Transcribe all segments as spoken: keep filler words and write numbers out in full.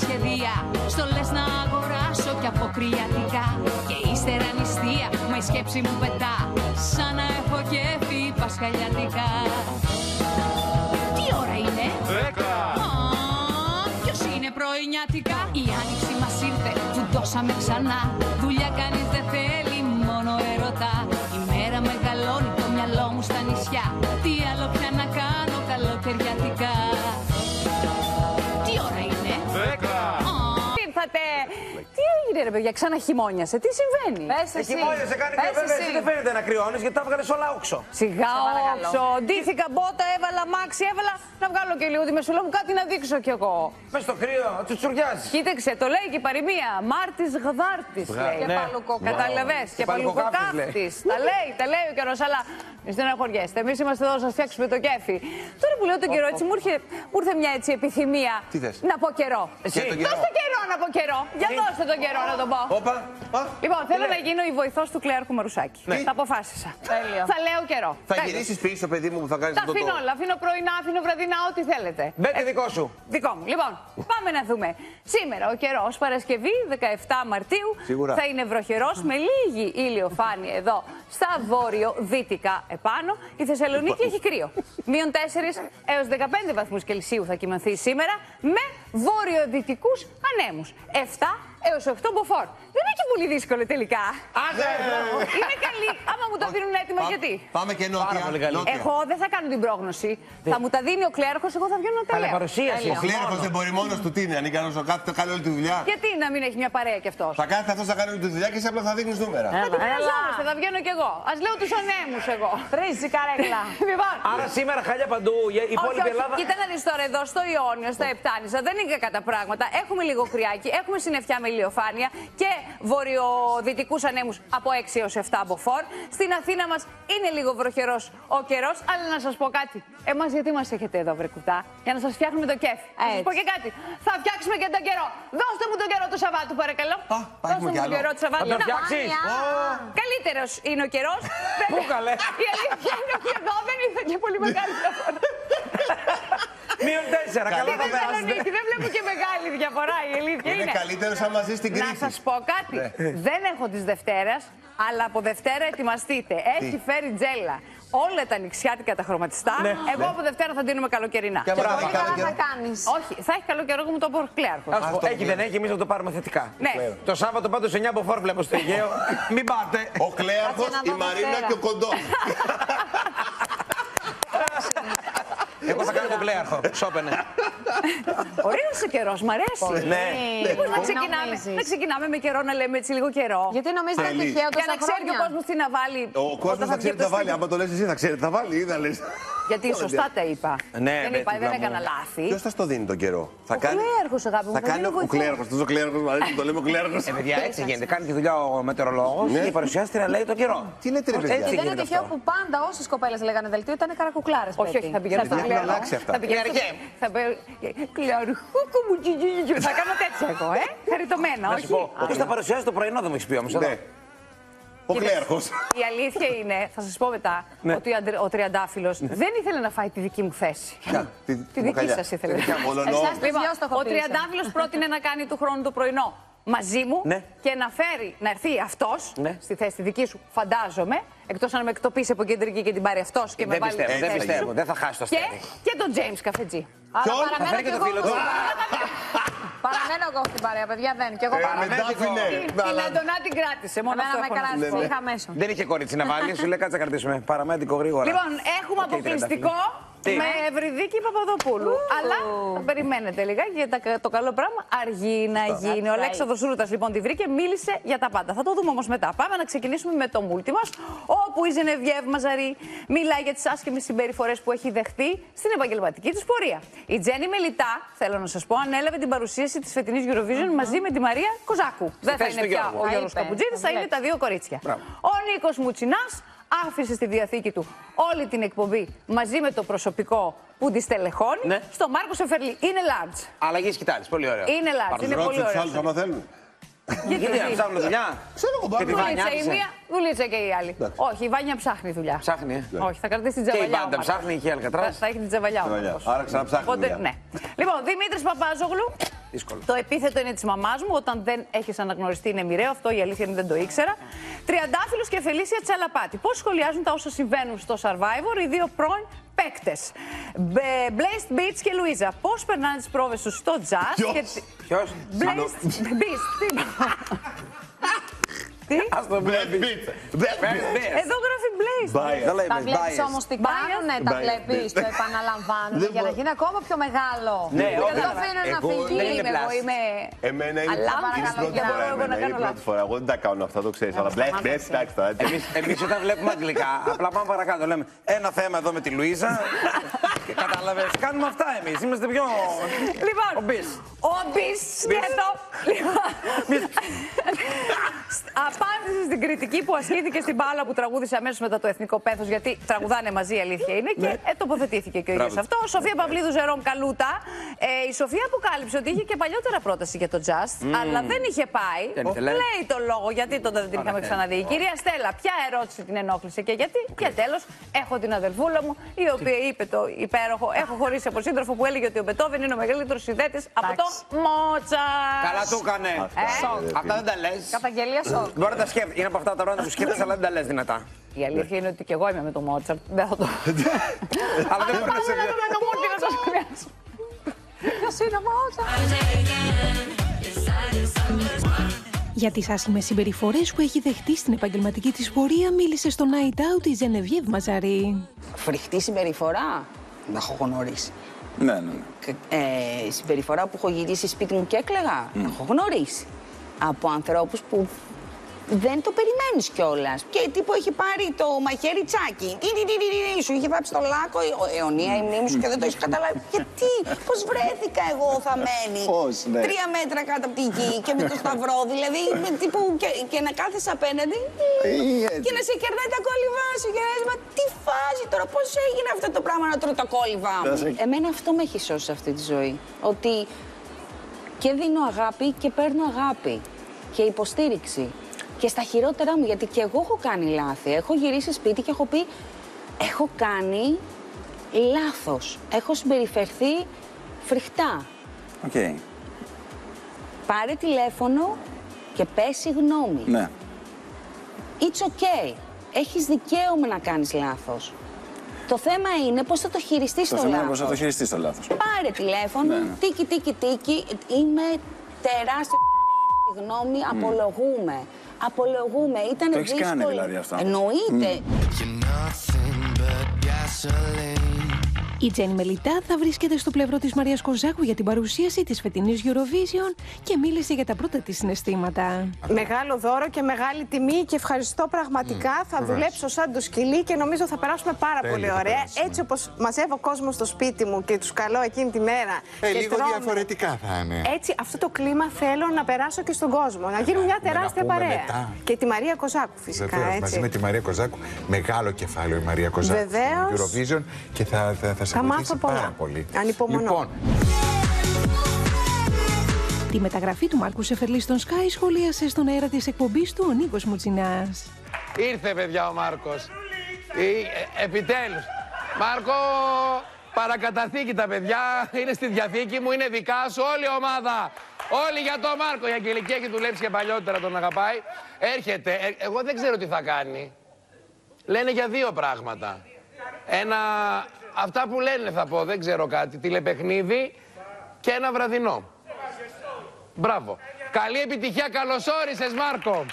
σχεδία. Στολές να αγοράσω κι αποκριατικά. Και ύστερα νηστεία, μα η σκέψη μου πετά. Σαν να έχω κέφι πασχαλιάτικα. Τι ώρα είναι? Δέκα! Ποιος είναι πρωινιάτικα? Η άνοιξη μας ήρθε, φουντώσαμε ξανά. Δουλειά κανείς δεν θέλει, μόνο ερωτά. Η μέρα μεγαλώνει, το μυαλό μου στα νησιά. Τι άλλο πια να κάνω καλοκαιριάτικα? Τι ώρα είναι? Δέκα! Ήρθατε! Τι έγινε ρε παιδιά, ξανά χειμώνιασε, τι συμβαίνει? Πες εσύ. Χειμώνιασε, κάνει και βέβαια εσύ δεν φαίνεται να κρυώνεις γιατί τα έβγαλες όλα όξο. Σιγά όξο, ντύθηκα μπότα, έβαλα μάξι, έβαλα να βγάλω και λίγο τη μεσολό μου, κάτι να δείξω κι εγώ. Μες στο κρύο, τσουτσουριάζει. Κοίταξε, το λέει και η παροιμία. Μάρτης γδάρτης λέει. Και Ναι. παλουκοκάφτης. Καταλαβες. Και παλουκοκάφτης. Τα λέει, τα λέει ο καιρός, αλλά μη στεναχωριέστε. Εμείς είμαστε εδώ να σας φτιάξουμε το κέφι. Τώρα που λέω τον καιρό, έτσι μου ήρθε, μου ήρθε μια έτσι επιθυμία Τι θες? να πω καιρό. Εσύ. Δώστε καιρό να πω καιρό. Για δώστε τον καιρό να τον πω. Όπα. Λοιπόν, θέλω να γίνω η βοηθός του Κλέαρχου Μαρουσάκη. Τα αποφάσισα. Τέλειο. Θα λέω καιρό. Θα Τέλος. γυρίσεις πίσω, παιδί μου, που θα κάνεις Τα αυτό το... αφήνω όλα. Αφήνω πρωινά, αφήνω βραδινά, ό,τι θέλετε. Μπέτε δικό σου. Δικό μου. Λοιπόν, πάμε να δούμε. Σήμερα ο καιρός Παρασκευή δεκαεφτά Μαρτίου Σίγουρα. θα είναι βροχερός με λίγη ηλιοφάνεια εδώ στα βόρειο-δυτικά επάνω. Η Θεσσαλονίκη έχει κρύο. Μείον τέσσερα έως δεκαπέντε βαθμούς Κελσίου θα κοιμανθεί σήμερα με βόρειο-δυτικούς ανέμους. επτά έως οκτώ μποφόρ. Δεν είναι και πολύ δύσκολο τελικά. Άντε! Είναι καλή. Άμα μου το δίνουν έτοιμα, γιατί. Πάμε και νότια. πολύ καλή. νότια. Εγώ δεν θα κάνω την πρόγνωση. Θα μου τα δίνει ο Κλέαρχος, εγώ θα βγαίνω να τα Αλλά λέω. παρουσίαση. Ο Κλέαρχος δεν μπορεί μόνος του, τι είναι, αν κάνει όσο κάτι, θα κάνει όλη τη δουλειά. Γιατί να μην έχει μια παρέα κι αυτός. Θα κάνει αυτός, θα κάνει όλη τη δουλειά και εσύ απλά θα δείχνεις νούμερα. Θα την χρειαζόμαστε, θα βγαίνω κι εγώ. Ας λέω τους ανέμους εγώ. Τρίζει καρέκλα. Λοιπόν, Άρα σήμερα χάλια παντού, η όχι, υπόλοιπη όχι. Ελλάδα. Κοίτα να δεις τώρα εδώ στο Ιόνιο, στα Επτάνησα, δεν είναι κακά τα πράγματα. Έχουμε λίγο κρυάκι, έχουμε συννεφιά με ηλιοφάνεια και βορειοδυτικούς ανέμους από έξι έως επτά μποφόρ. Στην Αθήνα μας είναι λίγο βροχερός ο καιρός, αλλά να σας πω κάτι. Εμάς γιατί μας έχετε εδώ, βρε κουτά? Για να σας φτιάχνουμε το κέφι. Να σας πω και κάτι. Θα φτιάξουμε και τον καιρό. Δώστε μου τον καιρό του Σαββάτου, παρακαλώ. Α, Δώστε έχουμε μου κι τον άλλο. καιρό του Σαββάτου. Θα το Να- φτιάξεις? Καλύτερος είναι ο καιρός. Πού καλέ? Η αλήθεια είναι ότι εδώ δεν ήρθε και πολύ μεγάλη διαφορά. Μείον τέσσερα, καλά Στη θα περάσετε. Θεσσαλονίκη δεν βλέπω και μεγάλη διαφορά, η αλήθεια Είναι είναι. καλύτερο σαν μαζί στην Να Κρήτη. σας πω κάτι. Δεν έχω της Δευτέρας, αλλά από Δευτέρα ετοιμαστείτε. Έχει φέρει τζέλα όλα τα νηξιάτικα τα χρωματιστά. Ναι. Εγώ από Δευτέρα θα δίνουμε καλοκαιρινά. Και άμα Πολύ θα κάνει καλά καιρό. θα κάνεις. Όχι, θα έχει καλό καιρό, εγώ μου το πω Κλέαρχος. Ας πω, Αυτό έχει είναι. δεν έχει, εμείς θα το πάρουμε θετικά. Ναι. Το Σάββατο πάντως εννιά μποφόρ βλέπω στο Αιγαίο. Μην πάτε. Ο Κλέαρχος, Κάτσε να η δω Μαρίνα Δευτέρα. και ο Κοντός. Εγώ θα κάνω τον Κλέαρχο. Σώπαινε. Ωραίος ο καιρός, μ' αρέσει. Ναι. Μήπως να Τι ξεκινάμε, νομίζεις? να ξεκινάμε με καιρό, να λέμε έτσι λίγο καιρό. Γιατί νομίζετε Θέλει. τυχαίο Για τόσα να ξέρει και ο χρόνια. κόσμος τι να βάλει. Ο όταν κόσμος θα βγει ξέρει από τι το θα βάλει. σπίτι. Άμα το λες εσύ θα ξέρει τι θα βάλει ή θα λες. Γιατί σωστά τα είπα. Ναι, δεν ναι, είπα, την δεν πλάμω. έκανα λάθη. Ποιος θα στο δίνει τον καιρό? Θα Ο Κλέαρχος, αγάπη μου, Θα θα κάνει γίνει ο βοηθός. Κλέαρχος. Τόσο Κλέαρχος μου αρέσει που το λέμε ο Κλέαρχος. Ε, παιδιά, έτσι γίνεται. Κάνει τη δουλειά ο μετεωρολόγος Ναι. και η παρουσιάστρια λέει το καιρό. Τι λέτε ρε παιδιά? Έτσι Δεν είναι γίνεται τυχαίο αυτό. που πάντα όσες κοπέλες λέγανε δελτίο ήταν καρακουκλάρες. Όχι, όχι, θα πηγαίνω στο Έχουν Κλέαρχο. αλλάξει αυτά. Θα πηγαίνω στο Θα πηγαίνω. Κλεαρχούκου μου τζιτζιτζιτζου. Θα κάνω τέτοια εγώ, ε. Χαριτωμένα, Να όχι. σου πω, ποιος θα παρουσιάσει το πρωινό δεν μου έχεις πει όμως. εδώ. Ναι. Ο Κλέαρχος. Η αλήθεια είναι, θα σας πω μετά, Ναι. ότι ο Αντρε- ο Τριαντάφυλλος δεν ήθελε να φάει τη δική μου θέση. Ποια? Τη δική μπουκαλιά. σας ήθελε. Τη δικιά μου, ολονό. Εσάς τις Λοιπόν, δυο ο στοχοποίησα. Τριαντάφυλλος πρότεινε να κάνει του χρόνου το πρωινό μαζί μου Ναι. και να φέρει, να έρθει αυτός Ναι. στη θέση τη δική σου, φαντάζομαι, εκτός αν με εκτοπίσει από κεντρική και την πάρει αυτός και με Δεν βάλει πιστεύω, στη δεν θέση πιστεύω. σου. Δεν θα χάσει το Και, αστέρι. και τον James Καφετζή. Άρα Ποιον? Θα παραμένω φέρει κι και το εγώ. φίλο του. Παραμένω εγώ στην παρέα, παιδιά, δεν. Κι εγώ Ε, παραμένω. μετά φινέ. Την Αντωνά την κράτησε, μόνο Εμένα αυτό με έχω να καλά, σας πω. είχα μέσο. Δεν είχε κορίτσι να βάλει, σου λέει κάτσε να κρατήσουμε. Παραμέτικο γρήγορα. Λοιπόν, έχουμε Οκ, αποκλειστικό Τι? με Ευρυδίκη Παπαδοπούλου. Αλλά θα περιμένετε λιγάκι γιατί τα- το καλό πράγμα αργεί να γίνει. Ο That's right. Αλέξανδρος Σούρτας λοιπόν τη βρήκε, μίλησε για τα πάντα. Θα το δούμε όμως μετά. Πάμε να ξεκινήσουμε με το μούλτι μας, όπου η Ζενεβιέβ Μαζαρή μιλάει για τις άσχημες συμπεριφορές που έχει δεχτεί στην επαγγελματική της πορεία. Η Τζέννη Μελιτά, θέλω να σας πω, ανέλαβε την παρουσίαση της φετινής Eurovision μαζί με τη Μαρία Κοζάκου. Δεν θα θέση είναι του πια Γιώργου. ο Θα Γιώργος είπε, Καπουτζίδης, θα θα είναι βλέπει. τα δύο κορίτσια. Μπράβο. Ο Νίκος Μουτσινάς άφησε στη διαθήκη του όλη την εκπομπή μαζί με το προσωπικό που τη στελεχώνει Ναι. στο Μάρκο Σεφερλί. Είναι large. Αλλαγή σκητάλης, πολύ ωραίο. Είναι large. Είναι πολύ Ρώτησε τους ωραίο. άλλους άμα θέλουν. Γιατί να ψάχνουν δουλειά. Ξέρω εγώ Και τη πάνω. Βάνια Δουλίτσα η άφησε. μία, δουλίτσα και η άλλη. Εντάξει. Όχι, η Βάνια ψάχνει δουλειά. Ψάχνει, ε. Όχι, θα κρατήσει την Και η τζαβαλιά. μπάντα ο Μάρκος. ψάχνει, είχε Θα, Αλκατράς. θα έχει την τζαβαλιά. ο Τζαβαλιά. Μάρκος. Άρα ξαναψάχνει Οπότε, δουλειά. ναι. Λοιπόν, Δημήτρης Παπάζογλου Δύσκολο. Το επίθετο είναι της μαμάς μου. Όταν δεν έχεις αναγνωριστεί είναι μοιραίο. Αυτό η αλήθεια είναι δεν το ήξερα. Τριαντάφυλλος και Φελίσια Τσαλαπάτη. Πώς σχολιάζουν τα όσα συμβαίνουν στο Survivor οι δύο πρώην παίκτες. Blazed Beats και Λουίζα. Πώς περνάνε τις πρόβες τους στο jazz. Ποιος? Και... Ποιος? Blazed Beats. Τι Τι? Ας το βλέπει. Εδώ γράφει Blaze. Δεν λέει Τα Blaze, βλέπεις bias. όμως τι κάνουνε, τα Bias. βλέπεις, το επαναλαμβάνουν για να γίνει ακόμα πιο μεγάλο. Ναι, Και όχι, δεν το αλλά αφήνουν να εγώ φύγει. δεν είναι Είμαι εγώ, blast. είμαι. Εμένα είναι Αλλά είναι η παρακαλώ, πρώτη για να φορά. μπορώ εμένα, να Είναι κάνω η πρώτη λάθος. φορά. Εγώ δεν τα κάνω αυτά, το ξέρεις. Αλλά μπλε, μπλε, εντάξει τώρα. Εμείς, εμείς όταν βλέπουμε αγγλικά, απλά πάμε παρακάτω. Λέμε ένα θέμα εδώ με τη Λουίζα. Και κατάλαβες, κάνουμε αυτά εμείς. Είμαστε πιο. Λοιπόν, Ο Μπις. ο Μπις σκέτο. Απάντησε στην κριτική που ασκήθηκε στην μπάλα που τραγούδισε αμέσως μετά το Εθνικό Πένθος, γιατί τραγουδάνε μαζί, η αλήθεια είναι, και ε, τοποθετήθηκε και ο ίδιος αυτό. Σοφία Παυλίδου, Ζερόμ Καλούτα. Ε, η Σοφία αποκάλυψε ότι είχε και παλιότερα πρόταση για το Just, αλλά δεν είχε πάει. Δεν ήθελε. Λέει το λόγο, γιατί τότε δεν την είχαμε ξαναδεί. Η κυρία Στέλλα, ποια ερώτηση την ενόχλησε και γιατί. Και τέλος, έχω την αδελφούλα μου, η οποία είπε το υπέροχο: έχω χωρίσει από σύντροφο που έλεγε ότι ο Μπετόβεν είναι ο μεγαλύτερος συνδέτης από το Μότσαρτ. Καλά του έκανε. Αυτά δεν τα λες. Καταγγελία σοκ. Μπορεί να τα σκέφτεσαι. Είναι από αυτά τα πράγματα που σκέφτεσαι, αλλά δεν τα λες δυνατά. Η αλήθεια είναι ότι και εγώ είμαι με το Μότσαρτ. Δεν θα το. Αλλά δεν μπορεί να σε Δεν θα το μόρτι να το σχολιάσω. Ποιος είναι ο Μότσαρτ? Για τις άσχημες συμπεριφορές που έχει δεχτεί στην επαγγελματική της πορεία, μίλησε στο Night Out η Ζενεβιέβ Μαζαρή. Φρικτή συμπεριφορά. Δεν έχω γνωρίσει. Ναι, ναι, ναι. Ε, συμπεριφορά που έχω γυρίσει σπίτι μου και έκλαιγα. Mm. Έχω γνωρίσει. Από ανθρώπους που δεν το περιμένεις κιόλας. Και τύπου έχει πάρει το μαχαίρι τσάκι. Τι, τι, τι, τι, τι, σου είχε βάψει το λάκκο, αιωνία η μνήμη σου και δεν το έχεις καταλάβει. Γιατί, πώς βρέθηκα εγώ θαμμένη. Πώς, ναι. Τρία μέτρα κάτω από τη γη και με το σταυρό. Δηλαδή, τύπου και, και να κάθεσαι απέναντι και να σε κερνάει τα κόλληβά σου. Και να λες, μα τι φάση τώρα, πώς έγινε αυτό το πράγμα να τρώω τα κόλληβά μου. Εμένα αυτό με έχει σώσει αυτή τη ζωή. Ότι και δίνω αγάπη και παίρνω αγάπη και υποστήριξη. Και στα χειρότερά μου, γιατί και εγώ έχω κάνει λάθη. Έχω γυρίσει σπίτι και έχω πει, έχω κάνει λάθος. Έχω συμπεριφερθεί φρικτά. Οκ. Okay. Πάρε τηλέφωνο και πες συγγνώμη. Ναι. It's okay. Έχεις δικαίωμα να κάνεις λάθος. Το θέμα είναι πώς θα το χειριστείς το, το το λάθος. θέμα είναι πώς θα το χειριστείς το λάθος. Πάρε τηλέφωνο, ναι. τίκι, τίκι, τίκι. Είμαι τεράστιο συγγνώμη, mm. απολογούμε. Απολογούμε. Ήταν το έχεις δύσκολο. κάνει δηλαδή αυτό. Εννοείται. Mm. Η Τζέννη Μελιτά θα βρίσκεται στο πλευρό της Μαρίας Κοζάκου για την παρουσίαση της φετινής Eurovision και μίλησε για τα πρώτα της συναισθήματα. Μεγάλο δώρο και μεγάλη τιμή και ευχαριστώ πραγματικά. Mm, θα δουλέψω σαν το σκυλί και νομίζω θα περάσουμε πάρα Τέλει πολύ ωραία. Έτσι όπως μαζεύω κόσμο στο σπίτι μου και τους καλώ εκείνη τη μέρα. Ε, και λίγο τρώμε. διαφορετικά θα είναι. Έτσι, αυτό το κλίμα θέλω να περάσω και στον κόσμο. Να γίνουν μια τεράστια παρέα. Μετά. Και τη Μαρία Κοζάκου φυσικά. Βεβαίως, έτσι. μαζί με τη Μαρία Κοζάκου. Μεγάλο κεφάλαιο η Μαρία Κοζάκου. Βεβαίως. Eurovision και θα, θα, θα σε Θα βοηθήσει μάθω πάρα πολύ. Ανυπομονώ. Λοιπόν, τη μεταγραφή του Μάρκου Σεφερλή στον Sky σχολίασε στον αέρα της εκπομπής του ο Νίκος Μουτσινάς. Ήρθε, παιδιά, ο Μάρκος. Ε, επιτέλους. Μάρκο, παρακαταθήκη τα παιδιά. Είναι στη διαθήκη μου, είναι δικά σου. Όλη η ομάδα. Όλοι για τον Μάρκο. Η Αγγελική έχει δουλέψει και παλιότερα, τον αγαπάει. Έρχεται. Ε, εγώ δεν ξέρω τι θα κάνει. Λένε για δύο πράγματα. Ένα... Αυτά που λένε θα πω, δεν ξέρω κάτι. Τηλεπαιχνίδι και ένα βραδινό. Μπράβο. Καλή επιτυχία, καλώς όρισες, Μάρκο.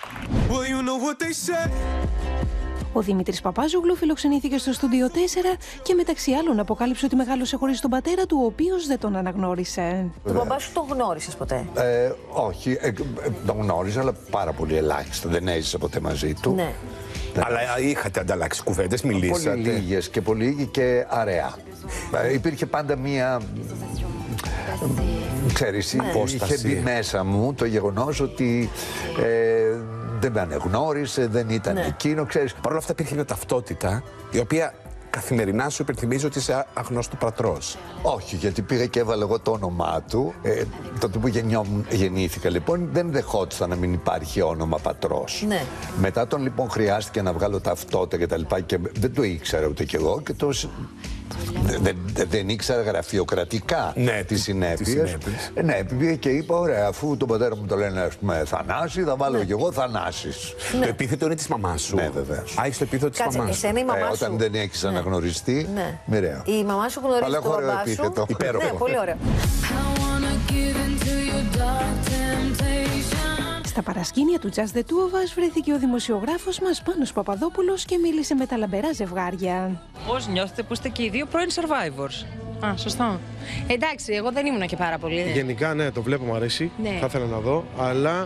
Ο Δημήτρης Παπάζογλου φιλοξενήθηκε στο Στούντιο τέσσερα και μεταξύ άλλων αποκάλυψε ότι μεγάλωσε χωρίς τον πατέρα του, ο οποίος δεν τον αναγνώρισε. Τον μπαμπά σου τον γνώρισες ποτέ? Ε, όχι, ε, τον γνώριζα, αλλά πάρα πολύ ελάχιστα. Δεν έζησα ποτέ μαζί του. Ναι. Αλλά είχατε ανταλλάξει κουβέντες, μιλήσατε. Πολύ λίγες και πολύ λίγες και αραιά. Ε, υπήρχε πάντα μία... Ξέρεις, ναι. είχε μπει μέσα μου το γεγονός ότι ε, δεν με ανεγνώρισε, δεν ήταν ναι. εκείνο, ξέρεις. Παρ' όλα αυτά υπήρχε μια ταυτότητα η οποία καθημερινά σου υπενθυμίζει ότι είσαι αγνώστου πατρός. Όχι, γιατί πήγα και έβαλα εγώ το όνομά του. Ε, τότε που γεννιόμουν, γεννήθηκα λοιπόν, δεν δεχόταν να μην υπάρχει όνομα πατρός. Ναι. Μετά τον λοιπόν χρειάστηκε να βγάλω ταυτότητα και τα λοιπά και δεν το ήξερα ούτε κι εγώ και το Δεν, δεν ήξερα γραφειοκρατικά ναι, τις συνέπειες. Ε, ναι, πήγε και είπα, ωραία, αφού τον πατέρα μου το λένε, ας πούμε, Θανάση, θα βάλω ναι. κι εγώ Θανάσης. Ναι. Το επίθετο είναι της μαμάς σου. Ναι, βεβαίως. Α, έχεις το επίθετο της Κάτσε, μαμάς σου. Εσένα η μαμά ε, σου. Όταν δεν έχεις ναι. αναγνωριστεί, ναι. μοιραίο. Η μαμά σου γνωρίζει αλλά τον μπαμπά σου. επίθετο. Υπέροχο. Ναι, πολύ ωραίο. Στα παρασκήνια του Just the Two of Us βρέθηκε ο δημοσιογράφος μας Πάνος Παπαδόπουλος και μίλησε με τα λαμπερά ζευγάρια. Πώς νιώθετε που είστε και οι δύο πρώην survivors? Α, σωστό. Εντάξει, εγώ δεν ήμουνα και πάρα πολύ. Γενικά, ναι, το βλέπω, μου αρέσει. Ναι. Θα ήθελα να δω, αλλά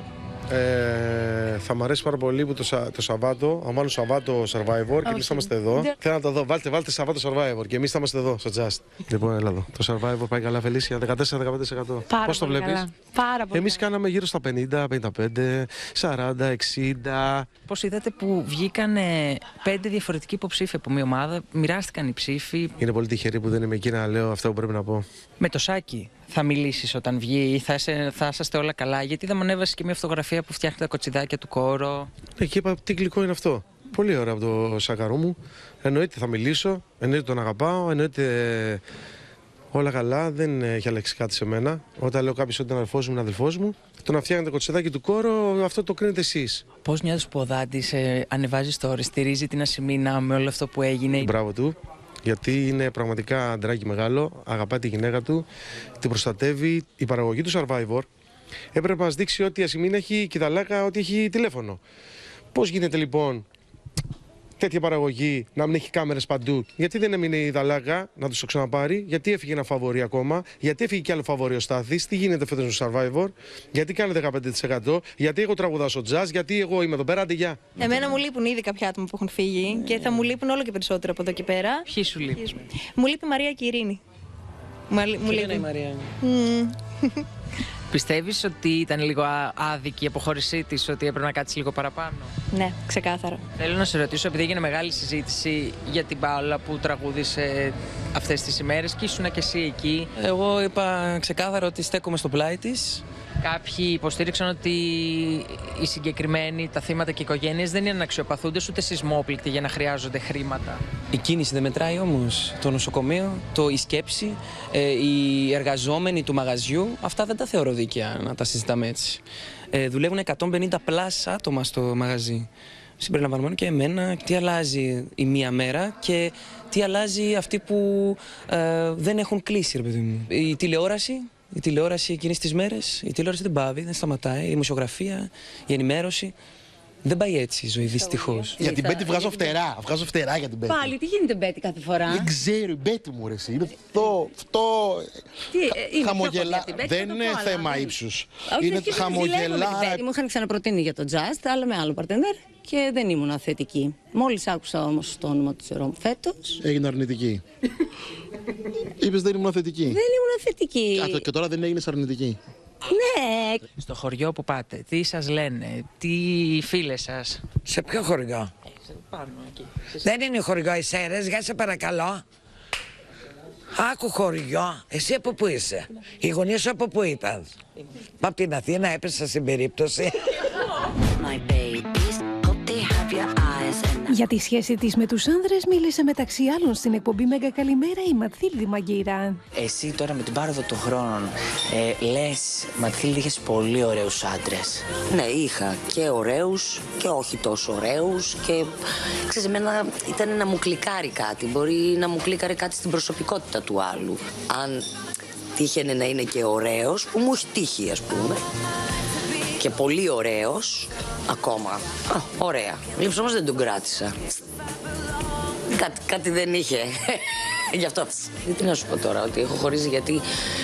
ε, θα μου αρέσει πάρα πολύ που το, Σα, το Σαββάτο, αν βάλω Σαββάτο Survivor και εμείς θα είμαστε εδώ. Ναι. Θέλω να το δω. Βάλτε, βάλτε Σαββάτο Survivor και εμείς θα είμαστε εδώ στο Just. Λοιπόν, έλα εδώ. Το Survivor πάει καλά, Φελίσια, δεκατέσσερα με δεκαπέντε τοις εκατό. Πώς το βλέπεις? Καλά. Πάρα πολύ. Εμείς κάναμε γύρω στα πενήντα, πενήντα πέντε, σαράντα, εξήντα. Πώς είδατε που βγήκαν πέντε διαφορετικοί υποψήφοι από μια ομάδα, μοιράστηκαν οι ψήφοι? Είναι πολύ τυχερή που δεν είμαι εκεί να λέω αυτό που πρέπει να πω. Με το Σάκη θα μιλήσεις όταν βγει ή θα, είσαι, θα είσαστε όλα καλά? Γιατί δεν μου ανέβασε και μια φωτογραφία που φτιάχνει τα κοτσιδάκια του Κόρο? Ναι, και είπα τι γλυκό είναι αυτό. Πολύ ωραίο από το σακαρό μου. Εννοείται θα μιλήσω, εννοείται τον αγαπάω, εννοείται όλα καλά, δεν έχει αλλάξει κάτι σε μένα. Όταν λέω κάποιος ότι είναι αδελφός μου, είναι αδελφός μου. Το να φτιάχνετε κοτσιδάκι του Κόρο, αυτό το κρίνετε εσείς. Πώς νιώθεις που ο Δάντης ε, ανεβάζει stories, στηρίζει την Ασημίνα με όλο αυτό που έγινε? Μπράβο του. Γιατί είναι πραγματικά αντράκι μεγάλο, αγαπάει τη γυναίκα του, την προστατεύει. Η παραγωγή του Survivor έπρεπε να μας δείξει ότι η Ασημίνα έχει κηδαλάκα, ότι έχει τηλέφωνο. Πώς γίνεται λοιπόν τέτοια παραγωγή να μην έχει κάμερες παντού? Γιατί δεν έμεινε η Δαλάκα να τους το ξαναπάρει? Γιατί έφυγε ένα φαβορί ακόμα? Γιατί έφυγε κι άλλο φαβορί ο Στάθης? Τι γίνεται φέτος στο Survivor? Γιατί κάνει δεκαπέντε τοις εκατό? Γιατί εγώ τραγουδάω στο jazz? Γιατί εγώ είμαι εδώ πέρα? Άντε, γεια. Εμένα μου λείπουν ήδη κάποια άτομα που έχουν φύγει και θα μου λείπουν όλο και περισσότερο από εδώ και πέρα. Ποιοι σου λείπουν? Μου λείπει η Μαρία και η Ειρήνη. Μου λείπει η Μαρία. Mm. Πιστεύεις ότι ήταν λίγο άδικη η αποχώρησή της, ότι έπρεπε να κάτσει λίγο παραπάνω? Ναι, ξεκάθαρα. Θέλω να σε ρωτήσω, επειδή έγινε μεγάλη συζήτηση για την Πάολα που τραγούδισε αυτές τις ημέρες και ήσουν και εσύ εκεί. Εγώ είπα ξεκάθαρα ότι στέκομαι στο πλάι της. Κάποιοι υποστήριξαν ότι οι συγκεκριμένοι, τα θύματα και οι οικογένειες δεν είναι αξιοπαθούντες ούτε σεισμόπληκτοι για να χρειάζονται χρήματα. Η κίνηση δεν μετράει όμως. Το νοσοκομείο, το, η σκέψη, ε, οι εργαζόμενοι του μαγαζιού, αυτά δεν τα θεωρώ δίκαια να τα συζητάμε έτσι. Ε, δουλεύουν εκατόν πενήντα πλάς άτομα στο μαγαζί. Συμπεριλαμβανομένου και εμένα. Τι αλλάζει η μία μέρα και τι αλλάζει αυτοί που ε, δεν έχουν κλείσει, ρε παιδί μου. Η τηλεόραση. Η τηλεόραση εκείνες τις μέρες, η τηλεόραση δεν πάβει, δεν σταματάει. Η δημοσιογραφία, η ενημέρωση. Δεν πάει έτσι η ζωή, δυστυχώς. Για την Μπέτη βγάζω φτερά. Βγάζω φτερά για την Μπέτη. Πάλι, τι γίνεται Μπέτη κάθε φορά? Δεν ξέρω, η Μπέτη μου ρε, εσύ. Είναι αυτό. αυτό... Χαμογελά. Δεν είναι θέμα ύψους. Είναι χαμογελά. Μου είχαν ξαναπροτείνει για το Just, αλλά με άλλο παρτενέρ και δεν ήμουν θετική. Μόλις άκουσα όμως το όνομα του Τζερόμ φέτος. Έγινε αρνητική. Είπες δεν ήμουν θετική. Δεν ήμουν θετική. Α, και τώρα δεν έγινες αρνητική. Ναι. Στο χωριό που πάτε, τι σας λένε, τι φίλες σας? Σε ποιο χωριό? Ε, πάνω, εκεί. Δεν είναι χωριό οι Σέρρες, για σε παρακαλώ. Άκου χωριό, εσύ από πού είσαι? Οι γονείς σου από πού ήταν? Μα από την Αθήνα έπεσα στην περίπτωση. Για τη σχέση της με τους άνδρες μίλησε μεταξύ άλλων στην εκπομπή Μέγκα Καλημέρα η Ματθίλδη Μαγκύρα. Εσύ τώρα με την πάροδο των χρόνων ε, λες, Ματθίλδη, είχες πολύ ωραίους άντρες. Ναι, είχα και ωραίους και όχι τόσο ωραίους και ξέρεις, εμένα ήταν να μου κλικάρει κάτι. Μπορεί να μου κλικάρει κάτι στην προσωπικότητα του άλλου. Αν τύχαινε να είναι και ωραίος, που μου έχει τύχει ας πούμε, και πολύ ωραίος ακόμα. Α, ωραία. Λίψη όμως δεν τον κράτησα. Κάτι, κάτι δεν είχε. Γι' αυτό. Τι να σου πω τώρα, ότι έχω χωρίσει γιατί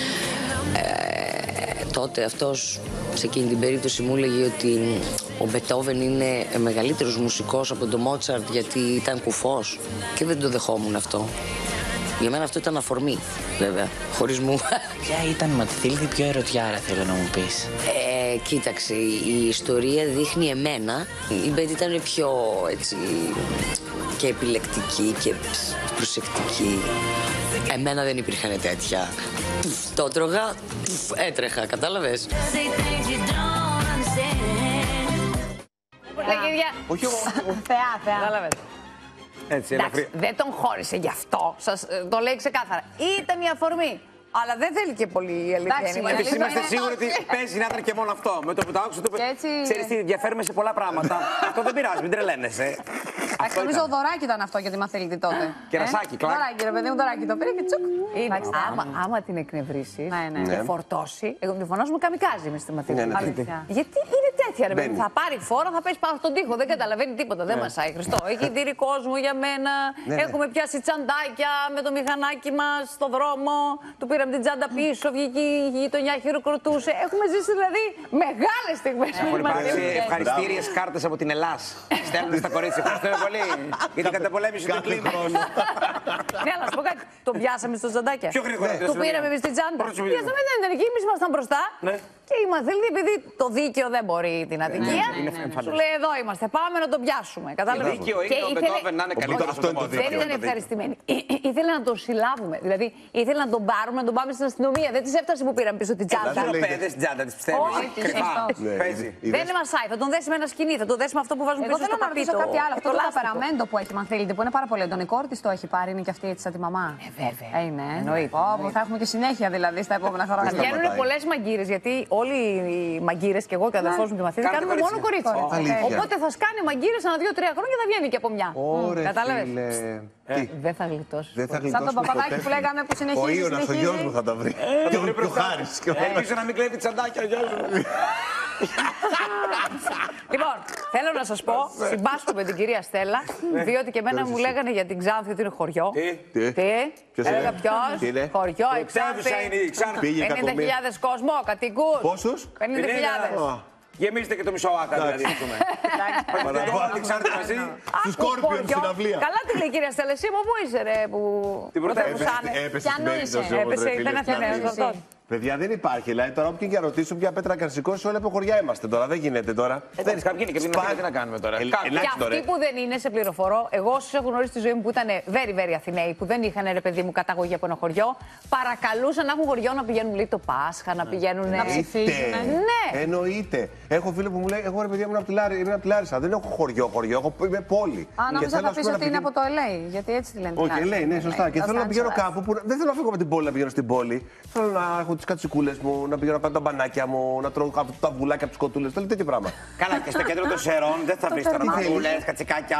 ε, τότε αυτός σε εκείνη την περίπτωση μου έλεγε ότι ο Μπετόβεν είναι μεγαλύτερος μουσικός από τον Μότσαρτ γιατί ήταν κουφός και δεν το δεχόμουν αυτό. Για μένα αυτό ήταν αφορμή, βέβαια, χωρισμού. Ποια ήταν, Ματθίλδη, πιο ερωτιάρα, θέλω να μου πεις? Ε, κοίταξε, η ιστορία δείχνει εμένα. Η Μπέτη ήταν πιο, έτσι, και επιλεκτική και προσεκτική. Εμένα δεν υπήρχαν τέτοια. Το τρώγα, έτρεχα, κατάλαβες? Όχι εγώ. Θεά, θεά. Έτσι, εντάξει, δεν τον χώρισε γι' αυτό. Σας ε, το λέει ξεκάθαρα. Ήταν η αφορμή. Αλλά δεν θέλει και πολύ η αλήθεια. Εμείς είμαστε σίγουροι ότι παίζει να ήταν και μόνο αυτό. Με το που το άκουσα του είπε. Ξέρεις τι, διαφέρουμε σε πολλά πράγματα. Αυτό δεν πειράζει, μην τρελαίνεσαι. Εντάξει, νομίζω ο δωράκι ήταν αυτό για τη μαθητή τότε. Κερασάκι, κλακ. Δωράκι, ρε παιδί μου, δωράκι το πήρε και τσουκ. Άμα, άμα την εκνευρίσει και φορτώσει, εγώ τη φωνάζουμε καμικάζι με στη μαθητή. Γιατί είναι τέτοια, ρε παιδί. Θα πάρει φόρα, θα πέσει πάνω στον τοίχο. Δεν καταλαβαίνει τίποτα. Δεν μασάει, Χριστό. Έχει δει κόσμο για μένα. Έχουμε πιάσει τσαντάκια με το μηχανάκι μα στο δρόμο. Του πήραμε την τσάντα πίσω, βγήκε η γειτονιά, χειροκροτούσε. Έχουμε ζήσει δηλαδή μεγάλες στιγμές. Έχουν υπάρξει ευχαριστήριες κάρτες από την Ελλάδα. Στέλνουν στα κορίτσια. Ευχαριστούμε πολύ για την καταπολέμηση του κλίμα. Ναι, αλλά σου πω κάτι. Τον πιάσαμε στο τσαντάκια. Πιο γρήγορα. Του πήραμε εμείς την τσάντα. Πιάσαμε, δεν ήταν εκεί, εμείς ήμασταν μπροστά. Και η Μαθήλδη, επειδή το δίκαιο δεν μπορεί την αδικία, σου λέει εδώ είμαστε, πάμε να τον πιάσουμε. Κατάλαβε. Δίκαιο είναι ο Μπετόβεν να είναι καλύτερο από τον Δεν ήταν ευχαριστημένη. Ήθελε να τον συλλάβουμε. Δηλαδή ήθελε να τον πάρουμε, να τον πάμε στην αστυνομία. Δεν τη έφτασε που πήραμε πίσω την τσάντα. Δεν είναι στην τσάντα, τη πιστεύει. Δεν είναι μασάει, θα τον δέσει με ένα σκηνή, θα τον δέσει με αυτό που βάζουμε πίσω στο παπίτο. Εγώ θέλω να ρωτήσω κάτι άλλο. Αυτό το ταπεραμέντο που έχει η Μαθήλδη, που είναι πάρα πολύ έντονο. Η κόρη της το έχει πάρει, είναι και αυτή έτσι σαν τη μαμά. Ε, βέβαια. Είναι. Εννοείται. Θα έχουμε και συνέχεια δηλαδή στα επόμενα χρόνια. Βγαίνουν πολλέ μαγκύρες, γιατί όλοι οι μαγκύρες και εγώ και ο αδερφός μου τη Μαθήλδη κάνουμε μόνο κορίτσια. Οπότε θα σκάνει μαγκύρες ανά δύο-τρία χρόνια και θα βγαίνει και από μια. Κατάλαβε. Δεν θα γλιτώσει. Σαν τον παπαδάκι που λέγαμε που συνεχίζει. Ο Ίωνας, ο γιος μου θα τα βρει. Και ο Χάρης. Ελπίζω να μην κλέβει τσαντάκια ο γιος μου. Λοιπόν, θέλω να σας πω, συμπάσχω με την κυρία Στέλλα, διότι και εμένα μου λέγανε για την Ξάνθη ότι είναι χωριό. Τι, τι, έλεγα ποιος, χωριό, η Ξάνθη, πενήντα χιλιάδες κόσμο, κατοικούς. Πόσους? πενήντα χιλιάδες. Γεμίζετε και το μισό άκα, δηλαδή. Στους Σκόρπιον στην αυλία. Καλά τη λέει η κυρία Στέλλα, εσύ πού είσαι ρε που πρωτεύουσάνε. Έπεσε στην περίπτωση. Έπεσε, ήταν Αθηναίος. Παιδιά, δεν υπάρχει. Δηλαδή, τώρα όποιον και ρωτήσω ποια πέτρα καρσικό, όλα από χωριά είμαστε τώρα. Δεν γίνεται τώρα. Δεν είναι κάποιοι και ποιοι τι να κάνουμε τώρα. Και αυτοί που δεν είναι, σε πληροφορώ, εγώ όσους έχω γνωρίσει στη ζωή μου που ήταν very, very Αθηναίοι, που δεν είχαν ρε παιδί μου καταγωγή από ένα χωριό, παρακαλούσαν να έχουν χωριό να πηγαίνουν λέει το Πάσχα, να πηγαίνουν να ψηφίσουν. Ναι. Εννοείται. Έχω φίλο που μου λέει: εγώ ρε παιδιά μου είμαι από τη Λάρισα. Δεν έχω χωριό, χωριό. Εγώ είμαι πόλη. Α, νόμιζα να πει ότι είναι από το ελ έι. Γιατί έτσι τη λένε. Όχι, ελ έι, ναι, σωστά. Και θέλω να πηγαίνω κάπου που δεν θέλω να φύγω από την πόλη να πηγαίνω στην πόλη. Θέλω να έχω τις κατσικούλες μου, να πηγαίνω να πάω τα μπανάκια μου, να τρώω τα βουλάκια από τις κοτούλες. Θέλω τέτοιο πράγμα. Καλά, και στο κέντρο των Σερών δεν θα βρεις τώρα μαγούλες, κατσικάκια.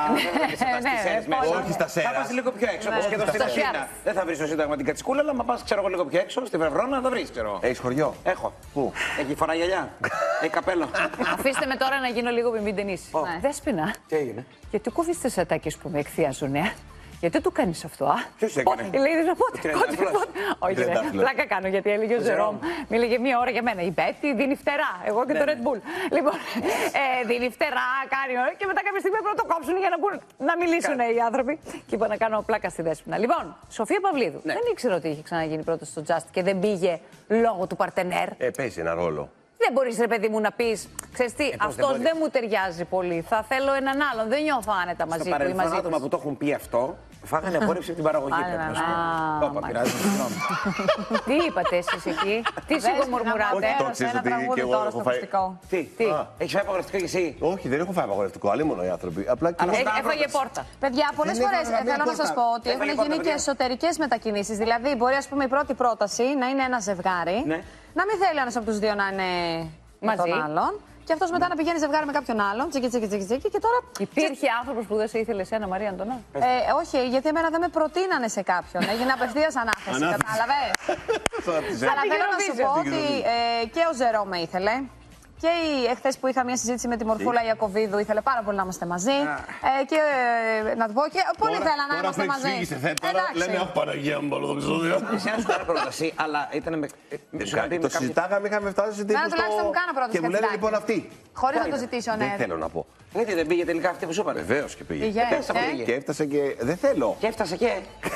Όχι στα Σέρα. Θα πας λίγο πιο έξω, όπως και εδώ στην Αθήνα. Δεν θα βρεις στο Σύνταγμα την κατσικούλα, αλλά να πας ξέρω εγώ λίγο πιο έξω, στη Βρεβρώνα θα βρεις. Έχεις χωριό? Έχω. Πού? Έχει φορά γυαλιά. Έχει καπέλο. Αφήστε με τώρα να γίνω λίγο μπιμπιντενής. Δέσποινα. Τι έγινε? Γιατί κόβεις τις ατάκες που με εκθιάζουν, ε? Γιατί το κάνεις αυτό, α? Ποιος έκανε? Όχι, λέει να πότε, πότε, πότε. Όχι, ρε, πλάκα κάνω γιατί έλεγε ο Ζερόμ. Μίληγε μία ώρα για μένα. Η Μπέτη δίνει φτερά. Εγώ και το Red Bull. Λοιπόν, δίνει φτερά, κάνει ώρα και μετά κάποια στιγμή πρέπει να το κόψουν για να μπορούν να μιλήσουν οι άνθρωποι. Και είπα να κάνω πλάκα στη Δέσποινα. Λοιπόν, Σοφία Παυλίδου. Δεν ήξερα ότι είχε ξαναγίνει πρώτα στο Just και δεν πήγε λόγω του παρτενέρ. Ε, παίζει ένα ρόλο. Δεν μπορείς ρε παιδί μου να πεις, ξέρεις τι, ε, αυτός δεν, δεν μου ταιριάζει πολύ, θα θέλω έναν άλλον, δεν νιώθω άνετα μαζί του. Στο παρελθόν άτομα που το έχουν πει αυτό, φάγανε απόρριψη από την παραγωγή. Το πειράζει, συγγνώμη. Τι είπατε εσείς εκεί, τι σιγομουρμουράτε? Όχι, το ξέρεις ότι και εγώ έχω φάει. Τι, έχεις φάει απαγορευτικό και εσύ? Όχι, δεν έχω φάει απαγορευτικό, άλλοι μόνο οι άνθρωποι. Έφαγε πόρτα. Παιδιά, πολλές φορές θέλω να σας πω ότι έχουν γίνει και εσωτερικές μετακινήσεις. Δηλαδή, μπορεί ας πούμε η πρώτη πρόταση να είναι ένα ζευγάρι. Να μην θέλει ένας από τους δύο να είναι με τον άλλον. Και αυτός μετά να πηγαίνει ζευγάρι με κάποιον άλλον. Τσίκι, τσίκι, τσίκι, τσίκι. Και τώρα. Υπήρχε άνθρωπος που δεν σε ήθελε εσένα, Μαρία Αντωνά? Ε, όχι, γιατί εμένα δεν με προτείνανε σε κάποιον. Έγινε απευθείας ανάθεση. Κατάλαβες. Αλλά θέλω να σου πω ότι ε, και ο Ζερό με ήθελε. Και εχθές που είχα μια συζήτηση με τη Μορφούλα Ιακωβίδου, ήθελε πάρα πολύ να είμαστε μαζί. Ε, και ε, να του πω και πολύ θέλα να είμαστε μαζί. Τώρα λένε αχ Παναγία μου όλο το επεισόδιο. Εσένα σου κάνω πρόταση, αλλά ήταν με. Το συζητάγαμε, είχαμε φτάσει σε τίποτα. Τουλάχιστον μου κάνω πρόταση. Και μου λένε λοιπόν αυτή. Χωρίς να το ζητήσω, ναι. Δεν θέλω να πω. Γιατί δεν πήγε τελικά αυτή που σου είπα? Βεβαίως και πήγε. Και έφτασε και. Δεν θέλω. Και έφτασε και.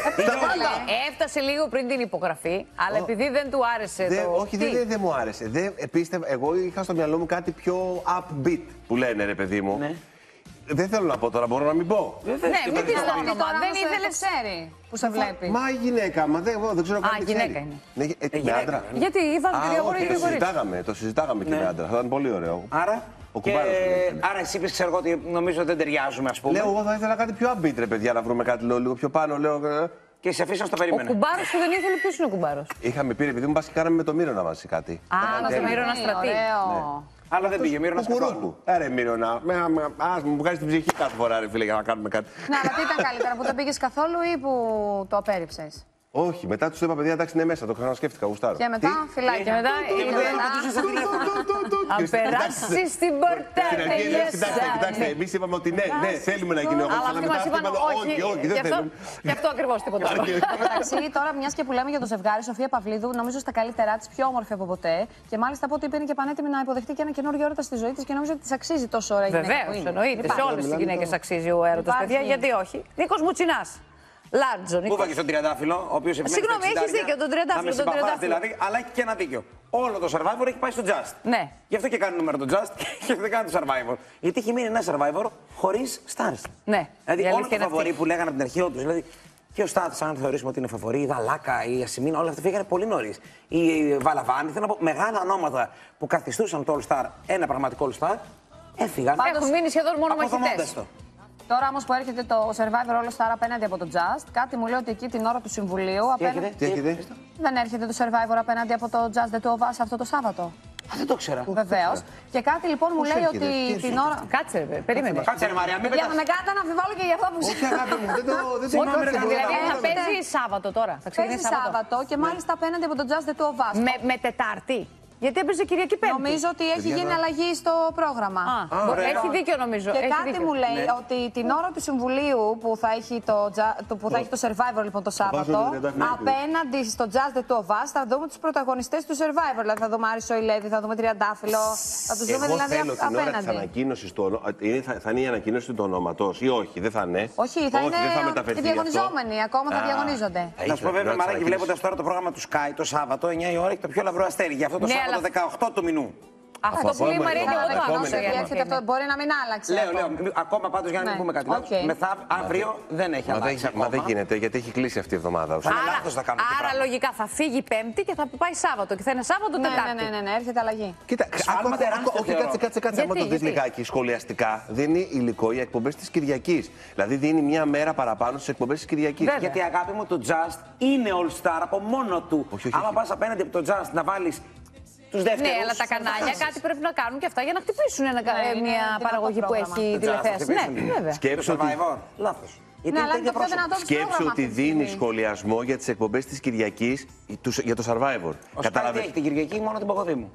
Έφτασε λίγο πριν την υπογραφή, αλλά επειδή δεν του άρεσε το. Όχι, δεν μου άρεσε. Εγώ είχα στο μυαλό μου κάτι πιο upbeat που λένε ρε παιδί μου. Ναι. Δεν θέλω να πω τώρα, μπορώ να μην πω. Ναι, μην πεις το όνομα, δεν ήθελε ξέρει που σε βλέπει. Μα γυναίκα, μα δεν, δεν ξέρω κάτι. Α, γυναίκα είναι. Ναι, ε, με άντρα. Γιατί είπαμε και δύο γόρια και το συζητάγαμε, το συζητάγαμε και με άντρα. Θα ήταν πολύ ωραίο. Άρα. Ο και... κουμπάρος. Άρα εσύ είπες, ξέρω εγώ, ότι νομίζω δεν ταιριάζουμε, ας πούμε. Λέω, εγώ θα ήθελα κάτι πιο upbeat, ρε παιδιά, να βρούμε κάτι λέω, λίγο πιο πάνω. Λέω, και σε αφήσαν στο περίμενε. Ο κουμπάρος που δεν ήθελε, ποιος είναι ο κουμπάρος? Είχαμε πει, επειδή μου πας και κάναμε με το Μύρονα μαζί κάτι. Α, με το Μύρονα Στρατή. Αλλά δεν πήγε, Μύρονα καθόλου. Έρε Μύρονα, ας μου βγάζει την ψυχή κάθε φορά, ρε φίλε, για να κάνουμε κάτι. Ναι, αλλά τι ήταν καλύτερα, που δεν πήγες καθόλου ή που το απέρριψες? Όχι, μετά του είπα, παιδιά, εντάξει, είναι μέσα, το ξανασκέφτηκα, γουστάρω. Και μετά, φυλάκι. Και μετά. Αν περάσει την πόρτα, κοιτάξτε, κοιτάξτε, εμεί είπαμε ότι ναι, ναι, θέλουμε να γίνει ο γάμος. Αλλά αυτοί μας είπαν όχι, όχι, δεν θέλουμε. Γι' αυτό ακριβώς τίποτα. Εντάξει, τώρα μια και που λέμε για το ζευγάρι, Σοφία Παυλίδου, νομίζω στα καλύτερά της, πιο όμορφη από ποτέ. Και μάλιστα από ό,τι είπε είναι και πανέτοιμη να υποδεχτεί και ένα καινούργιο έρωτα στη ζωή της και νομίζω ότι της αξίζει τόσο ωραία. Βεβαίως, εννοείται. Σε όλες τις γυναίκες αξίζει ο έρωτας, παιδιά, γιατί όχι. Νίκος Μουτσινάς. Λάρτζο. Πού βάγει τον Τριαντάφυλλο, ο οποίος επιμένει. Συγγνώμη, έχει δίκιο, τον Τριαντάφυλλο. Τον Τριαντάφυλλο δηλαδή, αλλά έχει και ένα δίκιο. Όλο το Survivor έχει πάει στο Just. Ναι. Γι' αυτό και κάνει νούμερο το Just και δεν κάνει το Survivor. Γιατί έχει μείνει ένα Survivor χωρίς stars. Ναι. Δηλαδή, όλα τα φαβορί που λέγανε από την αρχή όντως. Δηλαδή, και ο Στάθης, αν θεωρήσουμε ότι είναι φαβορί, η Δαλάκα, η Ασημίνα, όλα αυτά φύγανε πολύ νωρίς. Η Βαλαβάνη, θέλω να πω, μεγάλα ονόματα που καθιστούσαν το All Star ένα πραγματικό All Star, έφυγαν. Έχουν μείνει σχεδόν μόνο μαχητές. Τώρα όμως που έρχεται το Survivor All Star απέναντι από το Just, κάτι μου λέει ότι εκεί την ώρα του Συμβουλίου. Τι έρχεται, τι έρχεται. Δεν έρχεται το Survivor απέναντι από το Just The Two of Us αυτό το Σάββατο. Α, δεν το ξέρα. Βεβαίως. Και κάτι λοιπόν μου λέει ότι την ώρα. Κάτσε, ρε, περίμενε. Κάτσε, ρε Μαρία, μην Για να με κάνετε να αμφιβάλλω και για αυτό που Όχι, αγάπη μου, δεν το Δηλαδή θα παίζει Σάββατο τώρα. Θα παίζει Σάββατο και μάλιστα απέναντι από το Just The Two of Us. Με Τετάρτη. Γιατί έπαιζε Κυριακή Πέμπτη. Νομίζω ότι έχει γίνει αλλαγή στο πρόγραμμα. Α, Α, έχει δίκιο νομίζω. Και έχει κάτι δίκιο. μου λέει ναι. ότι την ώρα του Συμβουλίου που θα έχει το, που θα έχει το Survivor λοιπόν το Σάββατο, απέναντι στο Just The Two of Us θα δούμε τους πρωταγωνιστές του Survivor. Δηλαδή θα δούμε Άρη Σοηλέδη, θα δούμε Τριαντάφυλλο. Θα τους δούμε δηλαδή θέλω την απέναντι. ώρα της ανακοίνωσης του ονόματος. Θα είναι η ανακοίνωση του ονόματος ή όχι, δεν θα είναι. Όχι, θα είναι οι διαγωνιζόμενοι. Ακόμα θα διαγωνίζονται. Να σου πω βέβαια, Μαράκι, βλέποντας τώρα το πρόγραμμα του Sky το Σάββατο, εννιά η ώρα έχει το πιο λαμπρό αστέρι. Γι' αυτό το Σάββατο δεκαοκτώ του μηνού. Αυτό που λέει η Μαρία και εγώ το άκουσα. Μπορεί να μην άλλαξε. Λέω, λέω, ακόμα πάντως για να μην πούμε κάτι. Αύριο δεν έχει αλλάξει. Μα δεν γίνεται, γιατί έχει κλείσει αυτή η εβδομάδα. Άρα λογικά θα φύγει Πέμπτη και θα πάει Σάββατο. Και θα είναι Σάββατο Τετάρτη. Ναι, ναι, ναι, έρχεται αλλαγή. Κοίτα, όχι, κάτσε, κάτσε, κάτσε. Αν το δει λιγάκι σχολιαστικά, δίνει υλικό για εκπομπές της Κυριακής. Δηλαδή δίνει μια μέρα παραπάνω στις εκπομπές της Κυριακής. Γιατί αγάπη μου το Just είναι All Star από μόνο του. Άμα πας απέναντι από το Just να βάλεις. Ναι, αλλά τα κανάλια κάτι πρέπει να κάνουν και αυτά για να χτυπήσουν ένα, ναι, μια παραγωγή που έχει τηλεθέαση. Ναι, βέβαια. Σκέψου ότι... Λάθος. Ναι, αλλά είναι το πιο δυνατό Σκέψου ότι δίνει σχολιασμό για τις εκπομπές της Κυριακής για το Survivor. Κατάλαβες. Έχει την Κυριακή μόνο την Παγκοδήμου.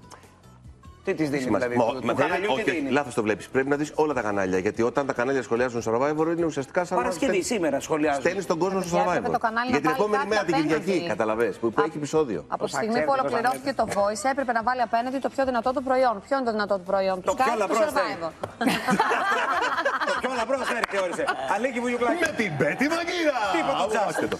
Τι της δίνει, δηλαδή, Μα, του, μα, του καναλιού όχι, τι δίνει. Λάθος το βλέπεις. Πρέπει να δεις όλα τα κανάλια. Γιατί όταν τα κανάλια σχολιάζουν Survivor είναι ουσιαστικά σαν Παρασκευή να σήμερα σχολιάζουν. Στέλνεις τον κόσμο στο Survivor. Για την επόμενη μέρα την Κυριακή, καταλαβες, που, που έχει επεισόδιο. Από τη στιγμή που ολοκληρώθηκε το Voice έπρεπε να βάλει απέναντι το πιο δυνατό του προϊόν. Ποιο είναι το δυνατό του προϊόν? Το πιο λαμπρό Survivor. Το πιο λαμπρό αστέρι θεώρησε. Αλίκη Βουγιουκλάκη. Με την Πέτη Μαγκύρα. Τίποτα.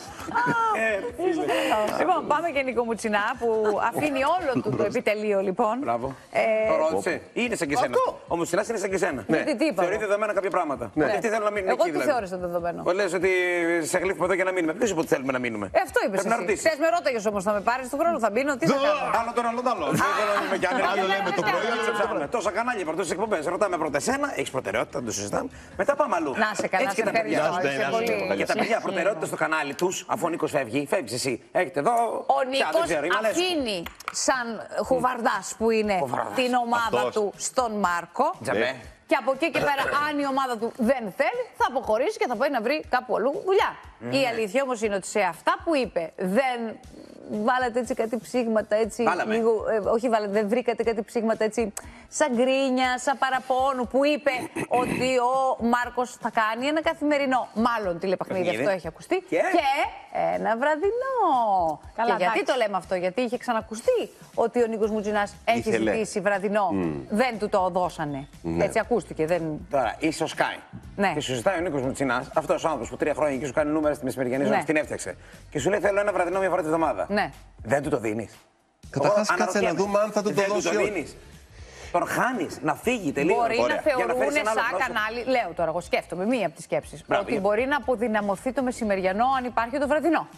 Λοιπόν, πάμε και Νίκο Μουτσινά που αφήνει όλο του το επιτελείο λοιπόν. Μπράβο. Το ρώτησε. Είναι σαν και σένα. Ο Μουτσινάς είναι σαν και σένα. Θεωρεί δεδομένα κάποια πράγματα. Αυτοί θέλουν να μείνουν εκεί. Εγώ τι θεώρησα δεδομένο? Λες ότι σε γλύφουμε εδώ για να μείνουμε. Ποιος είπε ότι θέλουμε να μείνουμε? Ε, αυτό είπες εσύ. Θες με ρώταγες όμως να με πάρεις του χρόνου, θα μπίνω, τι θα κάνω? Άλλο τον άλλο τον άλλο. Άλλο λέμε το πρωί. Τόσα κανάλια πρώτα στις εκπομπές. Ρωτάμε πρώτα εσένα, έχεις προτεραιότητα, δεν το συζητάμε. Μετά πάμε αλλού. Να σε καλά, σε ευχαριστώ. Και τα παιδιά προτεραιότητα στο κανάλι τους, αφού ο Νίκος φεύγει, φεύγεις εσύ. Έχετε εδώ. Ο Νίκος αφήνει σαν χουβαρδάς που είναι την ομάδα του στον Μάρκο. Και από εκεί και πέρα, αν η ομάδα του δεν θέλει, θα αποχωρήσει και θα πάει να βρει κάπου αλλού δουλειά. Mm. Η αλήθεια όμως είναι ότι σε αυτά που είπε, δεν βάλατε έτσι κάτι ψήγματα έτσι. Λίγο, ε, όχι, βάλατε, δεν βρήκατε κάτι ψήγματα έτσι σαν γκρίνια, σαν παραπώνου που είπε ότι ο Μάρκος θα κάνει ένα καθημερινό. Μάλλον τηλεπαχνίδι, αυτό έχει ακουστεί. Και, και ένα βραδινό. Καλά, και γιατί το λέμε αυτό? Γιατί είχε ξανακουστεί ότι ο Νίκος Μουτσινάς έχει Ήθελε. ζητήσει βραδινό. Mm. Δεν του το δώσανε. Mm. Έτσι ακούστηκε. Δεν... Τώρα είσαι ο Sky. Ναι. Και σου ζητάει ο Νίκος Μουτσινάς, αυτός ο άνθρωπος που τρία χρόνια και σου κάνει νούμερα στη μεσημεριανή ζωή, την έφτιαξε. Και σου λέει θέλω ένα βραδινό μια φορά τη βδομάδα. Ναι. Δεν του το δίνεις? Καταρχάς κάτσε να δούμε αν θα του το δώσει. Δεν του το δίνεις. Τον χάνεις, να φύγει τελείως. Μπορεί Ωραία. να θεωρούν σαν κανάλι, λέω τώρα, εγώ σκέφτομαι, μία από τις σκέψεις, ότι μπορεί να αποδυναμωθεί το μεσημεριανό αν υπάρχει το βραδινό.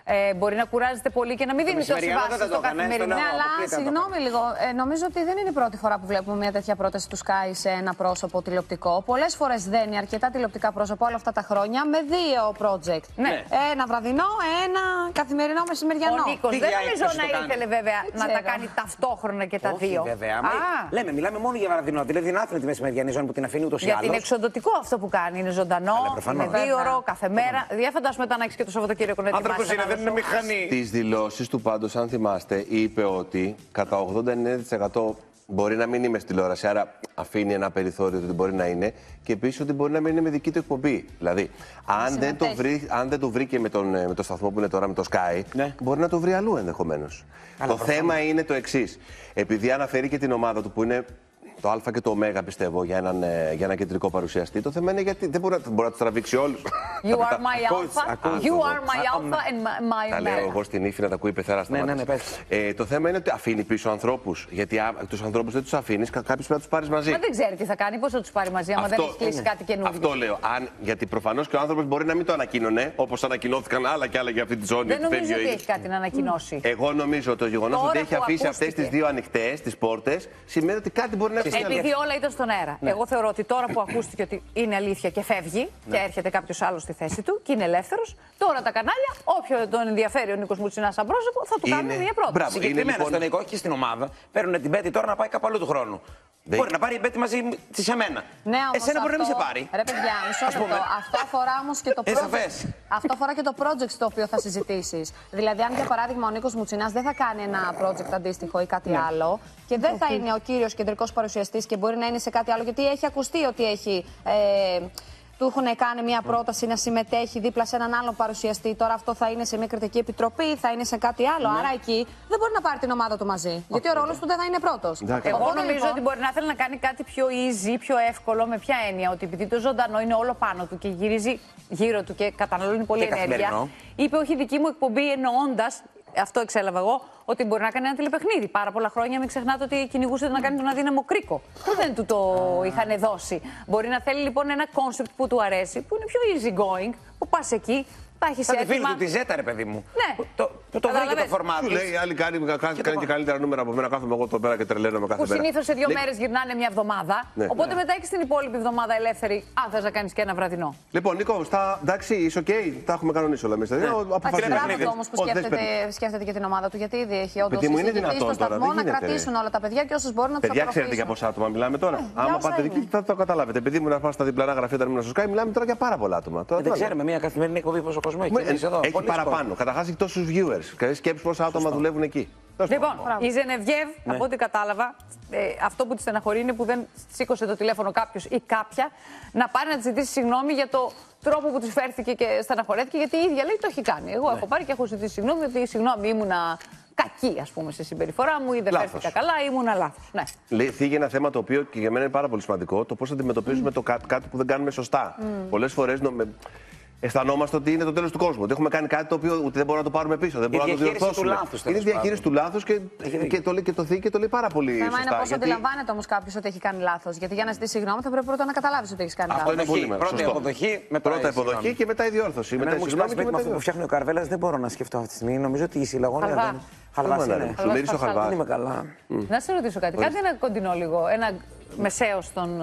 Ε, μπορεί να κουράζεται πολύ και να μην δίνει τόση βάση στο καθημερινό. Ναι, αλλά συγγνώμη λίγο. Ε, νομίζω ότι δεν είναι η πρώτη φορά που βλέπουμε μια τέτοια πρόταση του Sky σε ένα πρόσωπο τηλεοπτικό. Πολλές φορές δένει αρκετά τηλεοπτικά πρόσωπα όλα αυτά τα χρόνια με δύο project. Ναι. Ένα βραδινό, ένα καθημερινό μεσημεριανό. Ο Νίκος δεν νομίζω να ήθελε βέβαια να τα κάνει ταυτόχρονα και τα δύο. Βέβαια. Λέμε, μιλάμε μόνο για βραδινό. Δηλαδή δεν άφηνε τη μεσημεριανή ζώνη που την αφήνει ούτως ή άλλως. Γιατί είναι εξοντωτικό αυτό που κάνει. Είναι ζωντανό, είναι δύο ώρο κάθε μέρα. Δεν φαντάζομαι μετά να έχει και το Σαββατοκύριακο να ετοιμάσει. Είναι μηχανή. Στις δηλώσεις του πάντως, αν θυμάστε, είπε ότι κατά ογδόντα με ενενήντα τοις εκατό μπορεί να μην είμαι στη τηλεόραση, άρα αφήνει ένα περιθώριο ότι μπορεί να είναι, και επίσης ότι μπορεί να μην είναι με δική του εκπομπή. Δηλαδή, αν δεν, το βρει, αν δεν το βρήκε με τον, με το σταθμό που είναι τώρα με το Sky, ναι, μπορεί να το βρει αλλού ενδεχομένως. Το προφανώς. θέμα είναι το εξής. Επειδή αναφέρει και την ομάδα του που είναι το Α και το Ω, πιστεύω, για έναν, για έναν κεντρικό παρουσιαστή. Το θέμα είναι γιατί δεν μπορεί, μπορεί να του τραβήξει όλους. You are my alpha, you are my alpha and my Τα λέω εγώ στην ύφη να τα ακούει πεθερά στα μάτια. Ναι, ναι, ε, το θέμα είναι ότι αφήνει πίσω ανθρώπους. Γιατί τους ανθρώπους δεν τους αφήνεις, κάποιος πρέπει να τους πάρεις μαζί. Μα δεν ξέρει τι θα κάνει, πώς θα τους πάρει μαζί, άμα αυτό, δεν έχει κλείσει κάτι καινούργιο. Αυτό λέω. Αν, γιατί προφανώς και ο άνθρωπος μπορεί να μην το ανακοίνωνε, όπως ανακοινώθηκαν άλλα και άλλα για αυτή τη ζώνη. Δεν νομίζω ότι έχει κάτι να ανακοινώσει. Εγώ νομίζω το γεγονός ότι έχει αφήσει αυτές τις δύο ανοιχτές τις πόρτες σημαίνει ότι κάτι μπορεί να έχει. Επειδή όλα ήταν στον αέρα. Ναι. Εγώ θεωρώ ότι τώρα που ακούστηκε ότι είναι αλήθεια και φεύγει, ναι, και έρχεται κάποιος άλλος στη θέση του και είναι ελεύθερος, τώρα τα κανάλια, όποιον τον ενδιαφέρει ο Νίκος Μουτσινάς σαν πρόσωπο, θα του κάνουν μια πρόταση. Μπράβο, συγκεκριμένα λοιπόν στον Νίκο, όχι και στην ομάδα, παίρνουν την Πέτη τώρα να πάει κάπου αλλού του χρόνου. Δεν... Μπορεί να πάρει η Πέτη μαζί σε μένα. Ναι, όμως εσένα αυτό... μπορεί να μην σε πάρει. Ρε παιδιά, μισό λεπτό. Αυτό αφορά όμως και το project. Αυτό αφορά και το project στο οποίο θα συζητήσεις. Δηλαδή, αν για παράδειγμα ο Νίκος Μουτσινάς δεν θα κάνει ένα project αντίστοιχο ή κάτι ναι. άλλο και δεν θα είναι ο κύριος κεντρικός παρουσιαστής και μπορεί να είναι σε κάτι άλλο, γιατί έχει ακουστεί ότι έχει. Ε, του έχουν κάνει μια πρόταση να συμμετέχει δίπλα σε έναν άλλον παρουσιαστή. Τώρα αυτό θα είναι σε μια κριτική επιτροπή, θα είναι σε κάτι άλλο. Ναι. Άρα εκεί δεν μπορεί να πάρει την ομάδα του μαζί. Γιατί ο ρόλος του δεν θα είναι πρώτος. Εγώ Οπότε, νομίζω λοιπόν... ότι μπορεί να θέλει να κάνει κάτι πιο easy, πιο εύκολο. Με ποια έννοια? Ότι επειδή το ζωντανό είναι όλο πάνω του και γυρίζει γύρω του και καταναλώνει πολύ και ενέργεια. Είπε όχι δική μου εκπομπή, εννοώντας, αυτό εξέλαβα εγώ, ότι μπορεί να κάνει ένα τηλεπαιχνίδι. Πάρα πολλά χρόνια, μην ξεχνάτε ότι κυνηγούσε να κάνει τον αδύναμο κρίκο. Που δεν του το είχαν δώσει. Μπορεί να θέλει λοιπόν ένα κόνσεπτ που του αρέσει, που είναι πιο easy going, που πας εκεί, τα έχεις έτοιμα. Θα τη φίλη του τη Ζέτα, ρε παιδί μου. Ναι. Το, το, το βρήκε το φορμάτ. Σου λέει, άλλοι κάνει, κάνει, κάνει και καλύτερα νούμερα από μένα. Κάθομαι εγώ εδώ πέρα και τρελαίνω με κάθε που μέρα. Που συνήθως σε δύο μέρες γυρνάνε μια εβδομάδα. Ναι. Οπότε ναι. μετά έχεις την υπόλοιπη εβδομάδα ελεύθερη, αν θες να κάνεις και ένα βραδινό. Λοιπόν, Νίκο, στα... εντάξει, είσαι οκ. Okay. Τα έχουμε κανονίσει όλα εμείς. Μπράβο όμως που σκέφτεται και την ομάδα του, γιατί ήδη έχει όντως συζητήσει στο σταθμό να κρατήσουν όλα τα παιδιά και όσους μπορούν να τους απορροφήσουν. Παιδιά, ξέρετε για πόσα άτομα μιλάμε τώρα. Άμα πάτε εκεί θα το καταλάβετε. Επειδή ήμουν να πάω στα διπλανά γραφεία όταν ήμουν στο Sky, μιλάμε τώρα για πάρα πολλά άτομα. Δεν ξέρουμε μια καθημερινή εκπομπή πόσο κόσμο έχει. Έχει παραπάνω. Καταρχάς έχει τόσους viewers. Σκέψου πόσα άτομα δουλεύουν εκεί. Λοιπόν, η Ζενεβιέβ, ναι. από ό,τι κατάλαβα, ε, αυτό που τη στεναχωρεί είναι που δεν σήκωσε το τηλέφωνο κάποιος ή κάποια να πάρει να τη ζητήσει συγγνώμη για το τρόπο που τη φέρθηκε και στεναχωρέθηκε, γιατί η ίδια λέει το έχει κάνει. Εγώ ναι. έχω πάρει και έχω ζητήσει συγγνώμη, ότι συγγνώμη ήμουνα κακή, ας πούμε, στη συμπεριφορά μου ή δεν φέρθηκα καλά, ήμουνα λάθος. Ναι. Θίγει ένα θέμα το οποίο και για μένα είναι πάρα πολύ σημαντικό, το πώς αντιμετωπίζουμε mm. το κάτι, κάτι που δεν κάνουμε σωστά. Mm. Πολλές φορές. Νομ... Αισθανόμαστε ότι είναι το τέλος του κόσμου. Ότι έχουμε κάνει κάτι το οποίο ούτε δεν μπορούμε να το πάρουμε πίσω. Δεν μπορούμε να το διορθώσουμε. Είναι η διαχείριση του λάθους και, και, το, και το θίγει και το λέει πάρα πολύ. Θέμα είναι πώς γιατί... αντιλαμβάνεται όμως κάποιος ότι έχει κάνει λάθος. Γιατί για να ζητήσει συγγνώμη θα πρέπει πρώτα να καταλάβεις ότι έχει κάνει αυτό λάθος. Αυτό είναι πολύ Πρώτη υποδοχή, μετά πρώτα υποδοχή και μετά η διόρθωση. Μετά η συγγνώμη και μετά. Αυτό που φτιάχνει ο Καρβέλας δεν μπορώ να σκεφτώ αυτή τη στιγμή. Νομίζω ότι η συλλαγόνια δεν. Χαλβά. Σου λέει ο Χαλβά. Δεν είμαι καλά. Να σε ρωτήσω κάτι. Κάτι ένα κοντινό λίγο. Ένα μεσαίο στον.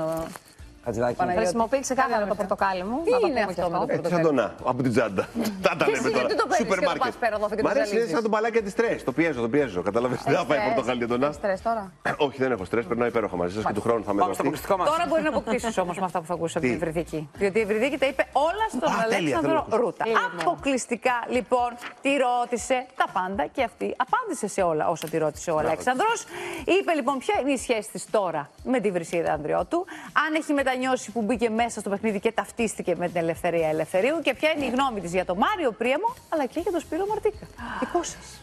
Χρησιμοποιεί ξεκάθαρα το πορτοκάλι μου. Τι είναι αυτό με το πορτοκάλι? Έτσι σαν να, από την τσάντα. Τα τα λέμε τώρα. Σούπερ μάρκετ. Μ' αρέσει, είναι σαν τον παλάκια τη στρες. Το πιέζω, το πιέζω. Καταλαβαίνετε, δεν θα πάει πορτοκάλι για τον να. Στρες τώρα. Όχι, δεν έχω στρες, περνάω υπέροχα μαζί σας και του χρόνου θα με δώσει. Τώρα μπορεί να αποκτήσει όμως με αυτά που θα ακούσει από την Ευρυδική. Διότι η Ευρυδική τα είπε όλα στον Αλέξανδρο Ρούτα. Αποκλειστικά λοιπόν τη ρώτησε τα πάντα και αυτή απάντησε σε όλα όσα τη ρώτησε ο Αλέξανδρος. Είπε λοιπόν ποια είναι η σχέση της τώρα με τη Βρυσίδα Ανδριώτου, αν έχει μετανιώσει που μπήκε μέσα στο παιχνίδι και ταυτίστηκε με την Ελευθερία Ελευθερίου και ποια είναι η γνώμη της για τον Μάριο Πρίαμο αλλά και για τον Σπύρο Μαρτίκα. Δικό σας.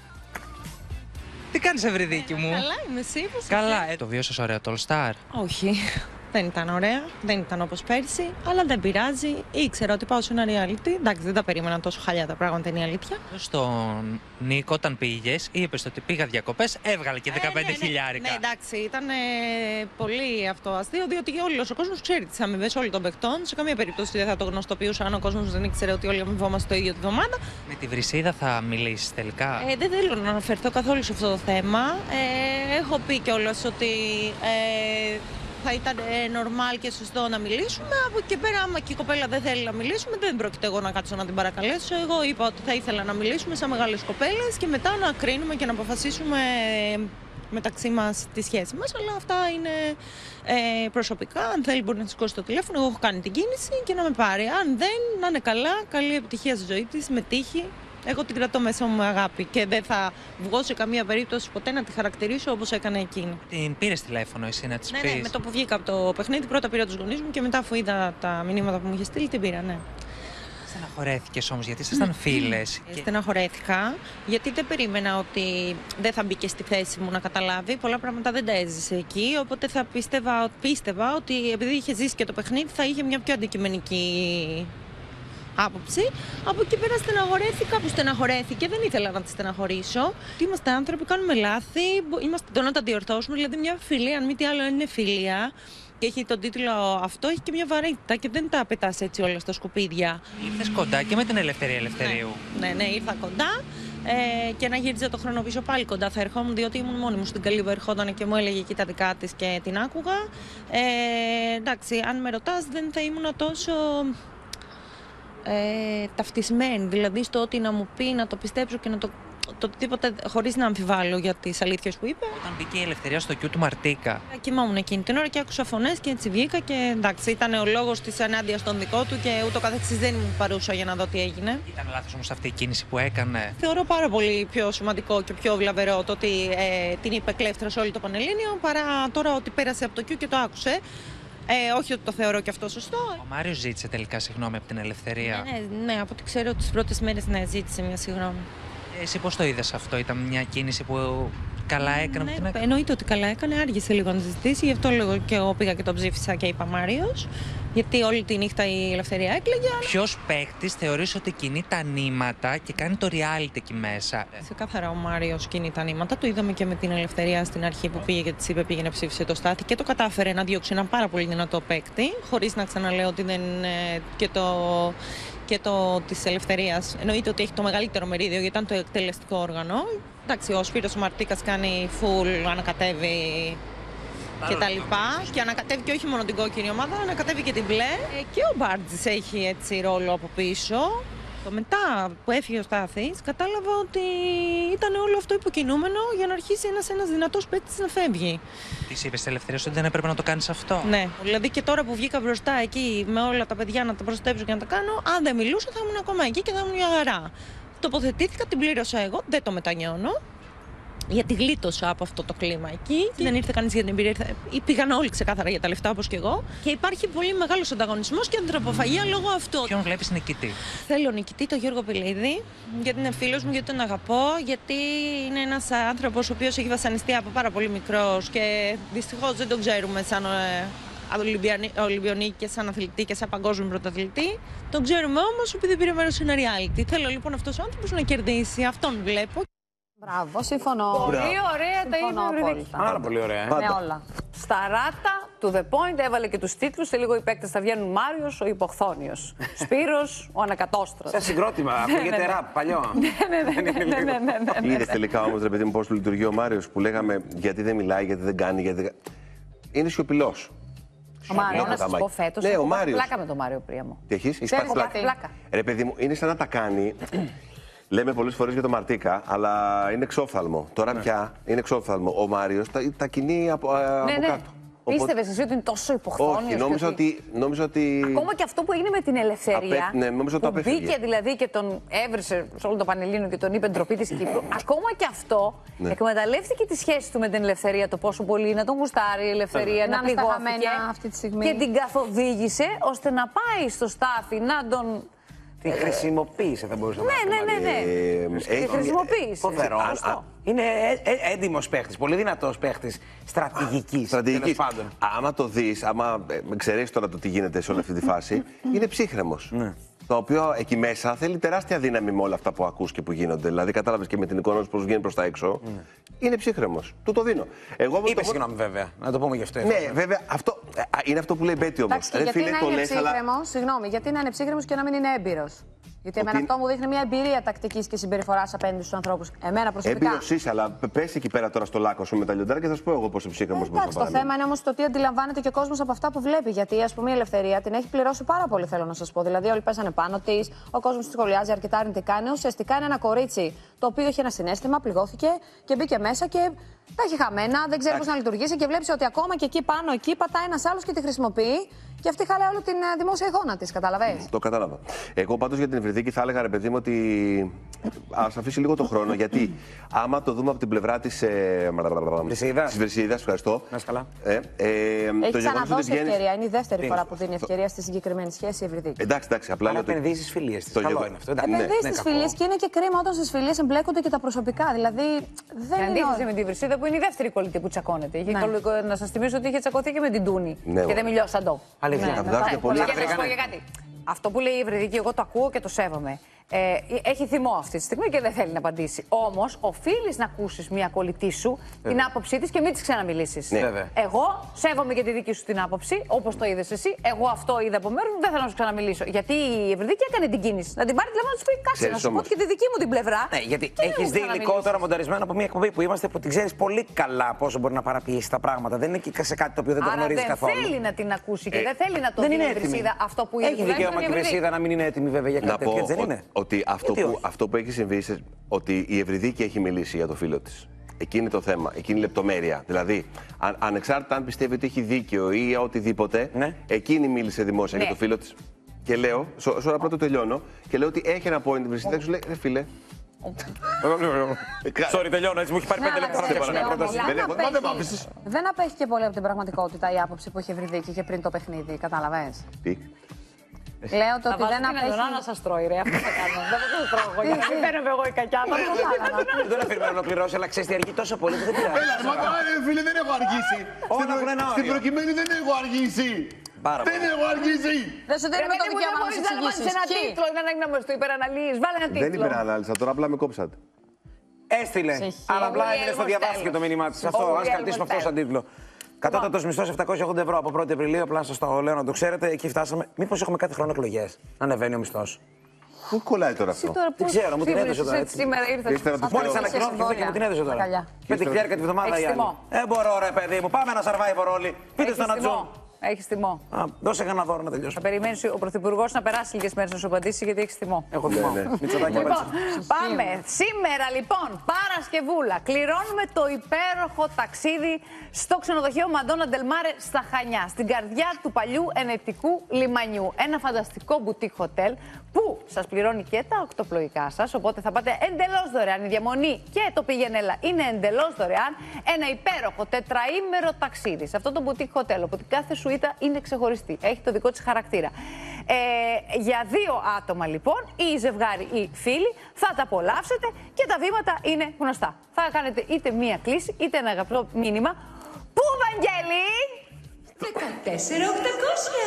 Τι κάνεις, Ευρυδίκη μου? Καλά είμαι, εσύ πώς? Καλά, ε, το βίωσες ωραίο το All Star? Όχι. Δεν ήταν ωραία, δεν ήταν όπως πέρσι, αλλά δεν πειράζει. Ήξερα ότι πάω σε ένα reality. Εντάξει, δεν τα περίμενα τόσο χαλιά τα πράγματα, είναι η αλήθεια. Στον Νίκο, όταν πήγες, είπες ότι πήγα διακοπές, έβγαλε και δεκαπέντε χιλιάρικα. Ναι, εντάξει, ήταν ε, πολύ αυτό αστείο, διότι όλος ο κόσμος ξέρει τις αμοιβές όλων των παιχτών. Σε καμία περίπτωση δεν θα το γνωστοποιούσα αν ο κόσμος δεν ήξερε ότι όλοι αμοιβόμαστε το ίδιο τη βδομάδα. Με τη Βρυσίδα θα μιλήσεις τελικά? Ε, δεν θέλω να αναφερθώ καθόλου σε αυτό το θέμα. Ε, έχω πει κιόλας ότι. Ε, θα ήταν normal και σωστό να μιλήσουμε. Από εκεί και πέρα, άμα και η κοπέλα δεν θέλει να μιλήσουμε, δεν πρόκειται εγώ να κάτσω να την παρακαλέσω. Εγώ είπα ότι θα ήθελα να μιλήσουμε σαν μεγάλες κοπέλες και μετά να κρίνουμε και να αποφασίσουμε μεταξύ μας τη σχέση μας. Αλλά αυτά είναι ε, προσωπικά. Αν θέλει, μπορεί να σηκώσει το τηλέφωνο. Εγώ έχω κάνει την κίνηση και να με πάρει. Αν δεν, να είναι καλά. Καλή επιτυχία στη ζωή της, με τύχη. Εγώ την κρατώ μέσα μου με αγάπη και δεν θα βγω σε καμία περίπτωση ποτέ να τη χαρακτηρίσω όπως έκανε εκείνη. Την πήρες τηλέφωνο εσύ να της ναι, πεις? Ναι, με το που βγήκα από το παιχνίδι, πρώτα πήρα τους γονείς μου και μετά, αφού είδα τα μηνύματα που μου είχε στείλει, την πήρα, ναι. Στεναχωρέθηκες όμως, γιατί ήσασταν φίλες. Και... Στεναχωρέθηκα, γιατί δεν περίμενα ότι δεν θα μπήκε στη θέση μου να καταλάβει. Πολλά πράγματα δεν τα έζησε εκεί, οπότε θα πίστευα, πίστευα ότι επειδή είχε ζήσει και το παιχνίδι θα είχε μια πιο αντικειμενική άποψη. Από εκεί πέρα στεναχωρέθηκα που στεναχωρέθηκε, δεν ήθελα να τη στεναχωρήσω. Είμαστε άνθρωποι, κάνουμε λάθη, είμαστε το να τα διορθώσουμε. Δηλαδή, μια φιλία, αν μη τι άλλο, είναι φιλία και έχει τον τίτλο αυτό, έχει και μια βαρύτητα και δεν τα πετάς έτσι όλα στα σκουπίδια. Ήρθες κοντά και με την Ελευθερία Ελευθερίου. Ναι, ναι, ναι, ήρθα κοντά. Ε, και να γύριζα το χρόνο πίσω πάλι κοντά θα ερχόμουν, διότι ήμουν μόνη μου στην Καλύβα, ερχόταν και μου έλεγε εκεί τα δικά της και την άκουγα. Ε, εντάξει, αν με ρωτάς, δεν θα ήμουν τόσο ε, ταυτισμένη, δηλαδή στο ότι να μου πει, να το πιστέψω και να το, το οτιδήποτε χωρίς να αμφιβάλλω για τις αλήθειες που είπε. Όταν μπήκε η Ελευθερία στο Q του Μαρτίκα. Κοιμόμουν εκείνη την ώρα και άκουσα φωνές και έτσι βγήκα και εντάξει, ήταν ο λόγος της ενάντια στον δικό του και ούτω καθεξής, δεν ήμουν παρούσα για να δω τι έγινε. Ήταν λάθος όμως αυτή η κίνηση που έκανε? Θεωρώ πάρα πολύ πιο σημαντικό και πιο βλαβερό το ότι ε, την είπε κλέφτρα σε όλο το Πανελλήνιο παρά τώρα ότι πέρασε από το Q και το άκουσε. Ε, όχι ότι το θεωρώ και αυτό σωστό. Ο Μάριος ζήτησε τελικά συγγνώμη από την Ελευθερία? Ναι, ναι, ναι, από ό,τι ξέρω τις πρώτες μέρες ναι, ζήτησε μια συγγνώμη. Εσύ πώς το είδες αυτό, ήταν μια κίνηση που καλά έκανε? Ναι, την έκανε? Εννοείται ότι καλά έκανε, άργησε λίγο να τη ζητήσει, γι' αυτό λίγο και εγώ πήγα και τον ψήφισα και είπα Μάριος, γιατί όλη τη νύχτα η Ελευθερία έκλαιγε. Ποιος παίκτης θεωρείς ότι κινεί τα νήματα και κάνει το reality εκεί μέσα? Ξεκάθαρα ο Μάριος κινεί τα νήματα, το είδαμε και με την Ελευθερία στην αρχή που πήγε και της είπε πήγε να ψήφισε το Στάθη και το κατάφερε να διώξει έναν πάρα πολύ δυνατό παίκτη, χωρίς να ξαναλέω ότι δεν και το... και το της Ελευθερίας. Εννοείται ότι έχει το μεγαλύτερο μερίδιο γιατί ήταν το εκτελεστικό όργανο. Εντάξει, ο Σπύρος ο Μαρτίκας κάνει full, ανακατεύει και τα λοιπά. Και ανακατεύει και όχι μόνο την κόκκινη ομάδα, ανακατεύει και την μπλε. Και ο Μπάρτζης έχει έτσι ρόλο από πίσω. Το μετά που έφυγε ο Στάθης, κατάλαβα ότι ήταν όλο αυτό υποκινούμενο για να αρχίσει ένας, ένας δυνατός παίκτης να φεύγει. Της είπες Ελευθερίας ότι δεν έπρεπε να το κάνεις αυτό? Ναι, δηλαδή και τώρα που βγήκα μπροστά εκεί με όλα τα παιδιά να τα προστατέψω και να τα κάνω, αν δεν μιλούσα θα ήμουν ακόμα εκεί και θα ήμουν μια χαρά. Τοποθετήθηκα, την πλήρωσα εγώ, δεν το μετανιώνω. Γιατί γλίτωσα από αυτό το κλίμα εκεί. Δεν ήρθε κανείς για την εμπειρία. Πήγαν όλοι ξεκάθαρα για τα λεφτά όπως και εγώ. Και υπάρχει πολύ μεγάλος ανταγωνισμός και ανθρωποφαγία λόγω αυτού. Ποιον βλέπεις νικητή? Θέλω νικητή τον Γιώργο Πηλίδη, γιατί είναι φίλος μου, γιατί τον αγαπώ, γιατί είναι ένας άνθρωπος ο οποίος έχει βασανιστεί από πάρα πολύ μικρός και δυστυχώς δεν τον ξέρουμε σαν Ολυμπιονίκη και σαν αθλητή και σαν παγκόσμιο πρωταθλητή. Τον ξέρουμε όμως επειδή πήρε μέρος σε ένα reality. Θέλω λοιπόν αυτός ο άνθρωπος να κερδίσει. Αυτόν βλέπω. Μπράβο, συμφωνώ. Πολύ ωραία τα είπε. Πάρα πολύ ωραία. Με όλα. Στα ράτα του The Point έβαλε και τους τίτλους. Σε λίγο οι παίκτες θα βγαίνουν. Μάριος, ο υποχθόνιος. Σπύρος, ο ανακατόστρας. Σε συγκρότημα, ακούγεται ραπ, παλιό. Ναι, ναι, ναι. Είδες τελικά όμως, ρε παιδί μου, πώς λειτουργεί ο Μάριος που λέγαμε γιατί δεν μιλάει, γιατί δεν κάνει, γιατί. Είναι σιωπηλός. Ο Μάριος, να σας πω φέτος. Ναι, ο έχω Μάριος. Πλάκα με τον Μάριο Πρίαμο. Τι έχεις, Έχω έχεις πλάκα. πλάκα. Ρε παιδί μου, είναι σαν να τα κάνει. Λέμε πολλές φορές για τον Μαρτίκα, αλλά είναι εξόφθαλμο. Τώρα πια είναι εξόφθαλμο. Ο Μάριος τα, τα κινεί από, ναι, από ναι. κάτω. Πίστευες εσύ ότι είναι τόσο υποχθόνιος? Όχι, νόμιζα ότι... νόμιζα ότι... Ακόμα και αυτό που έγινε με την Ελευθερία. Απέ... Ναι, νόμιζα που το απέφυγε. Μπήκε δηλαδή και τον έβρισε σε όλο το Πανελλήνιο και τον είπε ντροπή της Κύπρου. Ακόμα και αυτό ναι. εκμεταλλεύτηκε τη σχέση του με την Ελευθερία, το πόσο πολύ να τον γουστάρει η Ελευθερία, να, να πληγώθηκε. Αυτή τη στιγμή. Και την καθοδήγησε ώστε να πάει στο Στάθη να τον Τη χρησιμοποίησε, θα μπορούσα να πω. Ναι, ναι, ναι, ναι. Τη χρησιμοποίησε. Φοβερό. Είναι έντιμο παίχτη, πολύ δυνατό παίχτη στρατηγική. Στρατηγική. Άμα το δει, άμα ξέρει τώρα το τι γίνεται σε όλη αυτή τη φάση, είναι ψύχρεμο. Το οποίο εκεί μέσα θέλει τεράστια δύναμη με όλα αυτά που ακούς και που γίνονται. Δηλαδή, κατάλαβες και με την εικόνα πώς βγαίνει προς τα έξω. Mm. Είναι ψύχρεμος. Του το δίνω. Εγώ, Είπε το... συγγνώμη, βέβαια. Να το πούμε γι' αυτό. Ναι, βέβαια. Αυτό είναι αυτό που λέει Μπέτη όμως. Εντάξει, γιατί φίλε, να είναι ψύχρεμος, αλλά... συγγνώμη, γιατί να είναι ψύχρεμος και να μην είναι έμπειρος. Γιατί εμένα ότι... αυτό μου δείχνει μια εμπειρία τακτικής και συμπεριφοράς απέναντι στους ανθρώπους. Εμένα προσωπικά. Έμπειρος είσαι, αλλά πες εκεί πέρα τώρα στο λάκκο σου με τα λιοντάρια και θα σου πω εγώ πόσο ψύχρεμος μπορεί να είναι. Εντάξει, το θέμα είναι όμως το τι αντιλαμβάνεται και ο κόσμος από αυτά που βλέπει. Γιατί ας πούμε η ελευθερία την έχει πληρώσει πάρα πολύ, θέλω να σας πω. Δηλαδή, όλοι πέσανε πάνω της, ο κόσμος τη σχολιάζει αρκετά αρνητικά. Είναι ουσιαστικά είναι ένα κορίτσι το οποίο είχε ένα συναίσθημα, πληγώθηκε και μπήκε μέσα και τα έχει χαμένα, δεν ξέρει πώς να λειτουργήσει και βλέπει ότι ακόμα και εκεί πάνω, εκεί πατάει ένας άλλος και τη χρησιμοποιεί. Και αυτή χαλάει όλη την uh, δημόσια εικόνα τη, καταλαβαίνεις. Το κατάλαβα. Εγώ πάντως για την Ευρυδίκη θα έλεγα, ρε παιδί μου, ότι ας αφήσει λίγο το χρόνο. Γιατί άμα το δούμε από την πλευρά της ε... Βρυσίδας, ευχαριστώ. Να καλά. Ε, ε, Έχει ξαναδώσει βγαίνεις... ευκαιρία. Είναι η δεύτερη φορά που δίνει ευκαιρία στη συγκεκριμένη σχέση η Ευρυδίκη. Εντάξει, εντάξει. Απλά λέω. Επενδύει στι φιλίες της. Καλό είναι αυτό. Επενδύει στι φιλίες και είναι και κρίμα όταν στις φιλίες εμπλέκονται και τα προσωπικά. Δηλαδή δεν είναι. Αντίθεση με τη Βρυσίδα που είναι η δεύτερη κολλητή που τσακώνεται. Να σας θυμίσω ότι είχε τσακωθεί και με την Τούνη. Και δεν μιλιώσαν το. Ναι, ναι, πολύ. Και να σου πω και κάτι. Αυτό που λέει η Ευρυδίκη, εγώ το ακούω και το σέβομαι. Ε, έχει θυμό αυτή τη στιγμή και δεν θέλει να απαντήσει. Όμως, οφείλεις να ακούσεις μια κολλητή σου Βέβαια. την άποψή της και μην της ξαναμιλήσεις. Ναι. Εγώ σέβομαι και τη δική σου την άποψη, όπως το είδες εσύ. Εγώ αυτό είδα από μέρους μου, δεν θέλω να σου ξαναμιλήσω. Γιατί η Ευρυδίκη έκανε την κίνηση. Να την πάρει τηλέφωνο να σου πει κάτσε, να σου πω και τη δική μου την πλευρά. Ναι, γιατί έχεις δει υλικό τώρα μονταρισμένο από μια εκπομπή που είμαστε που την ξέρεις πολύ καλά πόσο μπορεί να παραποιήσει τα πράγματα. Δεν είναι και σε κάτι το οποίο δεν το γνωρίζει καθόλου. Δεν θέλει να την ακούσει και δεν θέλει να το δει η Βρυσίδα αυτό που είναι. Έχει δικαίωμα και η Βρυσίδα να μην είναι έτοιμη βέβαια για κάτι τέτοιο, δεν είναι. Ότι αυτό που, αυτό που έχει συμβεί είναι ότι η Ευρυδίκη έχει μιλήσει για το φίλο της. Εκεί είναι το θέμα, εκεί είναι η λεπτομέρεια. Δηλαδή, αν, ανεξάρτητα αν πιστεύει ότι έχει δίκιο ή οτιδήποτε, ναι. εκείνη μίλησε δημόσια ναι. για το φίλο της. Και λέω, σ' πρώτο τελειώνω, και λέω ότι έχει ένα point η Βρυσίδα και σου λέει, ρε φίλε. Sorry, τελειώνω έτσι, μου έχει πάρει πέντε λεπτά να σκέψω μια πρόταση. Δεν απέχει και πολύ από την πραγματικότητα η άποψη που είχε Ευρυδίκη και πριν το παιχνίδι, κατάλαβες. Τι. Λέω το ότι δεν απέχει. Δεν να σας τρώει, ρε. Αυτό θα κάνω. Δεν θα το τρώω εγώ. Γιατί παίρνω εγώ η κακιά. Δεν αφήνω να ολοκληρώσει, αλλά ξέρεις τι αργεί τόσο πολύ που δεν πειράζει. Έλα, μα τώρα φίλε δεν έχω αργήσει. Στην προκειμένη δεν έχω αργήσει. Δεν έχω αργήσει. Δεν σου δίνουμε το δικαίωμα να μας εξηγήσεις. Ένα τίτλο, δεν είναι να το υπεραναλύεις. Βάλε ένα τίτλο. Δεν υπερανάλυσα, τώρα απλά με κόψατε. Έστειλε. Αλλά απλά έμεινε στο διαβάστηκε το μήνυμά της. Αυτό, ας κρατήσουμε αυτό σαν τίτλο. Κατώτατος μισθός επτακόσια ογδόντα ευρώ από πρώτη Απριλίου, απλά σας το λέω να το ξέρετε. Εκεί φτάσαμε. Μήπως έχουμε κάθε χρόνο εκλογές. Να ανεβαίνει ο μισθός. Πού κολλάει τώρα αυτό. Δεν ξέρω, μου την έδωσε τώρα. Σήμερα ήρθα. Μόλις ανακοινώθηκε και μου την έδωσε τώρα. Πέντε χιλιάρικα τη βδομάδα η άλλη. Ε, μπορώ ρε παιδί μου, πάμε ένα survivor όλοι. Πείτε στον Ατζούν. Έχει τιμό. Α, δώσε κανένα δώρο να τελειώσω. Θα περιμένει ο Πρωθυπουργό να περάσει λίγες μέρες να σου απαντήσει γιατί έχει τιμό. Έχω τιμό. Ναι, ναι. Λοιπόν, πάμε. Σήμερα λοιπόν, Παρασκευούλα, κληρώνουμε το υπέροχο ταξίδι στο ξενοδοχείο Μαντόνα Ντελμάρε στα Χανιά, στην καρδιά του παλιού ενετικού λιμανιού. Ένα φανταστικό μπουτίκ χοτέλ που σας πληρώνει και τα οκτωπλοϊκά σας, οπότε θα πάτε εντελώς δωρεάν. Η διαμονή και το πήγαινε-έλα είναι εντελώς δωρεάν. Ένα υπέροχο τετραήμερο ταξίδι σε αυτό το μπουτίκ χοτέλ, όπου κάθε σουίτα είναι ξεχωριστή. Έχει το δικό της χαρακτήρα. Ε, για δύο άτομα λοιπόν, ή ζευγάρι ή φίλοι, θα τα απολαύσετε και τα βήματα είναι γνωστά. Θα κάνετε είτε μία κλίση είτε ένα αγαπητό μήνυμα. Πού, Βαγγέλη? δεκατέσσερα χιλιάδες οκτακόσια.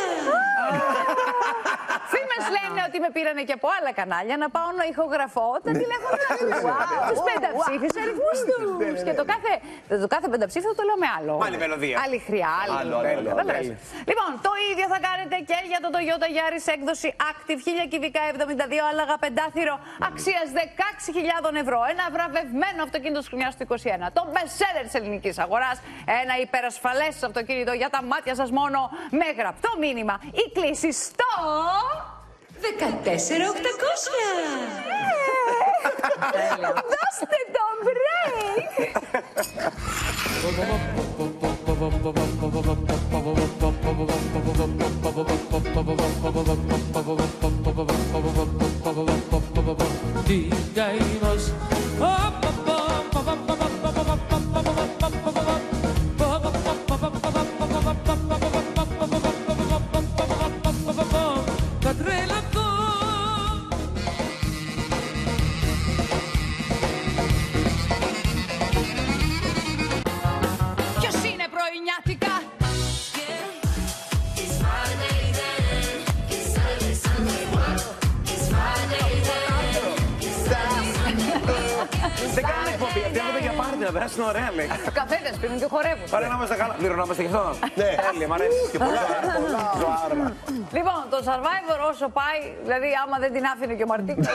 Φήμες λένε ότι με πήρανε και από άλλα κανάλια να πάω να ηχογραφώ τα τηλέφωνα τους. Τους πενταψήφιους αριθμούς τους. Και το κάθε, το κάθε πενταψήφιο το λέω με άλλο. Άλλη μελωδία. Άλλη χρειά. Λοιπόν, το ίδιο θα κάνετε και για το Toyota Yaris έκδοση Active χίλια κυβικά εβδομήντα δύο άλλαγα πεντάθυρο αξίας δεκαέξι χιλιάδες ευρώ. Ένα βραβευμένο αυτοκίνητο της χρονιάς του είκοσι ένα. Το best seller της ελληνικής αγοράς. Ένα υπερασφαλές αυτοκίνητο για τα μάτια σας μόνο με γραπτό μήνυμα ή κλίση στο δεκατέσσερα χιλιάδες οκτακόσια. Δώστε το break. περάσουν ωραία, λέει. Καφέδες πίνουν και χορεύουν. Ωραία, να είμαστε καλά. Πληρωνόμαστε και αυτό. Ναι, τέλεια, μ' αρέσει. Και πολλά. Λοιπόν, το Survivor όσο πάει, δηλαδή άμα δεν την άφηνε και ο Μαρτίκας.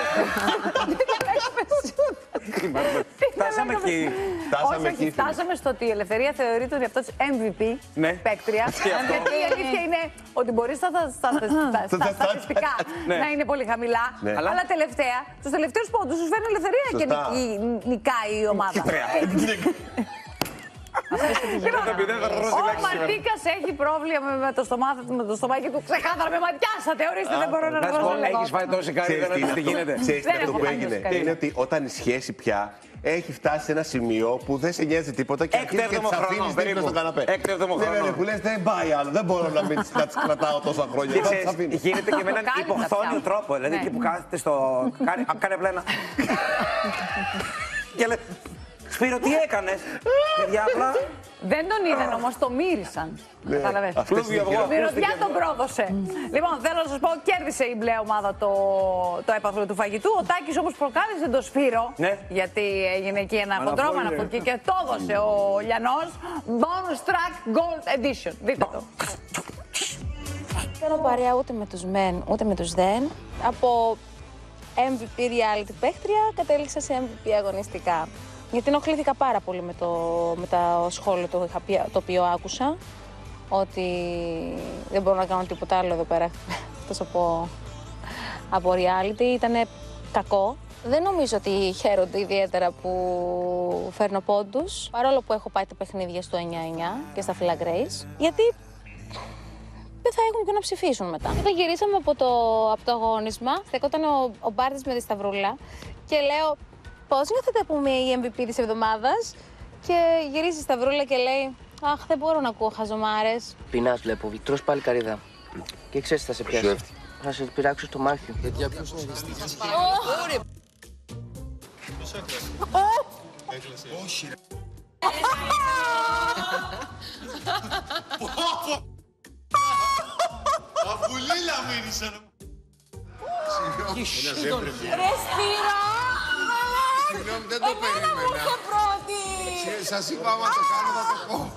Φτάσαμε εκεί. Όχι, όχι, φτάσαμε στο ότι η Ελευθερία θεωρεί τον εαυτό της εμ βι πι παίκτρια. Γιατί η αλήθεια είναι ότι μπορεί στα στατιστικά να είναι πολύ χαμηλά. Αλλά τελευταία, τους τελευταίους πόντους τους φέρνει η Ελευθερία και νικάει η ομάδα. Ο Μαρτίκας έχει πρόβλημα με το στομάχι του. Ξεκάθαρα με ματιάσατε, ορίστε, δεν μπορώ να ρωτήσω. Έχεις φάει τόση καρύ, δεν ξέρεις τι γίνεται. Ξέρεις αυτό που έγινε. Είναι ότι όταν η σχέση πια έχει φτάσει σε ένα σημείο που δεν σε νοιάζει τίποτα και αρχίζει και τις αφήνεις δίπλα στον καναπέ. Έκτο χρόνο. Που λες δεν πάει άλλο, δεν μπορώ να μην τις κρατάω τόσα χρόνια. Γίνεται και με έναν υποχθόνιο τρόπο. Δηλαδή εκεί που κάθεται στο. Κάνει απλά ένα. Και λέει. Σπύρο, τι έκανες, παιδιά, απλά. Δεν τον είδαν όμως, το μύρισαν. Καταλαβες. Η μυρωδιά τον πρόδωσε. Λοιπόν, θέλω να σας πω, κέρδισε η μπλε ομάδα το έπαθλο του φαγητού. Ο Τάκης όμως προκάλεσε τον Σπύρο. Γιατί έγινε εκεί ένα κοντρόμανο από εκεί και το έδωσε ο Λιανός. Bonus track Gold Edition. Δείτε το. Δεν κάνω παρέα ούτε με τους μεν, ούτε με τους δεν. Από εμ βι πι reality παίχτρια κατέληξα σε εμ βι πι αγωνιστικά. Γιατί ενοχλήθηκα πάρα πολύ με το, με το σχόλιο το, το οποίο άκουσα, ότι δεν μπορώ να κάνω τίποτα άλλο εδώ πέρα, εκτός από, από reality. Ήτανε κακό. Δεν νομίζω ότι χαίρονται ιδιαίτερα που φέρνω πόντους, παρόλο που έχω πάει τα παιχνίδια στο εννιά εννιά και στα Flag Race, γιατί δεν θα έχουν και να ψηφίσουν μετά. Όταν γυρίσαμε από το, από το αγώνισμα, στεκόταν ο, ο Μπάρτης με τη Σταυρούλα και λέω πώς νιώθετε που είμαι η εμ βι πι της εβδομάδας, και γυρίζει η Σταυρούλα και λέει αχ, δεν μπορώ να ακούω χαζομάρες. Πεινάς βλέπω, τρως πάλι καρύδα. Και ξέρεις θα σε πιάσει. Θα σε πειράξω στο μάχη. Παιδιά, ποιος είναι δυστυχής. Έκλασε. Όχι ρε. Αφουλίλα μείνησαν. Ρε Σπύρο! Συγγνώμη, δεν το περίμενα. Σας είπα, άμα το κάνω θα το πω.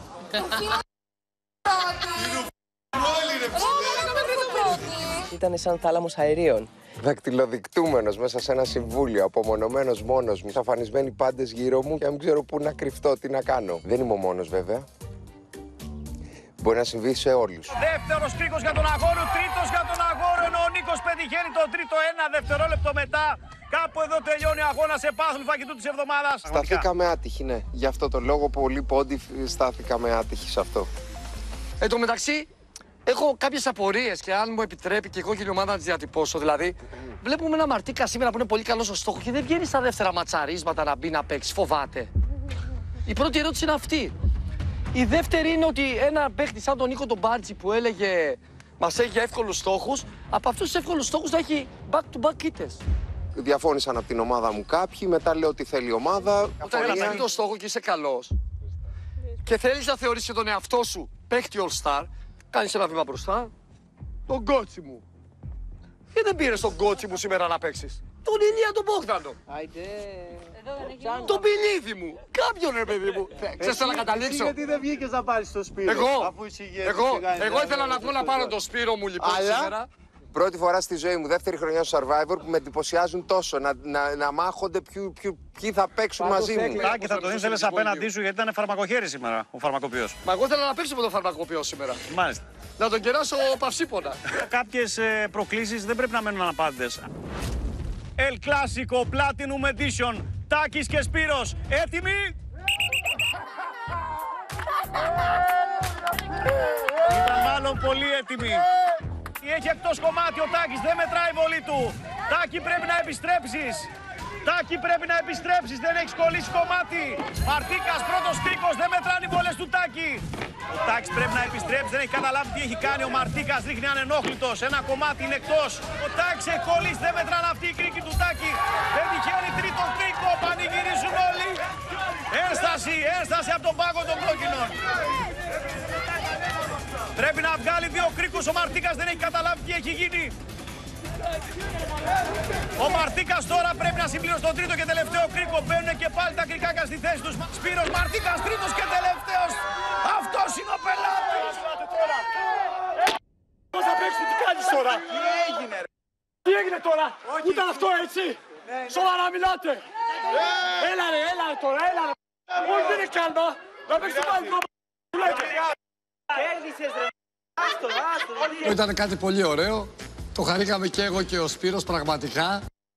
Ήτανε σαν θάλαμος αερίων. Δακτυλοδεικτούμενος μέσα σε ένα συμβούλιο, απομονωμένος μόνος μου, εξαφανισμένοι πάντες γύρω μου και δεν ξέρω πού να κρυφτώ, τι να κάνω. Δεν είμαι ο μόνος βέβαια. Μπορεί να συμβεί σε όλους. Δεύτερος κρίκος για τον αγώρο, τρίτος για τον αγώρο, ενώ ο Νίκος πετυχαίνει το τρίτο ένα δευτερόλεπτο μετά. Κάπου εδώ τελειώνει ο αγώνας επάθλου φαγητού της εβδομάδας. Σταθήκαμε άτυχοι, ναι. Γι' αυτό το λόγο πολλοί πόντι στάθηκαμε άτυχοι σε αυτό. Εν τω μεταξύ, έχω κάποιες απορίες και αν μου επιτρέπει και εγώ και η ομάδα να τις διατυπώσω. Δηλαδή, βλέπουμε ένα Μαρτίκα σήμερα που είναι πολύ καλό στο στόχο και δεν βγαίνει στα δεύτερα ματσαρίσματα να μπει να παίξει. Φοβάται. Η πρώτη ερώτηση είναι αυτή. Η δεύτερη είναι ότι ένα παίχτη σαν τον Νίκο τον Μπάρτζη που έλεγε μας έχει εύκολους στόχους, από αυτούς τους εύκολους στόχους θα έχει back-to-back κίτες. Διαφώνησαν από την ομάδα μου κάποιοι, μετά λέω ότι θέλει η ομάδα. Όταν έχεις αυτό το στόχο και είσαι καλός και θέλεις να θεωρήσεις και τον εαυτό σου παίχτη all-star, κάνεις ένα βήμα μπροστά. Τον κότσι μου. Γιατί δεν πήρες τον κότσι μου σήμερα να παίξεις? Τον Ηλία τον Μπόγδανο. Τον Πιλίδη μου. Κάποιον ρε παιδί μου. Ξέρεις θέλω να καταλήξω. Γιατί δεν βγήκες να πάρεις το Σπύρο? Εγώ, εγώ, εγώ ήθελα να βγω να πάρω το Σπύρο μου λοιπόν σήμερα. Πρώτη φορά στη ζωή μου, δεύτερη χρονιά στο Survivor, που με εντυπωσιάζουν τόσο να, να, να μάχονται ποιοι, ποιοι, ποιοι θα παίξουν μαζί μου. Τάκη, θα τον ήθελες απέναντί σου γιατί ήταν φαρμακοχέρι σήμερα ο φαρμακοποιός. Μα εγώ ήθελα να παίξω με τον φαρμακοποιό σήμερα. Μάλιστα. Να τον κεράσω παυσίπονα. Κάποιες ε, προκλήσεις δεν πρέπει να μένουν αναπάντητες. El Clásico Platinum Edition. Τάκης και Σπύρος. Έτοιμοι! Ήταν μάλλον πολύ έτοιμοι. Έχει εκτός κομμάτι ο Τάκης, δεν μετράει η βολή του. Τάκη πρέπει να επιστρέψεις. Τάκη πρέπει να επιστρέψεις, δεν έχεις κολλήσει κομμάτι. Μαρτίκας πρώτος κρίκος, δεν μετράνε οι βολές του Τάκη. Ο Τάκης πρέπει να επιστρέψει, δεν έχει καταλάβει τι έχει κάνει. Ο Μαρτίκας δείχνει ανενόχλητος, ένα κομμάτι είναι εκτός. Ο Τάκης έχει κολλήσει, δεν μετράνε αυτοί οι κρίκοι του Τάκη. Δεν τυχαίνει τρίτο κρίκο, πανηγυρίζουν όλοι. Ένσταση, ένσταση από τον πάγκο των κόκκινων. Πρέπει να βγάλει δύο κρίκους, ο Μαρτίκας δεν έχει καταλάβει τι έχει γίνει. Ο Μαρτίκας τώρα πρέπει να συμπληρώσει τον τρίτο και τελευταίο κρίκο. Μπαίνουν και πάλι τα κρικάκια στη θέση τους. Σπύρος Μαρτίκας τρίτος και τελευταίος. Αυτός είναι ο πελάτης. Πώς θα παίξουμε, τι κάνεις τώρα? Τι έγινε ρε? Τι έγινε τώρα? Ούτε αυτό έτσι. Σοβαρά μιλάτε. Έλα ρε, έλα ρε τώρα, έλα ρε. Όχι δεν είναι κάλμα. Να παίξουμε πάλι κόμμα. Κέρδισες ρε. Άστο, άστο. Ήταν κάτι πολύ ωραίο. Το χαρήκαμε και εγώ και ο Σπύρος πραγματικά.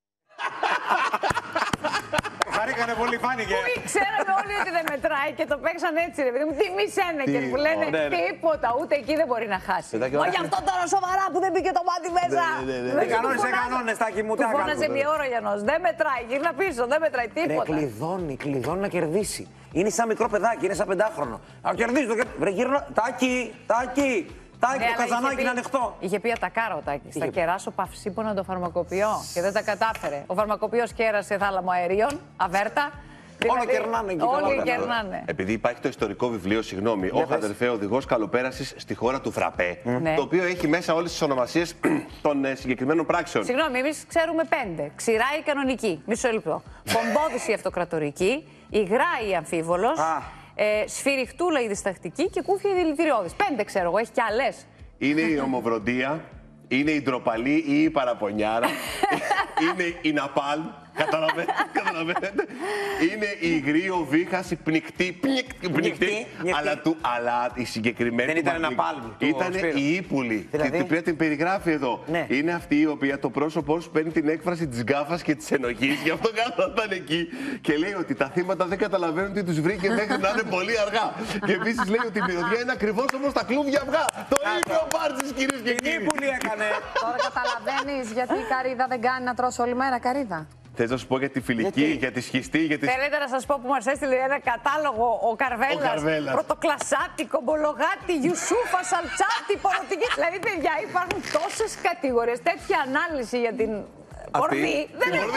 Χαρήκανε πολύ, φάνηκε. Που ξέραμε όλοι ότι δεν μετράει και το παίξαν έτσι, ρε παιδί μου. Τι μη Σένεκερ που λένε ναι, ναι. τίποτα, ούτε εκεί δεν μπορεί να χάσει. Παιδάκι, Μα γι' αυτό τώρα σοβαρά που δεν μπήκε το μάτι μέσα. Οι κανόνες είναι κανόνες, Τάκη μου. Του φώναζε μια ώρα για νος. Δεν μετράει, γύρνα πίσω, δεν μετράει τίποτα. Ρε, κλειδώνει, κλειδώνει να κερδίσει. Είναι σαν μικρό παιδάκι, είναι σαν πεντάχρονο. Να κερδίσει το κερδίσει. Βρε, γύρνα. Τάκη, Τάκη. Τάκη, Ναι, το καζανάκι είναι ανοιχτό. Είχε πει ατακάρα ο Τάκης. Θα κεράσω παυσίπονα το φαρμακοποιό. Και δεν τα κατάφερε. Ο φαρμακοποιός κέρασε θάλαμο αερίων, αβέρτα. Όλο κερνάνε εκεί. Όλοι κερνάνε. Επειδή υπάρχει το ιστορικό βιβλίο, συγγνώμη, ο Χαδερφέ Οδηγός Καλοπέρασης στη χώρα του Φραπέ, Ναι. το οποίο έχει μέσα όλες τις ονομασίες των ε, συγκεκριμένων πράξεων. Συγγνώμη, εμείς ξέρουμε πέντε. Ξηρά η κανονική. Μισό λεπτό. Πομπόδηση η αυτοκρατορική. Υγρά η αμφίβολος. Ε, σφυριχτούλα η διστακτική και κούφια η δηλητηριώδης. Πέντε ξέρω εγώ, έχει κι άλλες. Είναι η ομοβροντία, είναι η ντροπαλή ή η παραπονιάρα, είναι η ναπάλ, καταλαβαίνετε, καταλαβαίνετε. Είναι η υγρή οβίχαση, πνικτή, πνικτή, πνικτή, αλλά, του, αλλά η συγκεκριμένη. Δεν ήταν ναπάλ. Ήταν η ύπουλη. Δηλαδή? Και την οποία την περιγράφει εδώ. Ναι. Είναι αυτή η οποία το πρόσωπό σου παίρνει την έκφραση της γκάφας και της ενοχής. Γι' αυτό κάθονταν εκεί και λέει ότι τα θύματα δεν καταλαβαίνουν τι τους βρήκε μέχρι να είναι πολύ αργά. Και επίσης λέει ότι η μυρωδιά είναι ακριβώς όπως τα κλούβια αυγά. Το είπε ο Μπάρτσης, κυρίες και κύριοι. Η ύπουλη έκανε. Τώρα καταλαβαίνεις γιατί η καρύδα δεν κάνει να τρως όλη μέρα καρύδα. Θες να σου πω για τη φιλική, Γιατί? για τη σχιστή, για τη... Θέλετε να σας πω που μας έστειλε ένα κατάλογο ο Καρβέλας. Ο Καρβέλας. Πρωτοκλασάτη, κομπολογάτη, Ιουσούφα, Σαλτσάτη, Πορωτική. Δηλαδή, παιδιά, υπάρχουν τόσες κατηγορίες. Τέτοια ανάλυση για την πορνή. Δεν είναι.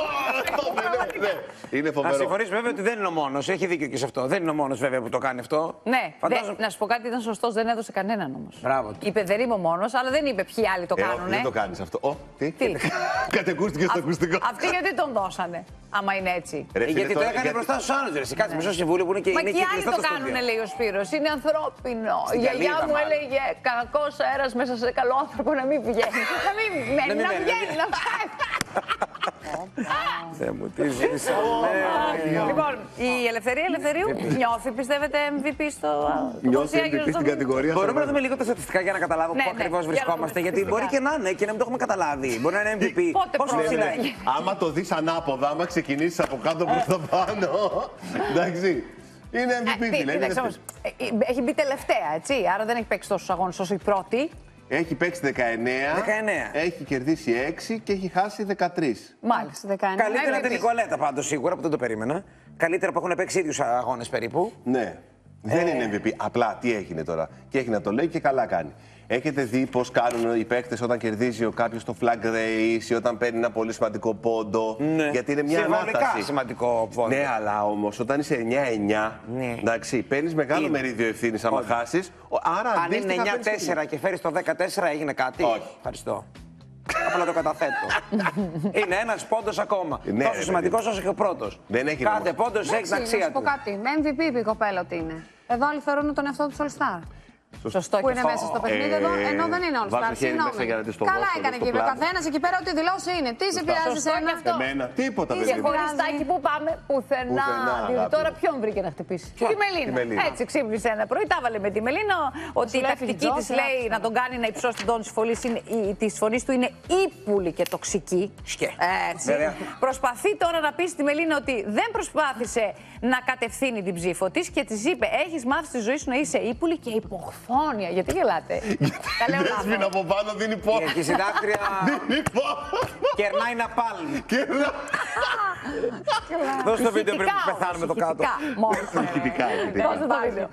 Είναι Να φοβερό. συμφωνείς βέβαια ότι δεν είναι ο μόνος. Έχει δίκιο και σε αυτό. Δεν είναι ο μόνος βέβαια που το κάνει αυτό. Ναι, Φαντάζομαι... δε, να σου πω κάτι, ήταν σωστός, δεν έδωσε κανέναν όμως. Μπράβο του. Είπε δεν είμαι ο μόνος, αλλά δεν είπε ποιοι άλλοι το Ε, κάνουν. δεν το κάνεις αυτό. Ω, τι. Τι? Κατεκούστηκε στο ακουστικό. Αυτοί γιατί τον δώσανε, άμα είναι έτσι. Ρε, φίλε, Γιατί το τώρα, έκανε γιατί- μπροστά στους άλλους. Ρε. Κάτσε μισό συμβούλιο που είναι και Μα είναι και οι άλλοι κλειστό το στούντιο. κάνουν, λέει ο Σπύρος. Είναι ανθρώπινο. Στην Η γιαγιά καλύβα, μου μάλλον. έλεγε κακός αέρας μέσα σε καλό άνθρωπο να μην βγαίνει. Να μην μένει, μην να μένει. βγαίνει, να βγαίνει. Θεέ μου, τι ζήτησα. Λοιπόν, η Ελευθερία Ελευθερίου νιώθει, πιστεύετε, εμ βι πι στο Νιώθει εμ βι πι στην κατηγορία. Μπορούμε να δούμε λίγο τα στατιστικά για να καταλάβουμε Ναι, πού ναι, ακριβώς για να βρισκόμαστε. δούμε Γιατί στατιστικά. μπορεί και να είναι και να μην το έχουμε καταλάβει. Μπορεί να είναι εμ βι πι. Πότε Πόσο πρώτα ψηλά είναι. είναι. Άμα το δεις ανάποδα, άμα ξεκινήσεις από κάτω προς τα πάνω. Εντάξει. Είναι εμ βι πι, Ε, τι, φίλε. είναι κοίταξε όμως, ε, ε, έχει μπει τελευταία, έτσι. Άρα δεν έχει παίξει τόσους αγώνες όσο η πρώτη. Έχει παίξει δεκαεννέα, δεκαεννέα. έχει κερδίσει έξι και έχει χάσει δεκατρείς. Μάλιστα. δεκαεννέα. Καλύτερα εμ βι πι. την Νικολέτα πάντως σίγουρα που δεν το περίμενα. Καλύτερα που έχουν παίξει ίδιους αγώνες περίπου. Ναι. Δεν είναι εμ βι πι. Απλά τι έγινε τώρα. Και έχει να το λέει και καλά κάνει. Έχετε δει πώς κάνουν οι παίκτες όταν κερδίζει ο κάποιος το flag race ή όταν παίρνει ένα πολύ σημαντικό πόντο. Ναι. Γιατί είναι μια Συμβολικά ανάσταση. σημαντικό πόντο. Ναι, αλλά όμως όταν είσαι εννιά εννιά, Ναι. εντάξει, παίρνεις μεγάλο Είναι. μερίδιο ευθύνης άμα Όχι. χάσεις. ο- Άρα Αν αντίστοιχα είναι εννιά παίρνεις τέσσερα και φέρεις το δεκατέσσερα έγινε κάτι. Όχι. Ευχαριστώ. Απλά το καταθέτω. Είναι ένας πόντος ακόμα. Ναι, Τόσο ρε, σημαντικός παιδί. όσο και ο πρώτος. Δεν έχει Κάθε νόημα. πόντος έχει την Να αξία σου πω του. κάτι. Με εμ βι πι είπε η κοπέλα ότι είναι. Εδώ άλλοι θεωρούν τον εαυτό του All Star. Σωστό Που και είναι αυτό. μέσα στο παιχνίδι εδώ, Ε, ενώ δεν είναι All βάζω Star. χέρι μέσα Συγγνώμη. για να δεις το Καλά δώσω έκανε στο και είπε ο πλάνο. καθένα εκεί πέρα ό,τι δηλώσει είναι. Τι σε πειράζει Σωστό εσένα. και αυτό. Εμένα, τίποτα Και παιδί μου. χωρίς Τάκη που πάμε πουθενά. Πουθενά, Διότι αγάπη τώρα μου. ποιον βρήκε να χτυπήσει. Ποιον? Τη Μελίνα. Τη Μελίνα. Έτσι ξύπνησε ένα πρωί, τα έβαλε με τη Μελίνα. Ότι η λέει τακτική φιτζό, τη και λέει άκουσα. να τον κάνει να υψώσει τον τόνο τη φωνή του είναι ύπουλη και τοξική. Σκε. Έτσι. Βέβαια. Προσπαθεί τώρα να πει στη Μελίνα ότι δεν προσπάθησε να κατευθύνει την ψήφο τη και τη είπε: Έχει μάθει στη ζωή σου να είσαι ύπουλη και υποχθόνια. Γιατί γελάτε. Τα λέω λάθος. Δέσποινα από πάνω δίνει πόνο. Και η συντάκτρια Δίνει πόνο. κερνάει να πάλι. Κερνά. Δώσ' το βίντεο πριν Ηχητικά πεθάνουμε το όμως, κάτω. ηχητικά μόνο. Ηχητικά, ηχητικά. Δώστε το βίντεο.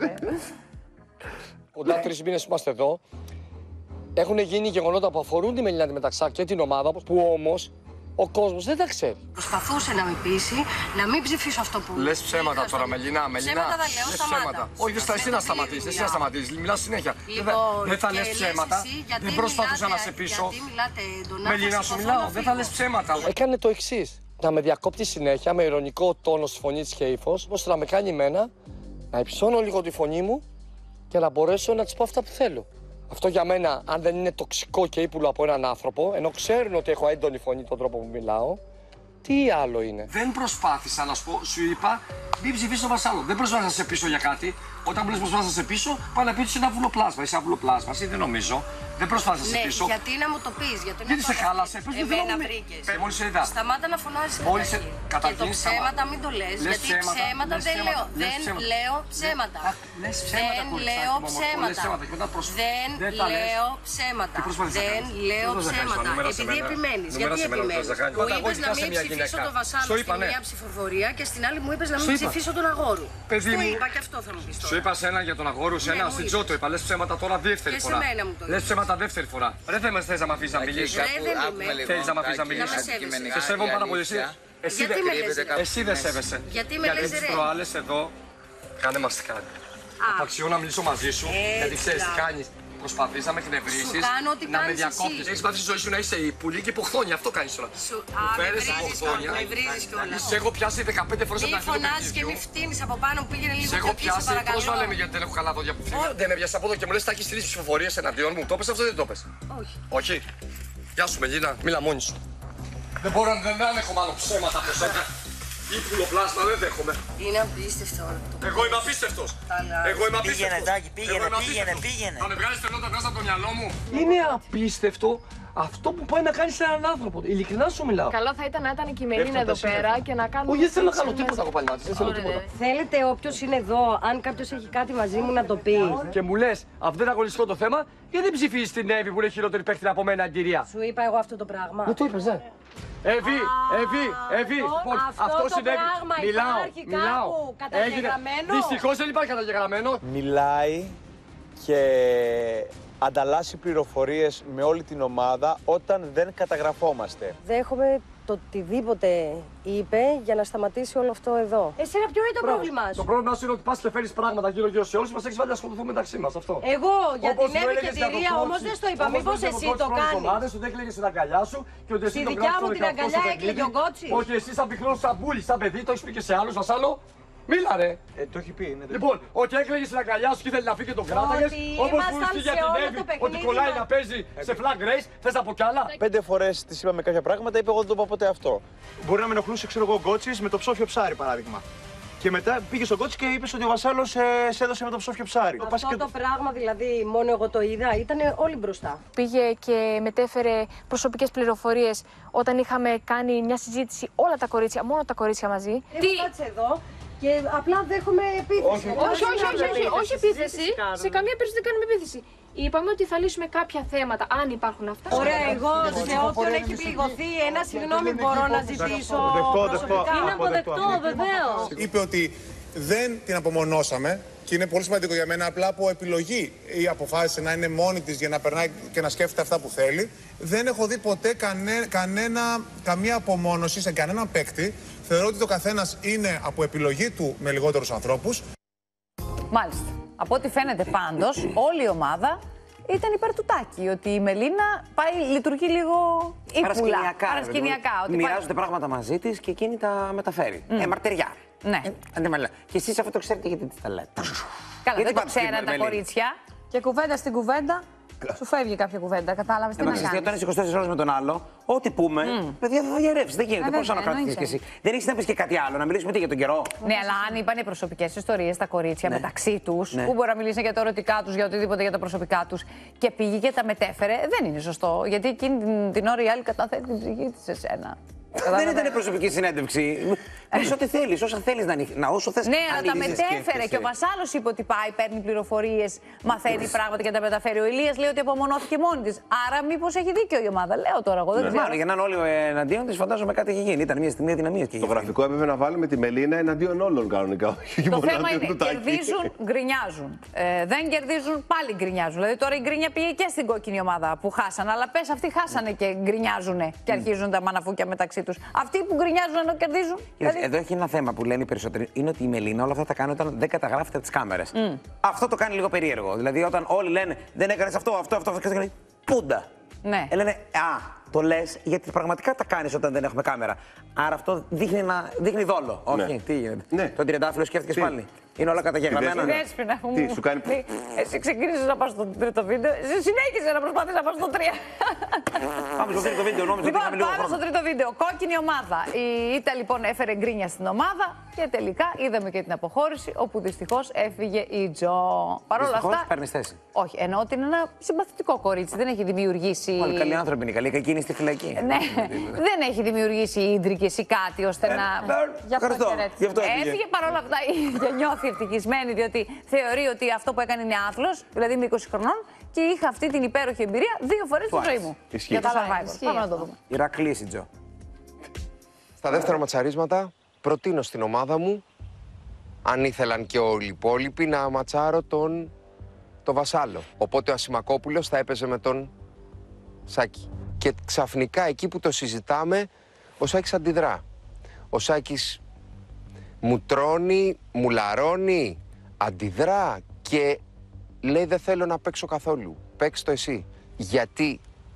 Κοντά τρεις μήνες που είμαστε εδώ, έχουν γίνει γεγονότα που αφορούν τη Μελίνα τη Μεταξά και την ομάδα, που όμως Ο κόσμος δεν τα ξέρει. Προσπαθούσε να με πείσει να μην ψηφίσω αυτό που. Λες ψέματα τώρα, Μελινά. Μελινά. Ψέματα τα λέω, λες σταμάτα. ψέματα. Όχι, δεν θα εσύ να σταματήσεις. Εσύ να σταματήσεις. Μιλάς συνέχεια. Λοιπόν, δεν θα λες ψέματα. Δεν προσπαθούσα να σε πείσω. Μελινά, σου μιλάω. Δεν θα λες ψέματα. Έκανε το εξής. Να με διακόπτει συνέχεια με ειρωνικό τόνο στη φωνή της και ύφος, ώστε να με κάνει εμένα να υψώνω λίγο τη φωνή μου και να μπορέσω να της πω αυτά που θέλω. Αυτό για μένα, αν δεν είναι τοξικό και ύπουλο από έναν άνθρωπο, ενώ ξέρουν ότι έχω έντονη φωνή τον τρόπο που μιλάω, τι άλλο είναι. Δεν προσπάθησα να σου πω, σου είπα, μην ψηφίσει τον Βασάλο. Δεν προσπάθησα να σε πείσω για κάτι. Όταν μου λες προσπάθησα να σε πείσω, πάω να πει ότι είσαι ένα βουλοπλάσμα. Είσαι ένα βουλοπλάσμα, εσύ δεν νομίζω. Δεν προσπάθησα να σε ναι, πείσω. Γιατί να μου το πει, γιατί δεν σε χάλασε. Εμένα βρήκες. Μόλις σε είδα. Σταμάτα να φωνάζεις καταρχήν. Και το ψέματα μην το λες, γιατί ψέματα δεν λέω. Δεν λέω ψέματα. Δεν λέω ψέματα. Δεν λέω ψέματα. Δεν λέω ψέματα. Επειδή επιμένεις. Γιατί επιμένεις. Μου είπες να μην ψηφίσω τον Βασάλο στην μία ψηφοφορία και στην άλλη μου είπες να μην ψηφίσω τον Αγόρου. Το είπα και αυτό θα μου πεις. Σου είπα σε έναν για τον Αγόρου, σε έναν στην Τζο το είπα. Λες ψέματα τώρα δεύτερη φορά. Λες ψέματα δεύτερη φορά. Δεν θες θες να μ' αφήσεις να μιλήσεις. Θέλεις να μ' αφήσεις να μιλήσεις. Σε σέβομαι πάρα πολύ. Εσύ δεν σέβεσαι. Γιατί με λες ρε. τις προάλλες εδώ, κάνε μας κάτι. Απαξιώ να μιλήσω μαζί σου, γιατί ξέρεις τι κάνεις. Προσπαθείς να με εκνευρίσεις, να με διακόπτεις. Έχεις πάθει στη ζωή σου να είσαι υπουλή και υποχθόνια. Αυτό κάνεις τώρα. Α, με βρίζεις κιόλας. Με βρίζεις κιόλας. Σε έχω πιάσει δεκαπέντε φορές από τα αρχή του παιχνιδιού. Μη φωνάζεις και μη φτύνεις από πάνω που πήγαινε λίγο πιο πίσω, παρακαλώ. Πώς να λέμε γιατί δεν έχω καλά δόντια που φύγα. Δεν έβιασα από εδώ και μου λες θα έχεις τρεις ψηφοφορίες εναντίον μου. Το πες αυτό δεν το πες. Όχι. Όχι. Γεια σου Μελίνα, μίλα μόνη σου. Δεν μπορώ να δεν έχω μάλλον ψέματα από σένα. Ύπουλο πλάσμα δεν δέχομαι. Είναι απίστευτο. Εγώ είμαι απίστευτος. Εγώ είμαι απίστευτος. Πήγαινε, Τάκη, πήγαινε, πήγαινε, πήγαινε. Θα με βγάλεις τελότα μέσα από το μυαλό μου. Είναι απίστευτο αυτό που πάει να κάνει σε έναν άνθρωπο. Ειλικρινά σου μιλάω. Καλό θα ήταν να ήταν και η Μελίνα εδώ πέρα και να κάνουμε. Όχι, δεν θέλω να κάνω τίποτα από πάλι μαζί. Δεν θέλω τίποτα. Θέλετε όποιος είναι εδώ, αν κάποιος έχει κάτι μαζί μου να το πει. Και μου λες, αυτό δεν αγωνιστικό το θέμα, γιατί δεν ψηφίζεις την Εύη που είναι χειρότερη παίχτη από μένα, κυρία. Σου είπα εγώ αυτό το πράγμα. Δεν το είπες, δε. Εύη, Εύη, Εύη, αυτό συνέβη. Μιλάω, μιλάω. Δυστυχώς δεν υπάρχει καταγεγραμμένο. Μιλάει και ανταλλάσσει πληροφορίες με όλη την ομάδα όταν δεν καταγραφόμαστε. Δέχομαι το οτιδήποτε είπε για να σταματήσει όλο αυτό εδώ. Εσένα ποιο είναι το πρόβλημά σου? Το πρόβλημά σου είναι ότι πας και φέρεις πράγματα γύρω-γύρω σε όλους μας, έχεις βάλει να ασχοληθούμε μεταξύ μας. Αυτό. Εγώ για την ευκαιρία όμως δεν στο είπα. Μήπως εσύ το κάνεις? Σου δεν έκλαιγες την αγκαλιά σου και ότι εσύ στη τον δικιά κράτος μου την αγκαλιά έκλαιγε ο Κότσης. Όχι, εσύ σαν πυκνός σαν πουλί, σαν παιδί, το έχεις πει και σε άλλους, Βασάλο. Μίλα ρε! Ε, το έχει πει, είναι Λοιπόν, ότι έκλαιγε στην αγκαλιά σου και ήθελε να φύγει και τον κράταγες. Όπως που είσαι για την Εύη, ότι κολλάει να παίζει σε flag race, θες να πω κι άλλα. Πέντε φορές της είπαμε κάποια πράγματα, είπε εγώ δεν το είπα ποτέ αυτό. Μπορεί να με ενοχλούσε, ξέρω εγώ, ο Γκότσης με το ψόφιο ψάρι, παράδειγμα. Και μετά πήγε στον Κότσι και είπε ότι ο Βασάλος ε, σε έδωσε με το ψόφιο ψάρι. Αυτό και... το πράγμα δηλαδή μόνο εγώ το είδα, ήταν όλοι μπροστά. Πήγε και μετέφερε προσωπικές πληροφορίες όταν είχαμε κάνει μια συζήτηση όλα τα κορίτσια, μόνο τα κορίτσια μαζί. Τι κάτσε εδώ και απλά δέχομαι επίθεση. Όχι, όχι, όχι, όχι, όχι, όχι επίθεση. Σε καμία περίπτωση δεν κάνουμε επίθεση. Είπαμε ότι θα λύσουμε κάποια θέματα, αν υπάρχουν αυτά. Ωραία, εγώ σε όποιον έχει πληγωθεί ένα συγγνώμη μπορώ να ζητήσω προσωπικά. Είναι αποδεκτό, βεβαίως. Είπε ότι δεν την απομονώσαμε και είναι πολύ σημαντικό για μένα απλά από επιλογή ή αποφάσισε να είναι μόνη της για να περνάει και να σκέφτεται αυτά που θέλει. Δεν έχω δει ποτέ κανέ, κανένα, καμία απομόνωση σε κανέναν παίκτη. Θεωρώ ότι το καθένας είναι από επιλογή του με λιγότερους ανθρώπους. Μάλιστα. Από ό,τι φαίνεται πάντως, όλη η ομάδα ήταν υπέρ του Τάκη. Ότι η Μελίνα πάει, λειτουργεί λίγο ύπουλα. Παρασκηνιακά. Παρασκηνιακά. Ότι μοιράζονται πάει... πράγματα μαζί της και εκείνη τα μεταφέρει. Mm. Ε, μαρτεριά. Ναι. Ε, και εσείς αυτό το ξέρετε γιατί της τα λέτε. Καλά, γιατί δεν το ξέραν τα κορίτσια. Και κουβέντα στην κουβέντα. Σου φεύγει κάποια κουβέντα, κατάλαβες τι να κάνεις. Όταν είσαι είκοσι τέσσερις ώρες με τον άλλο, ό,τι πούμε, mm. παιδιά θα διαρρεύσει. Δεν γίνεται. Πώς να κρατήσεις κι εσύ. Δεν έχεις να πεις και κάτι άλλο, να μιλήσουμε τι για τον καιρό. Ναι, αλλά αν είπαν οι προσωπικές ιστορίες τα κορίτσια ναι. μεταξύ τους, ναι. που μπορεί να μιλήσουν για τα ερωτικά τους, για οτιδήποτε για τα προσωπικά τους και πήγε και τα μετέφερε, δεν είναι σωστό. Γιατί εκείνη την, την ώρα η άλλη καταθέτει την ψυχή της σε σένα. Δεν ήταν προσωπική συνέντευξη. Πες ό,τι θέλεις, όσα θέλεις να ανοίξεις. Όσο θες. Ναι, αλλά τα μετέφερε και ο Βασάλος είπε ότι πάει, παίρνει πληροφορίες, μαθαίνει πράγματα και τα μεταφέρει. Ο Ηλίας λέει ότι απομονώθηκε μόνη της. Άρα, μήπως έχει δίκιο η ομάδα. Λέω τώρα, εγώ δεν ξέρω. Μάλλον για να είναι όλοι εναντίον της, φαντάζομαι κάτι έχει γίνει. Ήταν μια στιγμή αδυναμίας. Το γραφικό έπρεπε να βάλουμε τη Μελίνα εναντίον όλων κανονικά. Το θέμα είναι κερδίζουν, γκρινιάζουν. Ε, δεν κερδίζουν, πάλι γκρινιάζουν. Δηλαδή τώρα η γκρίνια πήγε και στην κόκκινη ομάδα που χάσαν. Αλλά πες αυτοί χάσανε και γκρινιάζουν και αρχίζουν τα μαναφούκια μεταξύ τους. Αυτοί που γκρινιάζουν ενώ κερδίζουν. Δηλαδή... Εδώ έχει ένα θέμα που λένε οι περισσότεροι. Είναι ότι η Μελίνα όλα αυτά τα κάνει όταν δεν καταγράφεται από τις κάμερες. Mm. Αυτό το κάνει λίγο περίεργο. Δηλαδή όταν όλοι λένε δεν έκανες αυτό, αυτό, αυτό, αυτό και λέει πούντα. Ναι. Ε, λένε α, το λες γιατί πραγματικά τα κάνεις όταν δεν έχουμε κάμερα. Άρα αυτό δείχνει, ένα, δείχνει δόλο. Ναι. Όχι, τι γίνεται. Ναι. Τον τριαντάφυλλο σκέφτηκες πάλι. Είναι όλα καταγεγραμμένα. Δέσποινα μου. Τι σου κάνει. Εσύ ξεκίνησες να πας στο τρίτο βίντεο. Εσύ συνέχισε να προσπαθείς να πας στο τρία. Πάμε στο τρίτο βίντεο, νόμιζα ότι είχαμε λίγο χρόνο. Πάμε στο τρίτο βίντεο. Κόκκινη ομάδα. Η Ήτα λοιπόν έφερε γκρίνια στην ομάδα και τελικά είδαμε και την αποχώρηση όπου δυστυχώς έφυγε η Τζο. Παρ' όλα αυτά. Παίρνεις θέση. Όχι, ενώ ότι είναι ένα συμπαθητικό κορίτσι. Δεν έχει δημιουργήσει. Όλοι καλοί άνθρωποι είναι. Καλή κακή είναι στη φυλακή. Ναι, δεν έχει δημιουργήσει ίντρικες ή κάτι ώστε να. Γι' αυτό έφυγε παρόλα αυτά και νιώθει ευτυχισμένη, διότι θεωρεί ότι αυτό που έκανε είναι άθλος, δηλαδή είμαι είκοσι χρονών και είχα αυτή την υπέροχη εμπειρία δύο φορές στη ζωή μου. Ισχύει. Για τα Survivor. Πάμε να το δούμε. Ηρακλής η Τζο. Στα δεύτερα ματσαρίσματα προτείνω στην ομάδα μου, αν ήθελαν και όλοι οι υπόλοιποι, να ματσάρω τον το Βασάλο. Οπότε ο Ασημακόπουλος θα έπαιζε με τον Σάκη. Και ξαφνικά εκεί που το συζητάμε, ο Σάκης αντιδρά. Ο Σάκης μου τρώνει, μου λαρώνει, αντιδρά και λέει δεν θέλω να παίξω καθόλου. Παίξ' το εσύ. Γιατί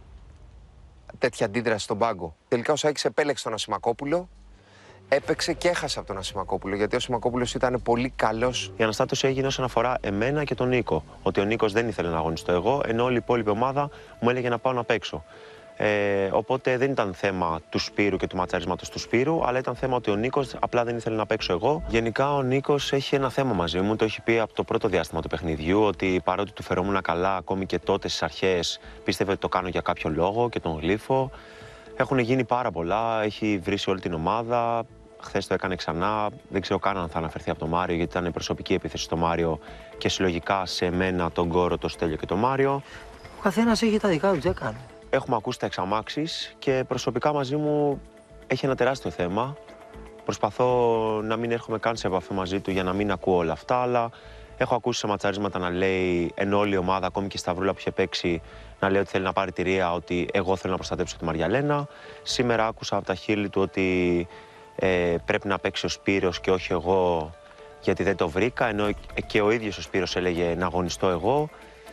τέτοια αντίδραση στον πάγκο. Τελικά ο Σάκης επέλεξε τον Ασημακόπουλο, έπαιξε και έχασε από τον Ασημακόπουλο. Γιατί ο Ασημακόπουλος ήταν πολύ καλός. Η αναστάτωση έγινε όσον αφορά εμένα και τον Νίκο. Ότι ο Νίκος δεν ήθελε να αγωνιστώ εγώ, ενώ όλη η υπόλοιπη ομάδα μου έλεγε να πάω να παίξω. Ε, οπότε δεν ήταν θέμα του Σπύρου και του ματσαρίσματος του Σπύρου, αλλά ήταν θέμα ότι ο Νίκος απλά δεν ήθελε να παίξω εγώ. Γενικά ο Νίκος έχει ένα θέμα μαζί μου, το έχει πει από το πρώτο διάστημα του παιχνιδιού, ότι παρότι του φερόμουν καλά, ακόμη και τότε στις αρχές πίστευε ότι το κάνω για κάποιο λόγο και τον γλύφω. Έχουν γίνει πάρα πολλά, έχει βρήσει όλη την ομάδα. Χθες το έκανε ξανά. Δεν ξέρω καν αν θα αναφερθεί από τον Μάριο, γιατί ήταν προσωπική επίθεση στο Μάριο και συλλογικά σε μένα, τον Κόρο, τον Στέλιο και τον Μάριο. Ο καθένας έχει τα δικά του, τι έκανε. Έχουμε ακούσει τα εξαμάξεις και προσωπικά μαζί μου έχει ένα τεράστιο θέμα. Προσπαθώ να μην έρχομαι καν σε επαφή μαζί του για να μην ακούω όλα αυτά, αλλά έχω ακούσει σε ματσαρίσματα να λέει, ενώ όλη η ομάδα, ακόμη και η Σταυρούλα που είχε παίξει, να λέει ότι θέλει να πάρει τη Ρία, ότι εγώ θέλω να προστατέψω τη Μαριαλένα. Σήμερα άκουσα από τα χείλη του ότι ε, πρέπει να παίξει ο Σπύρος και όχι εγώ, γιατί δεν το βρήκα, ενώ και ο ίδιος ο Σπύρος έλεγε να αγωνιστώ εγώ.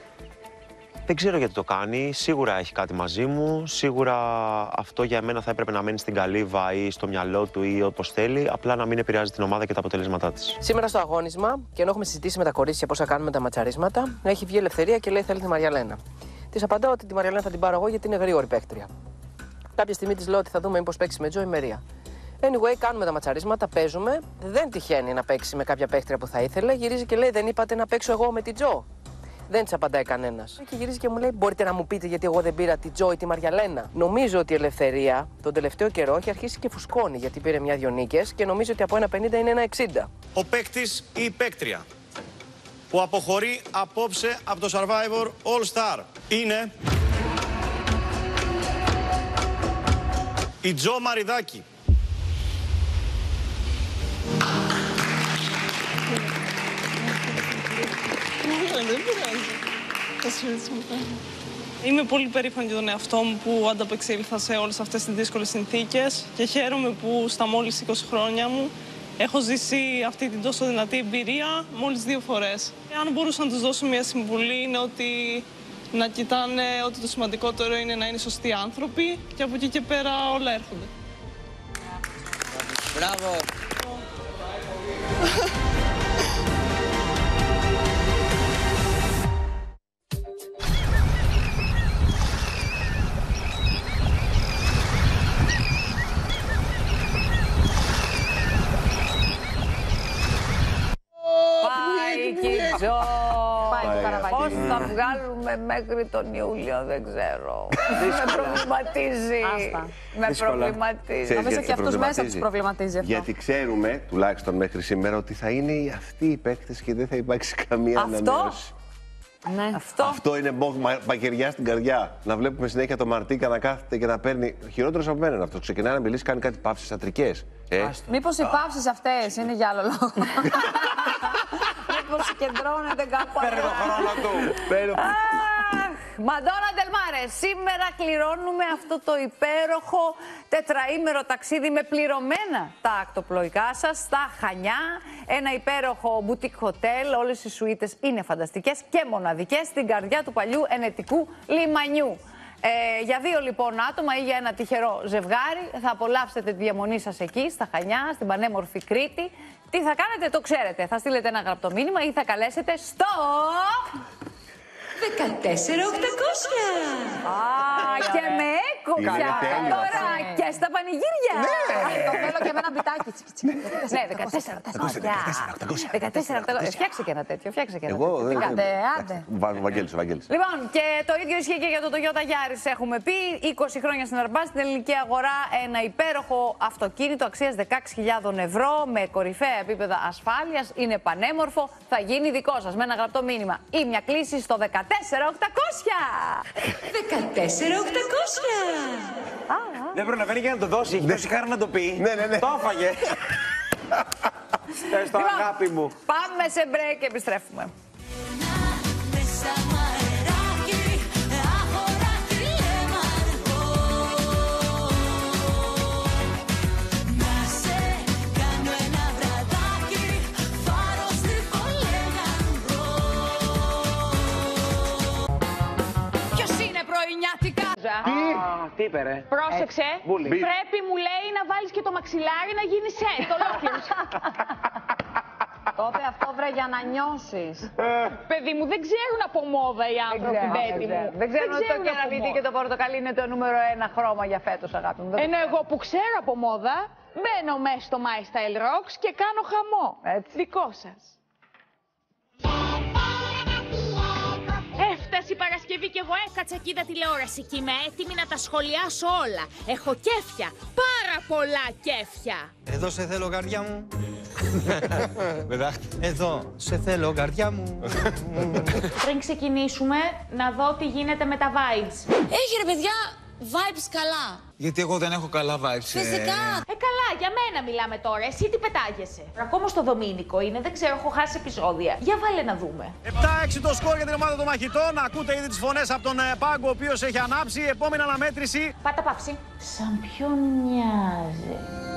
Δεν ξέρω γιατί το κάνει, σίγουρα έχει κάτι μαζί μου, σίγουρα αυτό για μένα θα έπρεπε να μένει στην καλύβα ή στο μυαλό του ή όπως θέλει, απλά να μην επηρεάζει την ομάδα και τα αποτελέσματά της. Σήμερα στο αγώνισμα, και ενώ έχουμε συζητήσει με τα κορίτσια πώς θα κάνουμε τα ματσαρίσματα, έχει βγει Ελευθερία και λέει θέλει τη Μαριαλένα. Της απαντάω ότι τη Μαριαλένα θα την πάρω εγώ γιατί είναι γρήγορη παίκτρια. Κάποια στιγμή της λέω ότι θα δούμε μήπως παίξει με Τζο ή με Ρία. Anyway, κάνουμε τα ματσαρίσματα, παίζουμε. Δεν τυχαίνει να παίξει με κάποια παίκτρια που θα ήθελε. Γυρίζει και λέει: δεν είπατε να παίξω εγώ με την Τζο. Δεν της απαντάει κανένας. Και γυρίζει και μου λέει: μπορείτε να μου πείτε γιατί εγώ δεν πήρα τη Τζο ή τη Μαριαλένα. Νομίζω ότι η Ελευθερία τον τελευταίο καιρό έχει αρχίσει και φουσκώνει γιατί πήρε μια-δυο νίκες και νομίζω ότι από ένα πενήντα είναι ένα εξήντα. Ο παίκτης ή η παίκτρια που αποχωρεί απόψε από το Survivor All Star είναι η Τζο Μαριδάκη. Δεν πειράζει. Είμαι πολύ περήφανη για τον εαυτό μου που ανταπεξήλθα σε όλες αυτές τις δύσκολες συνθήκες και χαίρομαι που στα μόλις είκοσι χρόνια μου έχω ζήσει αυτή την τόσο δυνατή εμπειρία μόλις δύο φορές. Αν μπορούσα να τους δώσω μια συμβουλή είναι ότι να κοιτάνε ότι το σημαντικότερο είναι να είναι σωστοί άνθρωποι και από εκεί και πέρα όλα έρχονται. Μπράβο! Πάει και η Τζο. Πάει το Πώς θα βγάλουμε μέχρι τον Ιούλιο, δεν ξέρω. Με προβληματίζει. Με προβληματίζει. Νομίζω και αυτούς μέσα τους προβληματίζει αυτό. Γιατί ξέρουμε, τουλάχιστον μέχρι σήμερα, ότι θα είναι αυτοί οι παίκτες και δεν θα υπάρξει καμία ανανέωση. Ναι. Αυτό. Αυτό είναι μαχαιριά στην καρδιά. Να βλέπουμε συνέχεια το Μαρτίκα να κάθεται και να παίρνει. Χειρότερος από μένα είναι αυτό. Ξεκινάει να μιλήσει, κάνει κάτι παύσεις ιατρικές. Ε. Μήπως οι παύσεις αυτές είναι για άλλο λόγο. Μήπως συγκεντρώνεται κάπου. Παίρνει το χρόνο του. Μαντόνα Ντελμάρε, σήμερα κληρώνουμε αυτό το υπέροχο τετραήμερο ταξίδι με πληρωμένα τα ακτοπλοϊκά σας στα Χανιά. Ένα υπέροχο μπουτίκ χοτέλ, όλες οι σουίτες είναι φανταστικές και μοναδικές στην καρδιά του παλιού ενετικού λιμανιού. Ε, για δύο λοιπόν άτομα ή για ένα τυχερό ζευγάρι θα απολαύσετε τη διαμονή σας εκεί στα Χανιά, στην πανέμορφη Κρήτη. Τι θα κάνετε το ξέρετε, θα στείλετε ένα γραπτό μήνυμα ή θα καλέσετε στο... δεκατέσσερα οκτακόσια! Α, και με έκοψα τώρα και στα πανηγύρια! Ναι, το θέλω και με ένα μπιτάκι. Ναι, δεκατέσσερα οκτακόσια. δεκατέσσερα οκτακόσια. Φτιάξε και ένα τέτοιο, φτιάξε και ένα τέτοιο. Εγώ δεν Βαγγέλης, Βαγγέλης. Λοιπόν, και το ίδιο ισχύει και για το Toyota Yaris. Έχουμε πει είκοσι χρόνια στην Αρμπά, στην ελληνική αγορά. Ένα υπέροχο αυτοκίνητο αξίας δεκαέξι χιλιάδες ευρώ με κορυφαία επίπεδα ασφάλειας. Είναι πανέμορφο. Θα γίνει δικό σας με ένα γραπτό μήνυμα ή μια κλήση στο δεκατέσσερα οκτακόσια. δεκατέσσερα οκτακόσια. Δεν προλαβαίνει για να το δώσει. Έχει τόση χάρη να το πει. Ναι, ναι, ναι. Το έφαγε. Στο αγάπη μου. Πάμε σε break και επιστρέφουμε. Τι, τι είπε ρε. Πρόσεξε, Μπούλι. πρέπει μου λέει να βάλεις και το μαξιλάρι να γίνει σετ, ολόκληρος. Το είπε αυτό βρε για να νιώσεις. Παιδί μου, δεν ξέρουν από μόδα οι άνθρωποι, Μπέτη μου. Δεν ξέρουν ότι το κεραμίδι και το πορτοκαλί είναι το νούμερο ένα χρώμα για φέτος, αγάπη μου. Ενώ εγώ που ξέρω από μόδα, μπαίνω μέσα στο My Style Rocks και κάνω χαμό. Δικό σας. Έφτασε η Παρασκευή και εγώ έκατσα και είδα τηλεόραση και είμαι έτοιμη να τα σχολιάσω όλα. Έχω κέφια, πάρα πολλά κέφια. Εδώ σε θέλω καρδιά μου. Εδώ σε θέλω καρδιά μου. Πριν ξεκινήσουμε, να δω τι γίνεται με τα vibes. Έχει ρε παιδιά, vibes καλά. Γιατί εγώ δεν έχω καλά vibes. Φυσικά. Ε, καλά, για μένα μιλάμε τώρα. Εσύ τι πετάγεσαι. Ακόμα στο Δομήνικο είναι, δεν ξέρω, έχω χάσει επεισόδια. Για βάλε να δούμε. επτά έξι το σκορ για την ομάδα των μαχητών. Ακούτε ήδη τις φωνές από τον Πάγκο, ο οποίος έχει ανάψει. Επόμενη αναμέτρηση. Πάτα παύση. Σαν ποιον μοιάζει.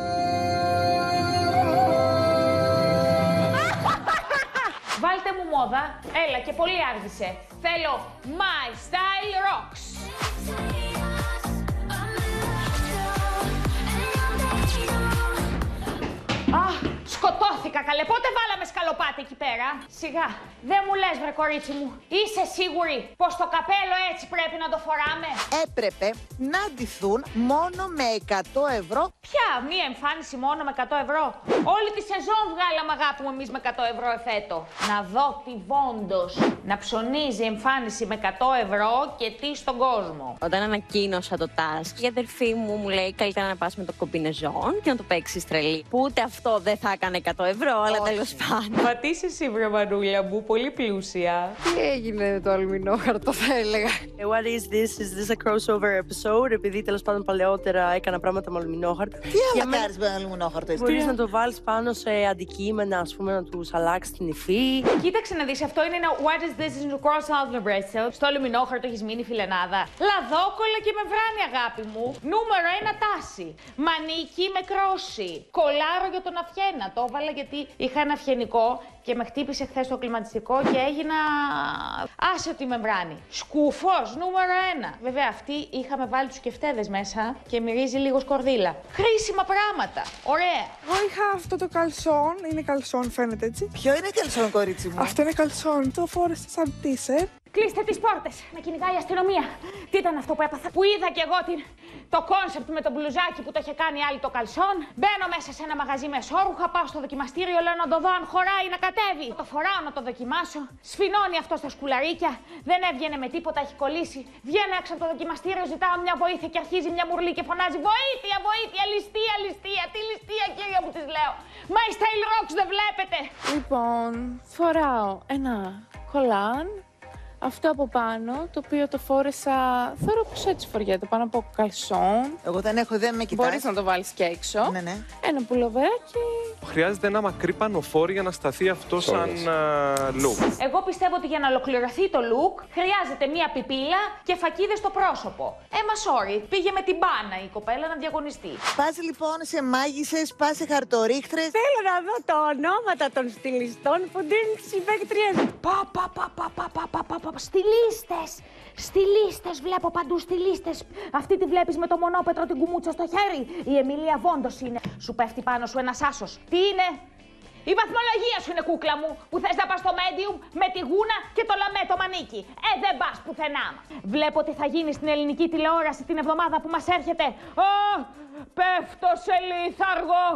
Βάλτε μου μόδα. Έλα και πολύ άργησε. Θέλω My Style Rocks. Αχ, σκοτώθηκα καλέ. Πότε βάλαμε σκαλοπάτι εκεί πέρα. Σιγά. Δεν μου λες βρε κορίτσι μου. Είσαι σίγουρη πως το καπέλο έτσι πρέπει να το φοράμε. Έπρεπε να ντυθούν μόνο με εκατό ευρώ. Ποια, μία εμφάνιση μόνο με εκατό ευρώ. Όλη τη σεζόν βγάλαμε αγάπη μου εμείς με εκατό ευρώ εφέτο. Να δω τη Βόντος να ψωνίζει εμφάνιση με εκατό ευρώ και τι στον κόσμο. Όταν ανακοίνωσα το task, η αδερφή μου μου λέει καλύτερα να πας με το κομπινεζόν και να το παίξεις τρελή. Που ούτε αυτό δεν θα έκανε εκατό ευρώ, αλλά τέλος πάντων. Πατήσει εσύ βρε Μανούλα μου, πολύ πλούσια. Τι έγινε με το αλουμινόχαρτο θα έλεγα. What is this? Is this a crossover episode? Επειδή τέλος πάντων παλαιότερα έκανα πράγματα με αλουμινόχαρτο. Τι άλλα κάνεις με αλουμινόχαρτο εσύ? Μπορείς να το βάλεις πάνω σε αντικείμενα, ας πούμε, να τους αλλάξει την υφή. Κοίταξε να δεις, αυτό είναι ένα What is this? Is a crossover episode. Στο αλουμινόχαρτο έχεις μείνει φιλενάδα. Λαδόκολλα και μεμβράνη αγάπη μου. Νούμερο ένα τάση. Μανίκι με κρόση. Κολάρο για τον αυχένα. Το έβαλα γιατί είχα ένα αυχενικό και με χτύπησε χθες το κλιματιστικό και έγινα άσετη μεμβράνη. Σκούφος, νούμερο ένα. Βέβαια, αυτοί είχαμε βάλει τους κεφτέδες μέσα και μυρίζει λίγο σκορδίλα. Χρήσιμα πράγματα. Ωραία. Εγώ είχα αυτό το καλσόν. Είναι καλσόν, φαίνεται έτσι. Ποιο είναι καλσόν, κορίτσι μου? Αυτό είναι καλσόν. Το φόρεσα σαν t-shirt. Κλείστε τις πόρτες. Με κυνηγάει η αστυνομία. Τι ήταν αυτό που έπαθα? Που είδα κι εγώ την... το κόνσεπτ με το μπλουζάκι που το είχε κάνει άλλη το καλσόν. Μπαίνω μέσα σε ένα μαγαζί με εσώρουχα, πάω στο δοκιμαστήριο, λέω να το δω αν χωράει να κατέβει. Το φοράω να το δοκιμάσω. Σφινώνει αυτό στα σκουλαρίκια. Δεν έβγαινε με τίποτα, έχει κολλήσει. Βγαίνω έξω από το δοκιμαστήριο, ζητάω μια βοήθεια και αρχίζει μια μουρλή και φωνάζει βοήθεια, βοήθεια, ληστεία, ληστεία. Τι ληστεία, κύριε μου, της λέω. Μα οι Style Rocks δεν βλέπετε. Λοιπόν, φοράω ένα κολάν. Αυτό από πάνω, το οποίο το φόρεσα, θεωρώ πως έτσι φοριέται, πάνω από καλσόν. Εγώ δεν έχω, δεν με κοιτάς. Μπορείς να το βάλεις και έξω. Ναι, ναι. Ένα πουλοβεράκι. Χρειάζεται ένα μακρύ πανοφόρι για να σταθεί αυτό σαν uh, look. Εγώ πιστεύω ότι για να ολοκληρωθεί το look χρειάζεται μία πιπίλα και φακίδες στο πρόσωπο. Έμα sorry, πήγε με την μπάνα η κοπέλα να διαγωνιστεί. Πας λοιπόν σε μάγισσες, πας σε χαρτορίχτρες. Θέλω να δω τα ονόματα των στιλιστών που δίνουν τις συμπαίκτριες. Πα, πα, πα, πα, πα, πα, πα, πα, πα, στιλίστες. Στιλίστες, βλέπω παντού στιλίστες. Αυτή τη βλέπεις με το μονόπετρο την κουμούτσα στο χέρι. Η Εμίλια Βόντος είναι. Σου πέφτει πάνω σου ένας άσος. Τι είναι? Η βαθμολογία σου είναι, κούκλα μου, που θες να πας στο medium με τη γούνα και το λαμέ το μανίκι. Ε, δεν πας πουθενά. Βλέπω τι θα γίνει στην ελληνική τηλεόραση την εβδομάδα που μας έρχεται. Ω, πέφτω σε λίθαργο.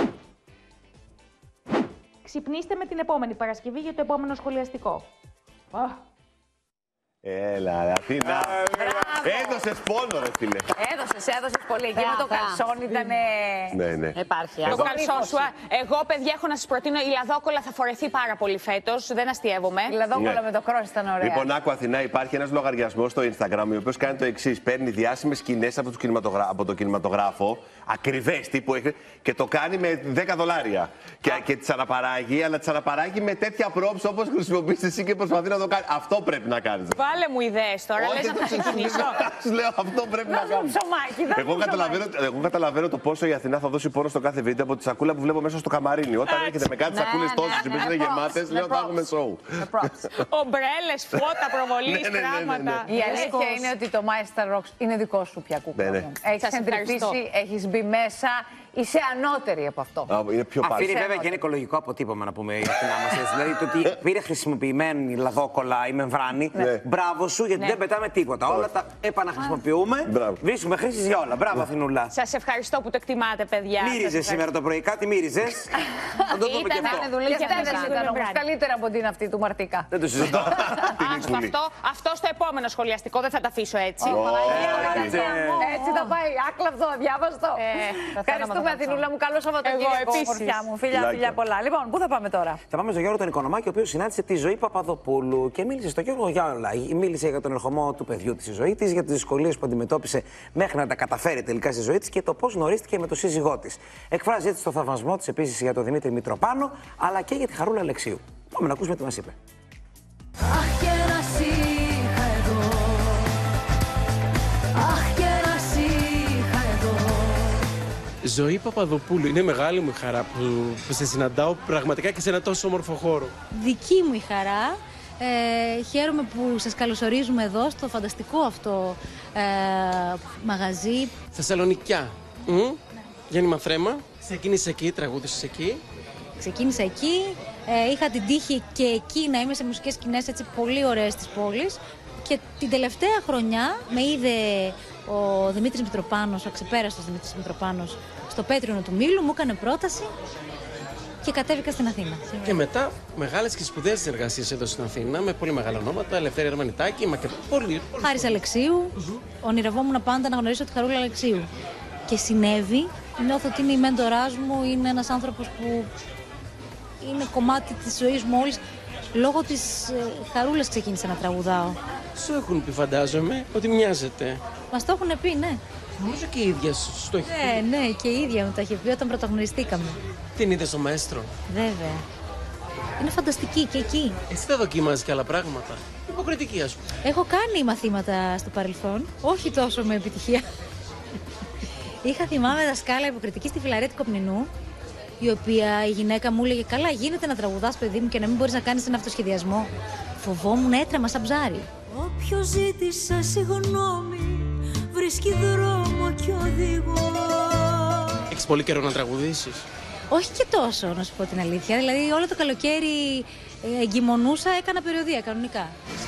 Ξυπνήστε με την επόμενη Παρασκευή για το επόμενο σχολιαστικό. Oh. Έλα, ρε Αθήνα. Έδωσες πόνο, ρε φίλε. Έδωσες, έδωσες πολύ. Εκεί με το καλσόν ήταν. Ναι, ναι. Υπάρχει. Το καλσόν σου. Εγώ, παιδιά, έχω να σας προτείνω. Η λαδόκολα θα φορεθεί πάρα πολύ φέτος. Δεν αστειεύομαι. Η λαδόκολα Ναι. με το κρόσ ήταν ωραία. Λοιπόν, άκου Αθηνά, υπάρχει ένας λογαριασμός στο Instagram, ο οποίος κάνει το εξής. Παίρνει διάσημες σκηνές από, από το κινηματογράφο, ακριβές τύπου, και το κάνει με δέκα δολάρια. Και, και τις αναπαράγει, αλλά τις αναπαράγει με τέτοια props όπως χρησιμοποιείς εσύ και προσπαθεί να το κάνει. Αυτό πρέπει να κάνεις. Βάλε μου ιδέες τώρα, λες να θα ξεκινήσω. Σου λέω, αυτό πρέπει να κάνεις. Εγώ καταλαβαίνω, εγώ καταλαβαίνω το πόσο η Αθηνά θα δώσει πόνο στο κάθε βίντεο από τη σακούλα που βλέπω μέσα στο καμαρίνι. Όταν έρχεται με κάτι σακούλες τόσες, οι οποίες είναι γεμάτες, λέω θα έχουμε show. Ομπρέλες, φώτα, προβολής, πράγματα. Η αλήθεια είναι ότι το My Star Rocks είναι δικό σου πια, κούκλα μου. Έχεις εντρυφήσει, έχεις μπει μέσα. Είσαι ανώτερη από αυτό. Είναι πιο πάλι. Αφήνει βέβαια και ένα οικολογικό αποτύπωμα, να πούμε, η Αθηνά μας. Δηλαδή το ότι πήρε χρησιμοποιημένη λαδόκολα ή μεμβράνη. Ναι. Μπράβο σου, γιατί Ναι. δεν πετάμε τίποτα. Όλα τα επαναχρησιμοποιούμε. Βρίσκουμε χρήσεις για όλα. Μπράβο, Αθηνούλα. Σας ευχαριστώ που το εκτιμάτε, παιδιά. Μύριζες σήμερα το πρωί, κάτι μύριζες. Θα το δούμε και αυτό. Και δεν ήταν όμως καλύτερα από την αυτή του Μαρτίκα. Δεν το συζητώ. Άστο αυτό, αυτό στο επόμενο σχολιαστικό, δεν θα τα αφήσω έτσι. Έτσι θα πάει, άκλαυτο, αδιάβαστο. Ευχαριστούμε, Αθηνούλα μου. Καλό Σαββατοκύριακο, μορφιά μου. Φιλιά, φιλιά πολλά. Λοιπόν, πού θα πάμε τώρα? Θα πάμε στον Γιώργο τον Οικονομάκη, ο οποίος συνάντησε τη Ζωή Παπαδοπούλου και μίλησε στον Γιώργο για όλα. Μίλησε για τον ερχομό του παιδιού της στη ζωή της, για τις δυσκολίες που αντιμετώπισε μέχρι να τα καταφέρει τελικά στη ζωή της και το πώς γνωρίστηκε με τον σύζυγό της. Εκφράζει έτσι το θαυμασμό της επίσης για τον Δημήτρη Μητροπάνο, αλλά και για τη Χαρούλα Αλεξίου. Πάμε να ακούσουμε τι μας είπε. Αχ, και να σ' είχα εδώ. Αχ, και να σ' είχα εδώ. Ζωή Παπαδοπούλου, είναι μεγάλη μου η χαρά που, που σε συναντάω πραγματικά και σε ένα τόσο όμορφο χώρο. Δική μου η χαρά. Ε, χαίρομαι που σας καλωσορίζουμε εδώ στο φανταστικό αυτό ε, μαγαζί. Θεσσαλονικιά. Ναι. Mm. Γέννημα Θρέμα. Ξεκίνησε εκεί, τραγούδησες εκεί. Ξεκίνησα εκεί. Ε, είχα την τύχη και εκεί να είμαι σε μουσικές σκηνές έτσι πολύ ωραίες της πόλης. Και την τελευταία χρονιά με είδε ο Δημήτρης Μητροπάνος, ο αξεπέραστος Δημήτρης Μητροπάνος, στο Πέτρινο του Μήλου, μου έκανε πρόταση και κατέβηκα στην Αθήνα. Και μετά μεγάλες και σπουδαίες συνεργασίες εδώ στην Αθήνα με πολύ μεγάλα ονόματα, Ελευθέρη Ερμανιτάκη, Μακεδόνια. Πολύ. Χάρης Αλεξίου, mm-hmm. ονειρευόμουν πάντα να γνωρίσω τη Χαρούλα Αλεξίου. Και συνέβη, νιώθω ότι είναι η μέντοράς μου, είναι ένας άνθρωπος που είναι κομμάτι της ζωής μου όλης. Λόγω της ε, Χαρούλας ξεκίνησα να τραγουδάω. Σου έχουν πει, φαντάζομαι, ότι μοιάζετε. Μας το έχουν πει, ναι. Νομίζω και η ίδια σου το έχει πει. Ναι, ναι, και η ίδια μου το έχει πει όταν πρωταγωνιστήκαμε. Την είδες στο Μαέστρο? Βέβαια. Είναι φανταστική και εκεί. Εσύ δεν δοκιμάζεις και άλλα πράγματα? Υποκριτική, ας πούμε. Έχω κάνει μαθήματα στο παρελθόν, όχι τόσο με επιτυχία. Είχα, θυμάμαι, δασκάλα υποκριτική στη Φιλαρέτη Κοπνινού, η οποία η γυναίκα μου έλεγε: καλά, γίνεται να τραγουδάς, παιδί μου, και να μην μπορείς να κάνεις ένα αυτοσχεδιασμό. Φοβόμουν, έτρεμα σαν ψάρι. Όποιος ζήτησα συγγνώμη βρίσκει δρόμο και οδηγό. Έχεις πολύ καιρό να τραγουδήσεις? Όχι και τόσο, να σου πω την αλήθεια. Δηλαδή, όλο το καλοκαίρι εγκυμονούσα, έκανα περιοδεία κανονικά.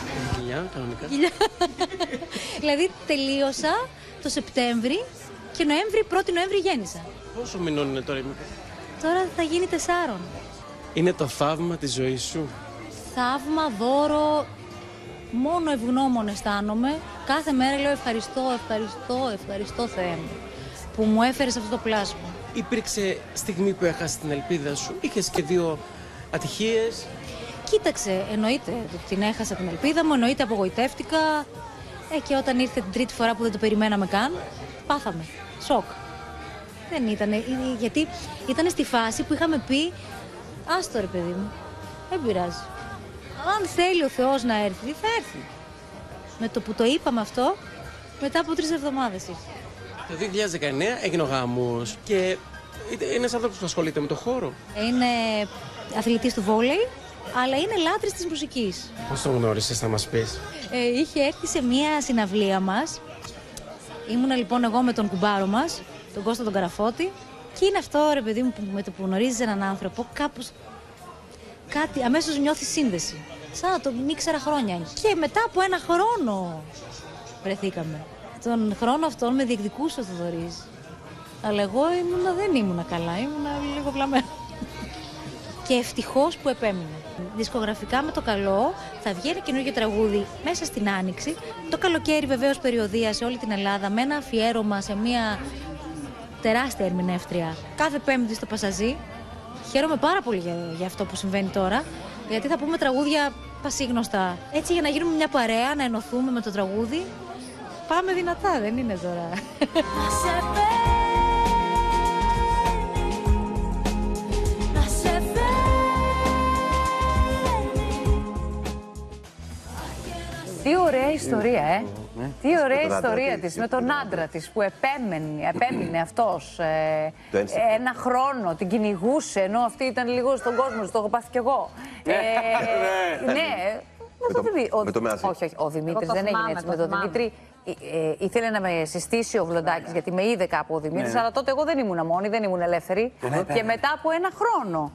Γενιά, κανονικά. Δηλαδή τελείωσα το Σεπτέμβρη και Νοέμβρη, πρώτη Νοέμβρη γέννησα. Πόσο μηνών είναι τώρα η μικρή? Τώρα θα γίνει τεσσάρων. Είναι το θαύμα της ζωής σου. Θαύμα, δώρο, μόνο ευγνώμων αισθάνομαι. Κάθε μέρα λέω ευχαριστώ, ευχαριστώ, ευχαριστώ Θεέ μου που μου έφερες αυτό το πλάσμα. Υπήρξε στιγμή που έχασες την ελπίδα σου, είχες και δύο ατυχίες. Κοίταξε, εννοείται ότι την έχασα την ελπίδα μου, εννοείται απογοητεύτηκα. Ε, και όταν ήρθε την τρίτη φορά που δεν το περιμέναμε καν, πάθαμε. Σοκ. Δεν ήτανε, γιατί ήταν στη φάση που είχαμε πει άστο ρε παιδί μου, δεν πειράζει. Αν θέλει ο Θεός να έρθει, θα έρθει. Με το που το είπαμε αυτό, μετά από τρεις εβδομάδες ήρθε. Το δύο χιλιάδες δεκαεννέα έγινε ο γάμος και είναι ένας άνθρωπος που ασχολείται με το χώρο. Είναι αθλητής του βόλεϊ, αλλά είναι λάτρης της μουσικής. Πώς τον γνώρισες, θα μας πεις? Ε, είχε έρθει σε μία συναυλία μας. Ήμουνα λοιπόν εγώ με τον κουμπάρο μας, τον Κώστα τον Καραφώτη. Και είναι αυτό ρε παιδί μου που με το που γνωρίζεις έναν άνθρωπο, κάπως κάτι, αμέσως νιώθεις σύνδεση. Σαν να τον ήξερα χρόνια. Και μετά από ένα χρόνο βρεθήκαμε. Τον χρόνο αυτόν με διεκδικούσε ο Θοδωρής. Αλλά εγώ ήμουνα, δεν ήμουνα καλά, ήμουνα λίγο βλαμμένα. Και ευτυχώς που επέμεινε. Δισκογραφικά με το καλό θα βγει ένα καινούργιο τραγούδι μέσα στην Άνοιξη. Το καλοκαίρι βεβαίως περιοδεία σε όλη την Ελλάδα με ένα αφιέρωμα σε μια τεράστια ερμηνεύτρια κάθε Πέμπτη στο Πασαζί. Χαίρομαι πάρα πολύ για, για αυτό που συμβαίνει τώρα, γιατί θα πούμε τραγούδια πασίγνωστα. Έτσι για να γίνουμε μια παρέα, να ενωθούμε με το τραγούδι. Πάμε δυνατά, δεν είναι τώρα. Τι ωραία ιστορία, ε! Ναι. Τι ωραία ιστορία της, με τον άντρα της που επέμενε, επέμεινε αυτός ε, ένα χρόνο, την κυνηγούσε, ενώ αυτή ήταν λίγο στον κόσμο, το έχω πάθει κι εγώ. Ε, ναι, με το, ο, με το όχι, όχι, ο Δημήτρης δεν έγινε έτσι με τον Δημήτρη. Ε, ήθελε να με συστήσει ο Βλοντάκης, γιατί με είδε κάπου ο Δημήτρης, αλλά τότε εγώ δεν ήμουν μόνη, δεν ήμουν ελεύθερη. Και μετά από ένα χρόνο.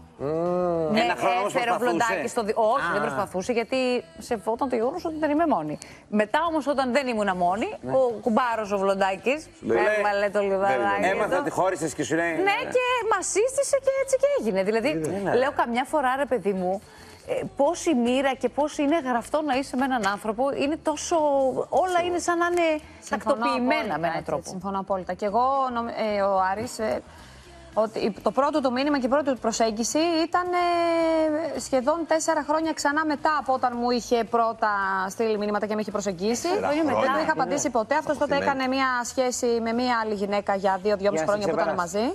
Με ένα χρόνο έφερε ο Βλοντάκης στο. Όχι, δεν προσπαθούσε, γιατί σεβόταν το γεγονός ότι δεν είμαι μόνη. Μετά όμως, όταν δεν ήμουν μόνη, ο κουμπάρος ο Βλοντάκης έβαλε το λιβαδάκι. Έμαθα ότι χώρισες και σου λέει. Ναι, και μα σύστησε και έτσι και έγινε. Δηλαδή, λέω καμιά φορά, ρε παιδί μου, πώς η μοίρα και πώς είναι γραφτό να είσαι με έναν άνθρωπο, είναι τόσο. Όλα είναι σαν να είναι τακτοποιημένα με έναν τρόπο. Συμφωνώ απόλυτα. Και εγώ, ε, ο Άρης, ε, ότι το πρώτο του μήνυμα και η πρώτη του προσέγγιση ήταν ε, σχεδόν τέσσερα χρόνια ξανά μετά από όταν μου είχε πρώτα στείλει μηνύματα και με είχε προσεγγίσει. Μετά δεν είχα απαντήσει ποτέ. Αυτός τότε έκανε μια σχέση με μια άλλη γυναίκα για δύο-δυόμιση χρόνια που ήταν μαζί.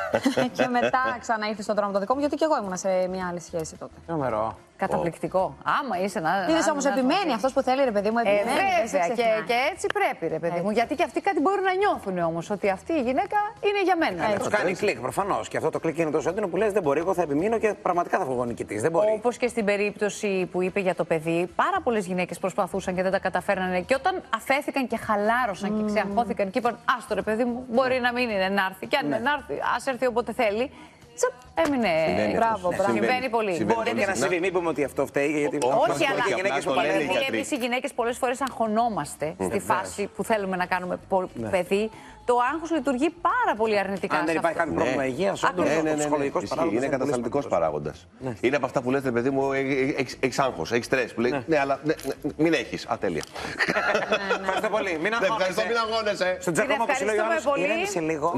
Και μετά ξανά ήρθε στον δρόμο το δικό μου, γιατί και εγώ ήμουν σε μια άλλη σχέση τότε. Τρομερό. Καταπληκτικό. Άμα είσαι να. Είδες όμως, επιμένει αυτός που θέλει, ρε παιδί μου, επιμένει. Ε, βέβαια. Και, και έτσι πρέπει, ρε παιδί μου. Γιατί και αυτοί κάτι μπορούν να νιώθουν όμως, ότι αυτή η γυναίκα είναι για μένα. Το κάνει κλικ, προφανώς. Και αυτό το κλικ είναι τόσο έντονο που λες δεν μπορεί, εγώ θα επιμείνω και πραγματικά θα βγω νικητής. Δεν μπορεί. Όπως και στην περίπτωση που είπε για το παιδί, πάρα πολλές γυναίκες προσπαθούσαν και δεν τα καταφέρνανε. Και όταν αφέθηκαν και χαλάρωσαν mm. και ξεαγχώθηκαν και είπαν, άστο ρε παιδί μου, μπορεί να μην είναι να έρθει. Και αν ναι. να έρθει, ας έρθει όποτε θέλει. Τσαπ, έμεινε. Μπράβο, μπράβο. Συμβαίνει πολύ. Μπορεί και να συμβεί, μην πούμε ότι αυτό φταίει. Γιατί όχι, αλλά εμείς οι γυναίκες πολλές φορές αγχωνόμαστε στη φάση που θέλουμε να κάνουμε παιδί. Το άγχος λειτουργεί πάρα πολύ αρνητικά. Αν δεν υπάρχει κάποιο πρόβλημα υγείας, όντως ο ψυχολογικός παράγοντας. Είναι κατασταλτικός παράγοντας. Είναι από αυτά που λέτε, παιδί μου, έχεις άγχος, έχεις στρες. Ναι, αλλά μην έχεις. Α, τέλεια. Ευχαριστώ πολύ. Μην αγχώνεσαι. Στον Τζακώμα που συλλογεί ο άλλος, ηρέμησε λίγο.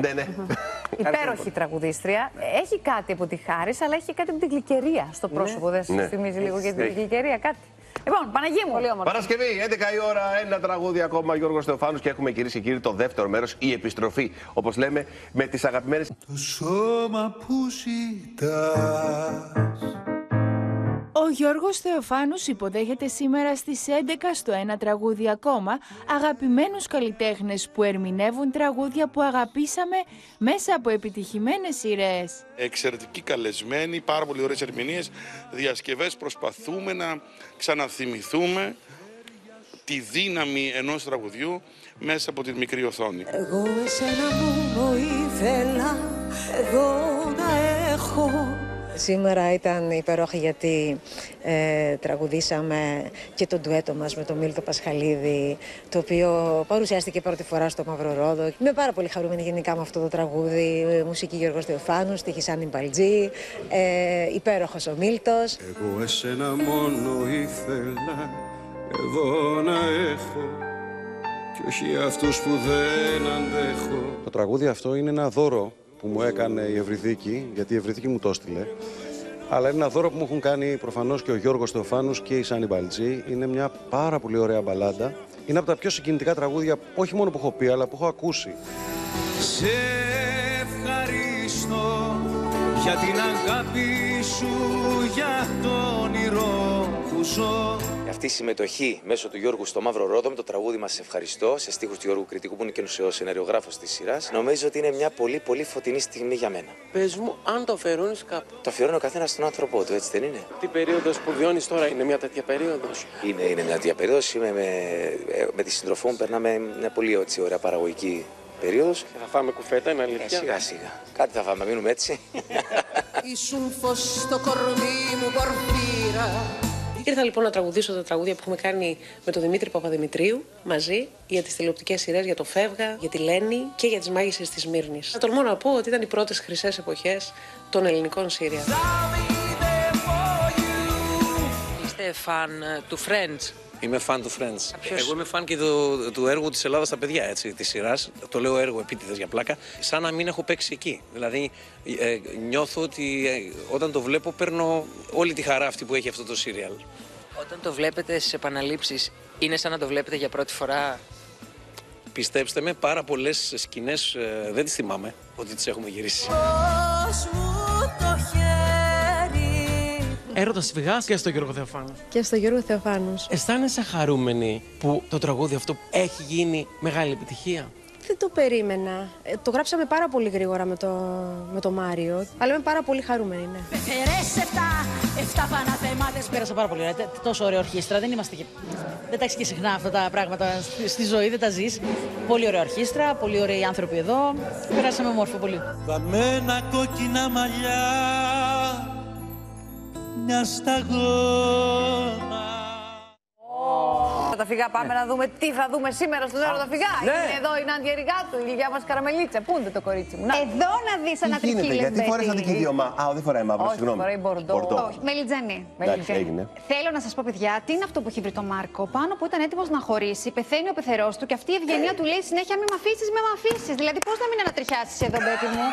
Υπέροχη τραγουδίστρια. Έχει κάτι από τη Χάρις, αλλά έχει κάτι από την γλυκερία στο πρόσωπο. Δεν σας θυμίζει λίγο για την γλυκερία κάτι? Λοιπόν, Παναγί μου. Πολύ όμορφα. Παρασκευή, έντεκα η ώρα, ένα τραγούδι ακόμα, Γιώργος Θεοφάνους, και έχουμε, κυρίες και κύριοι, το δεύτερο μέρος, η επιστροφή, όπως λέμε, με τις αγαπημένες. Το σώμα που ζητάς. Ο Γιώργος Θεοφάνους υποδέχεται σήμερα στις έντεκα στο ένα τραγούδι ακόμα αγαπημένους καλλιτέχνες που ερμηνεύουν τραγούδια που αγαπήσαμε μέσα από επιτυχημένες σειρές. Εξαιρετικοί καλεσμένοι, πάρα πολύ ωραίες ερμηνείες, διασκευές. Προσπαθούμε να ξαναθυμηθούμε τη δύναμη ενός τραγουδιού μέσα από τη μικρή οθόνη. Εγώ εσένα μόνο ήθελα εδώ να έχω Σήμερα ήταν υπέροχη γιατί ε, τραγουδήσαμε και το ντουέτο μας με τον Μίλτο Πασχαλίδη, το οποίο παρουσιάστηκε πρώτη φορά στο Μαυρορόδο. Είμαι πάρα πολύ χαρούμενη γενικά με αυτό το τραγούδι. Μουσική Γιώργος Θεοφάνου, στίχη Άννη Μπαλτζή, ε, υπέροχος ο Μίλτος. Εγώ εσένα μόνο ήθελα εδώ να έχω κι όχι αυτούς που δεν αντέχω. Το τραγούδι αυτό είναι ένα δώρο που μου έκανε η Ευρυδίκη, γιατί η Ευρυδίκη μου το έστειλε. Αλλά είναι ένα δώρο που μου έχουν κάνει προφανώς και ο Γιώργος Θεοφάνους και η Σάνι Μπαλτζή. Είναι μια πάρα πολύ ωραία μπαλάντα. Είναι από τα πιο συγκινητικά τραγούδια, όχι μόνο που έχω πει, αλλά που έχω ακούσει. Σε ευχαριστώ για την αγάπη σου, για το όνειρο που ζω. Αυτή η συμμετοχή μέσω του Γιώργου στο Μαυρορόδο με το τραγούδι μας «Ευχαριστώ» σε στίχους του Γιώργου Κρητικού που είναι και ο σεναριογράφος της σειράς, νομίζω ότι είναι μια πολύ πολύ φωτεινή στιγμή για μένα. Πες μου, αν το αφιερώνεις κάπου. Το αφιερώνει ο καθένας στον άνθρωπό του, έτσι δεν είναι? Τι περίοδος που βιώνεις τώρα είναι μια τέτοια περίοδος? Είναι, είναι μια τέτοια περίοδος. Είμαι με, με τη σύντροφό μου, περνάμε μια πολύ έτσι, ωραία παραγωγική περίοδος. Και θα φάμε κουφέτα, είναι αλήθεια? Ε, σιγά σιγά. Κάτι θα φάμε, μείνουμε έτσι. Ήσουν φως στο κορμί μου πορφύρα. Ήρθα λοιπόν να τραγουδήσω τα τραγούδια που έχουμε κάνει με τον Δημήτρη Παπαδημητρίου μαζί για τις τηλεοπτικές σειρές, για το Φεύγα, για τη Λένη και για τις Μάγισσες της Μύρνης. Θα τολμώ να πω ότι ήταν οι πρώτες χρυσές εποχές των ελληνικών σύριαλ. Είστε φαν του Friends? Είμαι φαν του Friends. Ποιος? Εγώ είμαι φαν και του, του έργου της Ελλάδας στα παιδιά, έτσι, της σειράς. Το λέω έργο επίτηδες για πλάκα, σαν να μην έχω παίξει εκεί. Δηλαδή, ε, νιώθω ότι ε, όταν το βλέπω παίρνω όλη τη χαρά αυτή που έχει αυτό το σύριαλ. Όταν το βλέπετε στις επαναλήψεις, είναι σαν να το βλέπετε για πρώτη φορά? Πιστέψτε με, πάρα πολλές σκηνές ε, δεν τις θυμάμαι ότι τις έχουμε γυρίσει. Έρωτα σφυγάς και στο Γιώργο Θεοφάνου. Και στο Γιώργο Θεοφάνους. Αισθάνεσαι χαρούμενη που το τραγούδι αυτό έχει γίνει μεγάλη επιτυχία? Δεν το περίμενα. Ε, το γράψαμε πάρα πολύ γρήγορα με το, με το Μάριο, αλλά είμαι πάρα πολύ χαρούμενη, ναι. Πέρασα πάρα πολύ ωραία. Τόσο ωραία ορχήστρα. Δεν είμαστε και... Δεν τα έχεις και συχνά αυτά τα πράγματα στη, στη ζωή, δεν τα ζεις. Πολύ ωραία ορχήστρα, πολύ ωραίοι άνθρωποι εδώ. Περάσαμε όμορφα πολύ. Βαμμένα κόκκινα μαλλιά, μια σταγόνα. Ερωταφυγά, πάμε να δούμε τι θα δούμε σήμερα στον Ερωταφυγά. Ναι. Είναι εδώ η Νάντια Ριγάτου, η ηλιά μας Καραμελίτσα. Πού είναι το κορίτσι μου? Να. Εδώ να δεις ένα Τι γίνεται, γιατί φορές αντικείδιο? Α, δεν φοράει μαύρο, Όχι, συγγνώμη. φοράει μπορντό. Όχι, μελιτζανή. Εντάξει, έγινε. Θέλω να σας πω, παιδιά, τι είναι αυτό που έχει βρει το Μάρκο. Πάνω που ήταν έτοιμος να χωρίσει, πεθαίνει ο πεθερός του και αυτή η ευγενία του λέει συνέχεια μη μ' αφήσεις, μη μ' αφήσεις. Δηλαδή, πώς να μην ανατριχιάσεις εδώ, Μπέτη μου?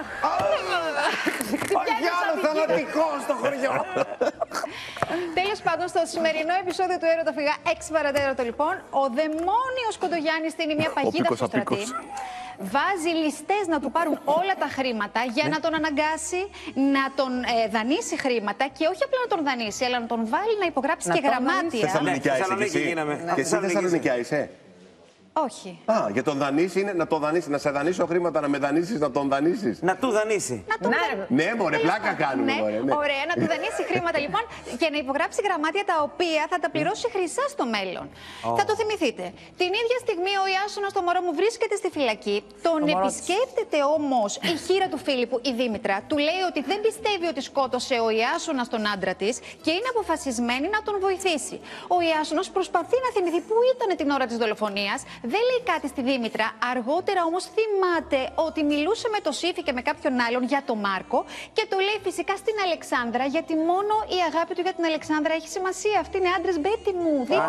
Όχι άλλο θανατικό στο χωριό. Τέλος πάντων, στο σημερινό επεισόδιο του Ερωταφυγά, έξι παρατέταρτο λοιπόν, ο δαιμόνιος Κοντογιάννης στείνει μια παγίδα στο στρατή. Βάζει ληστές να του πάρουν όλα τα χρήματα για να τον αναγκάσει να τον ε, δανείσει χρήματα και όχι απλά να τον δανείσει, αλλά να τον βάλει να υπογράψει Να και τον γραμμάτια. Θεσσαλονικιά είσαι και εσύ? Και εσύ Θεσσαλονικιά είσαι? Όχι. Α, για τον δανείσει είναι να τον δανείσει, να σε δανείσω χρήματα, να με δανείσεις, να τον δανείσεις. Να του δανείσει. Να τον ναι, ναι, μωρέ, πλάκα κάνουμε. Ναι, μωρέ, ναι. Ωραία, να του δανείσει χρήματα λοιπόν και να υπογράψει γραμμάτια τα οποία θα τα πληρώσει χρυσά στο μέλλον. Oh. Θα το θυμηθείτε. Την ίδια στιγμή ο Ιάσονας, το μωρό μου, βρίσκεται στη φυλακή. Τον το επισκέπτεται όμως η χείρα του Φίλιππου, η Δήμητρα. Του λέει ότι δεν πιστεύει ότι σκότωσε ο Ιάσονας τον άντρα της και είναι αποφασισμένη να τον βοηθήσει. Ο Ιάσονας προσπαθεί να θυμηθεί πού ήταν την ώρα της δολοφονίας. Δεν λέει κάτι στη Δήμητρα. Αργότερα όμως θυμάται ότι μιλούσε με το Σύφη και με κάποιον άλλον για τον Μάρκο και το λέει φυσικά στην Αλεξάνδρα, γιατί μόνο η αγάπη του για την Αλεξάνδρα έχει σημασία. Αυτή είναι άντρες, Μπέτη μου. Δείτε.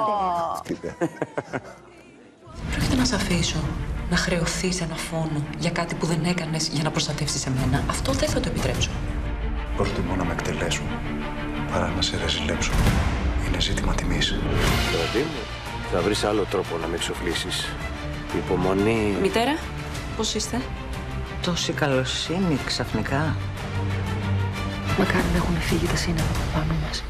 Πρόκειται να σε αφήσω να χρεωθείς ένα φόνο για κάτι που δεν έκανες για να προστατεύσεις εμένα. Αυτό δεν θα το επιτρέψω. Προτιμώ να με εκτελέσουν παρά να σε ρεζιλέψω. Είναι ζήτημα τιμής. Παιδί μου, θα βρεις άλλο τρόπο να με εξοφλήσεις. Υπομονή. Μητέρα, πώς είστε? Τόση καλοσύνη ξαφνικά. Μακάρι να έχουν φύγει τα σύννεφα από πάνω μας.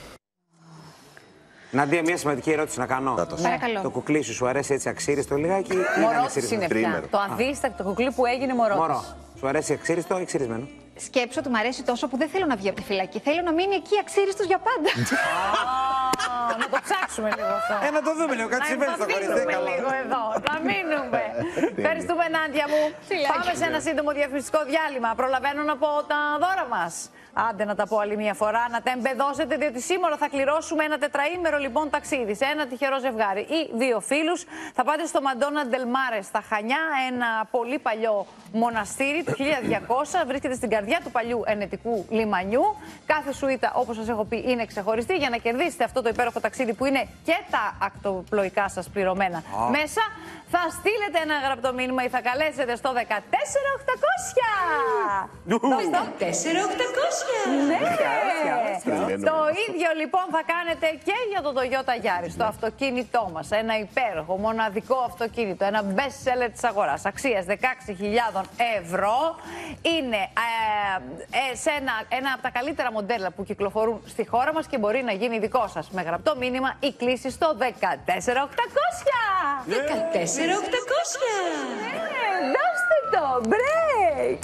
Νάντια, μια σημαντική ερώτηση να κάνω. Παρακαλώ. Το κουκλί σου, σου αρέσει έτσι αξίριστο λιγάκι? Μωρός είναι πια. Το αδίστακτο κουκλί που έγινε μωρός. Μωρό. Σου αρέσει αξίριστο ή ξυρισμένο? Σκέψω ότι μου αρέσει τόσο που δεν θέλω να βγει από τη φυλακή. Θέλω να μείνει εκεί αξίριστος για πάντα. Να το ψάξουμε λίγο αυτό. Ε, να το δούμε λίγο, κάτι συμβαίνει στο χωριό. Να μείνουμε λίγο εδώ, να μείνουμε. Ευχαριστούμε, Νάντια μου. Πάμε σε ένα σύντομο διαφημιστικό διάλειμμα. Προλαβαίνω να πω τα δώρα μας. Άντε να τα πω άλλη μια φορά, να τα εμπεδώσετε, διότι σήμερα θα κληρώσουμε ένα τετραήμερο λοιπόν ταξίδι σε ένα τυχερό ζευγάρι ή δύο φίλους. Θα πάτε στο Μαντόνα Ντελ Μάρε στα Χανιά, ένα πολύ παλιό μοναστήρι του χίλια διακόσια. Βρίσκεται στην καρδιά του παλιού ενετικού λιμανιού. Κάθε σουίτα, όπως σας έχω πει, είναι ξεχωριστή. Για να κερδίσετε αυτό το υπέροχο ταξίδι που είναι και τα ακτοπλοϊκά σας πληρωμένα oh. μέσα, θα στείλετε ένα γραπτό μήνυμα ή θα καλέσετε στο δεκατέσσερα οκτακόσια. δεκατέσσερα οκτακόσια. Ναι. Το ίδιο λοιπόν θα κάνετε και για το Toyota Yaris, το αυτοκίνητό μας. Ένα υπέροχο, μοναδικό αυτοκίνητο, ένα best seller της αγοράς, αξίας δεκαέξι χιλιάδες ευρώ. Είναι ε, ε, σε ένα, ένα από τα καλύτερα μοντέλα που κυκλοφορούν στη χώρα μας και μπορεί να γίνει δικό σας με γραπτό μήνυμα ή κλήση στο δεκατέσσερα οκτακόσια. δεκατέσσερα οκτακόσια. Ναι, δώστε το break.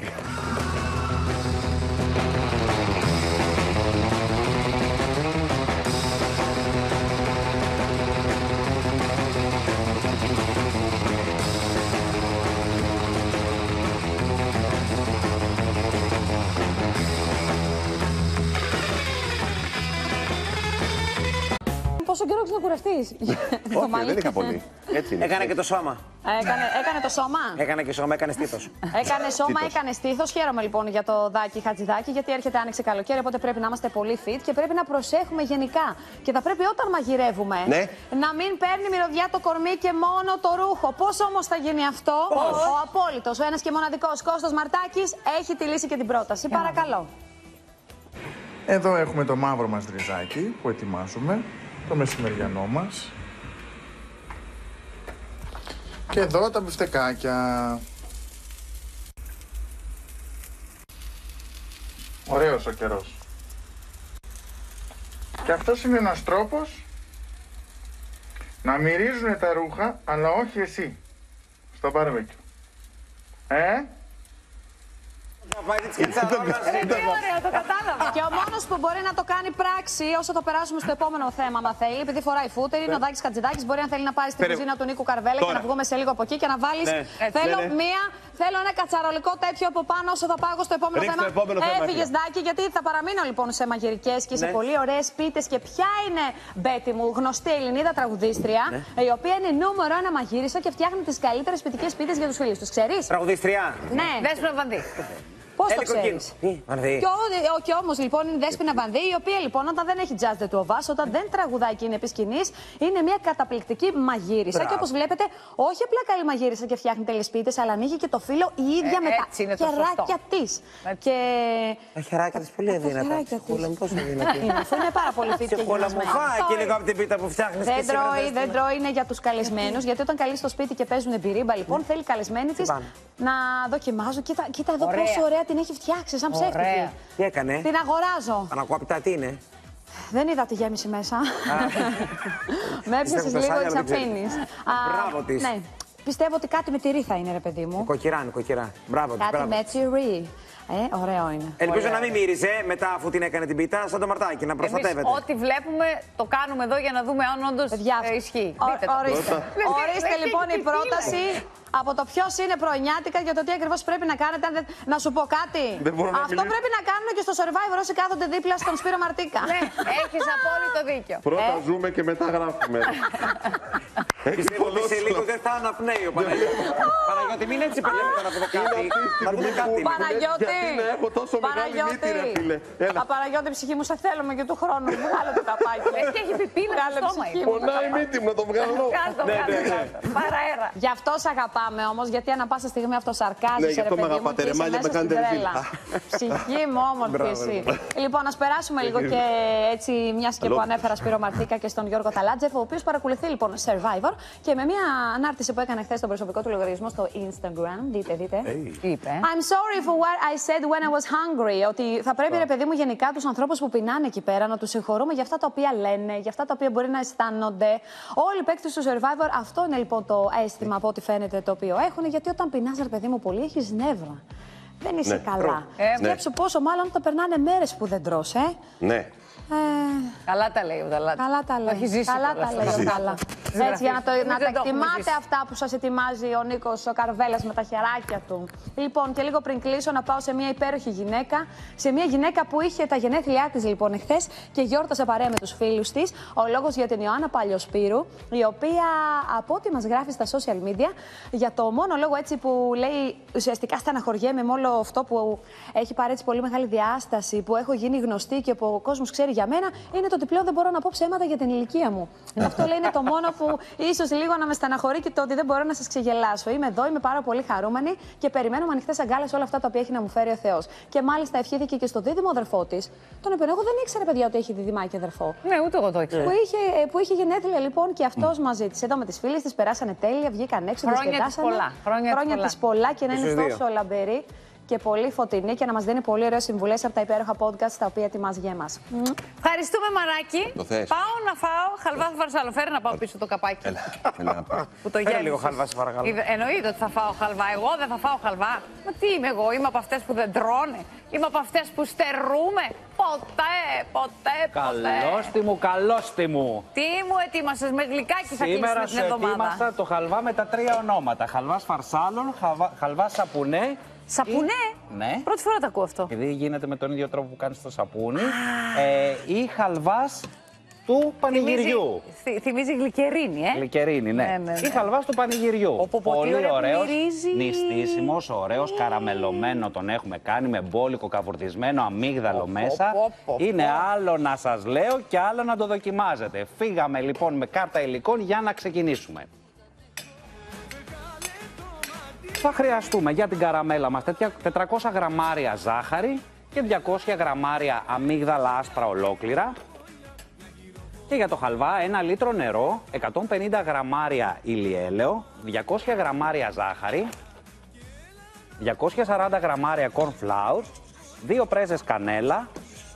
Πόσο καιρό έχεις να κουρευτείς? Όχι, δεν είχα πολύ. Έτσι είναι. Έκανε και το σώμα. Έκανε, έκανε το σώμα. Έκανε και σώμα, έκανε στήθος. Έκανε σώμα, έκανε στήθος. Χαίρομαι λοιπόν για το Δάκη Χατζηδάκη, γιατί έρχεται άνοιξε καλοκαίρι, οπότε πρέπει να είμαστε πολύ fit και πρέπει να προσέχουμε γενικά. Και θα πρέπει όταν μαγειρεύουμε ναι. να μην παίρνει μυρωδιά το κορμί και μόνο το ρούχο. Πώς όμως θα γίνει αυτό? Πώς? Ο απόλυτος, ο ένας και μοναδικός Κώστας Μαρτάκης έχει τη λύση και την πρόταση. Yeah. Παρακαλώ. Εδώ έχουμε το μαύρο μας ρυζάκι που ετοιμάζουμε. Το μεσημεριανό μας. Και εδώ τα μπιφτεκάκια. Ωραίος ο καιρός. Και αυτός είναι ένας τρόπος να μυρίζουν τα ρούχα, αλλά όχι εσύ, στο μπαρμπεκιου. Ε? Τι ωραίο, το κατάλαβα. Και ο μόνος που μπορεί να το κάνει πράξη όσο το περάσουμε στο επόμενο θέμα, αν θέλει, επειδή φοράει φούτερ, είναι ο Δάκης Χατζηδάκης. Μπορεί αν θέλει να πάρει στην κουζίνα του Νίκου Καρβέλα και να βγούμε σε λίγο από εκεί και να βάλει. Θέλω μία, θέλω ένα κατσαρολικό τέτοιο από πάνω όσο θα πάω στο επόμενο θέμα. Έφυγε Δάκη, γιατί θα παραμείνω λοιπόν σε μαγειρικές και σε πολύ ωραίες πίτες. Και ποια είναι, Μπέτη μου, γνωστή Ελληνίδα τραγουδίστρια, η οποία είναι νούμερο ένα μαγείρισα και φτιάχνει τις καλύτερες πιτικές πίτες για τους φίλους τους. Ξέρεις? Τραγουδίστρια. Ναι, Δέσποινα Βανδύ. Πώς το ξέρεις? Και, ο, και όμως λοιπόν είναι η Δέσποινα Βανδύ, η οποία λοιπόν όταν δεν έχει jazz de του οβάς, όταν δεν τραγουδάει και είναι επί σκηνής, είναι μια καταπληκτική μαγείρισα. Και όπως βλέπετε, όχι απλά καλή μαγείρισα και φτιάχνει τέλειες πίτες, αλλά ανοίγει και το φύλλο η ίδια ε, με τα χεράκια της. Και... Τα χεράκια της πολύ αδύνατα. Πώς είναι δυνατή? Είναι πάρα πολύ fit και χολαμουφά και λίγο από την πίτα που φτιάχνεις. Δεν τρώει, δεν τρώει, είναι για τους καλεσμένους. Γιατί όταν καλείς στο σπίτι και παίζουν μπυρίμπα, λοιπόν, θέλει καλεσμένοι της να δοκιμάζουν. Κοίτα, κοίτα εδώ πόσο ωραία την έχει φτιάξει, σαν ψεύτικη. Τι έκανε? Την αγοράζω. Ανακόπητα, τι είναι? Δεν είδα τη γέμιση μέσα. Με έπιασες λίγο, της αφήνεις. Μπράβο της. Ναι. Πιστεύω ότι κάτι με τυρί θα είναι, ρε παιδί μου. Κοκκυρά, κοκκυρά. Μπράβο της. Κάτι με τυρί. Ε, ωραίο είναι. Ελπίζω ωραίο. να μην μύριζε μετά αφού την έκανε την πίτα, σαν το Μαρτάκι, να προστατεύεται. Εμείς ό,τι βλέπουμε το κάνουμε εδώ για να δούμε αν όντως ε, ισχύει. Ο, ορίστε. Ορίστε λοιπόν η πρόταση από το ποιος είναι πρωινιάτικα για το τι ακριβώς πρέπει να κάνετε. Δεν... Να σου πω κάτι. Αυτό να πρέπει να κάνουν και στο Survivor όσοι κάθονται δίπλα στον Σπύρο Μαρτίκα. Ναι, έχεις απόλυτο δίκιο. Πρώτα ε? ζούμε και μετά γράφουμε. Πιστεύω ότι σε λίγο δεν θα αναπνέει ο Παναγιώτη. Παναγιώτη, μην έτσι παλεύετε να πούμε κάτι. Να πούμε κάτι. Παναγιώτη, έχω τόσο μεγάλη μύτη, ρε φίλε. Παναγιώτη, ψυχή μου, σε θέλουμε και του χρόνου. Βγάλε το καπάκι. Λες και έχει πιπίλα στο στόμα. Πονάει η μύτη μου να το βγάλω. Παραέρα. Γι' αυτό σ' αγαπάμε όμως, γιατί ανά πάσα στιγμή αυτό σαρκάζει. Ναι, γι' αυτό με αγαπάτε, ρε μάλια, με κάνετε ρεβίλ. Ψυχή μου, όμορφη εσύ. Λοιπόν, ας περάσουμε λίγο και έτσι, μιας και που ανέφερα Σπύρο Μαρτίκα και στον Γιώργο Ταλάτζεφ, ο οποίος παρακολουθεί λοιπόν Survivor και με μια ανάρτηση που έκανε χθες στον προσωπικό του λογαριασμό στο Instagram. Δείτε, δείτε. Τι είπε? I'm sorry for what I said when I was hungry. Ότι θα πρέπει, ρε παιδί μου, γενικά τους ανθρώπους που πεινάνε εκεί πέρα να τους συγχωρούμε για αυτά τα οποία λένε, για αυτά τα οποία μπορεί να αισθάνονται. Όλοι οι παίκτες του Survivor, αυτό είναι λοιπόν το αίσθημα από ό,τι φαίνεται το οποίο έχουν, γιατί όταν πεινάς, ρε παιδί μου, πολύ έχεις νεύρα. Δεν είσαι ναι, καλά. Ε, Σκέψου ναι. πόσο μάλλον όταν περνάνε μέρες που δεν τρως, ε. Ναι. Ε... Καλά τα λέει ο Δαλάτη. Καλά τα λέει. Έχει ζήσει. Καλά τα λέει ο Δαλάτη. Έτσι, για να, το, να τα εκτιμάτε αυτά που σας ετοιμάζει ο Νίκος ο Καρβέλας με τα χεράκια του. Λοιπόν, και λίγο πριν κλείσω, να πάω σε μια υπέροχη γυναίκα. Σε μια γυναίκα που είχε τα γενέθλιά της λοιπόν εχθές και γιόρτασε παρέα με τους φίλους της. Ο λόγος για την Ιωάννα Παλιοσπύρου, η οποία από ό,τι μας γράφει στα social media, για το μόνο λόγο έτσι που λέει ουσιαστικά στεναχωριέμαι με όλο αυτό που έχει πάρει έτσι πολύ μεγάλη διάσταση, που έχω γίνει γνωστή και που ο κόσμος ξέρει για μένα, είναι το ότι πλέον δεν μπορώ να πω ψέματα για την ηλικία μου. Αυτό λέει είναι το μόνο που ίσως λίγο να με στεναχωρεί και το ότι δεν μπορώ να σας ξεγελάσω. Είμαι εδώ, είμαι πάρα πολύ χαρούμενη και περιμένω με ανοιχτές αγκάλες όλα αυτά τα οποία έχει να μου φέρει ο Θεός. Και μάλιστα ευχήθηκε και στο δίδυμο αδερφό της, τον οποίο εγώ δεν ήξερα, παιδιά, ότι έχει διδυμάκι αδερφό. Ναι, ούτε εγώ το ήξερα. Που είχε, που είχε γενέθλια λοιπόν και αυτός mm. μαζί της. Εδώ με τις φίλες της περάσανε τέλεια, βγήκαν έξω, τις διασκεδάσανε. Χρόνια, Χρόνια της πολλά και να είναι τόσο λαμπερή και πολύ φωτεινή και να μας δίνει πολύ ωραίες συμβουλές από τα υπέροχα podcast τα οποία ετοιμάζει για εμάς. Mm. Ευχαριστούμε, Μαράκι. Πάω να φάω χαλβά φαρσάλο. Φέρε να πάω πίσω το καπάκι. Έλα, έλα να πάω. Που το γέμισε. λίγο χαλβά, σε παρακαλώ. Εννοείται ότι θα φάω χαλβά. Εγώ δεν θα φάω χαλβά. Μα τι είμαι εγώ, είμαι από αυτές που δεν τρώνε. Είμαι από αυτές που στερούμε. Ποτέ, ποτέ, ποτέ. Καλώστη μου, καλώστη μου. Τι μου ετοίμασες, με γλυκάκι θα κλείσουμε την εβδομάδα. Σήμερα σου ετοίμασα το χαλβά με τα τρία ονόματα. Χαλβάς φαρσάλων, χαλβά σαπουνέ. Σαπουνέ! Ή... Ναι. Πρώτη φορά το ακούω αυτό. Επειδή γίνεται με τον ίδιο τρόπο που κάνεις το σαπούνι. Ε, ή χαλβάς του πανηγυριού. Θυμίζει, θυμίζει γλυκερίνη, ε. Γλυκερίνη, ναι. ναι, ναι, ναι. Ή χαλβάς του πανηγυριού. Ο, πολύ ωραίος, νηστίσιμος, ωραίος, καραμελωμένο τον έχουμε κάνει με μπόλικο καβουρδισμένο αμύγδαλο ο, μέσα. Ο, ο, ο, Είναι άλλο να σας λέω και άλλο να το δοκιμάζετε. Φύγαμε λοιπόν με κάρτα υλικών για να ξεκινήσουμε. Θα χρειαστούμε για την καραμέλα μας τετρακόσια γραμμάρια ζάχαρη και διακόσια γραμμάρια αμύγδαλα άσπρα ολόκληρα. Και για το χαλβά ένα λίτρο νερό, εκατόν πενήντα γραμμάρια ηλιέλαιο, διακόσια γραμμάρια ζάχαρη, διακόσια σαράντα γραμμάρια corn flour, δύο πρέζες κανέλα,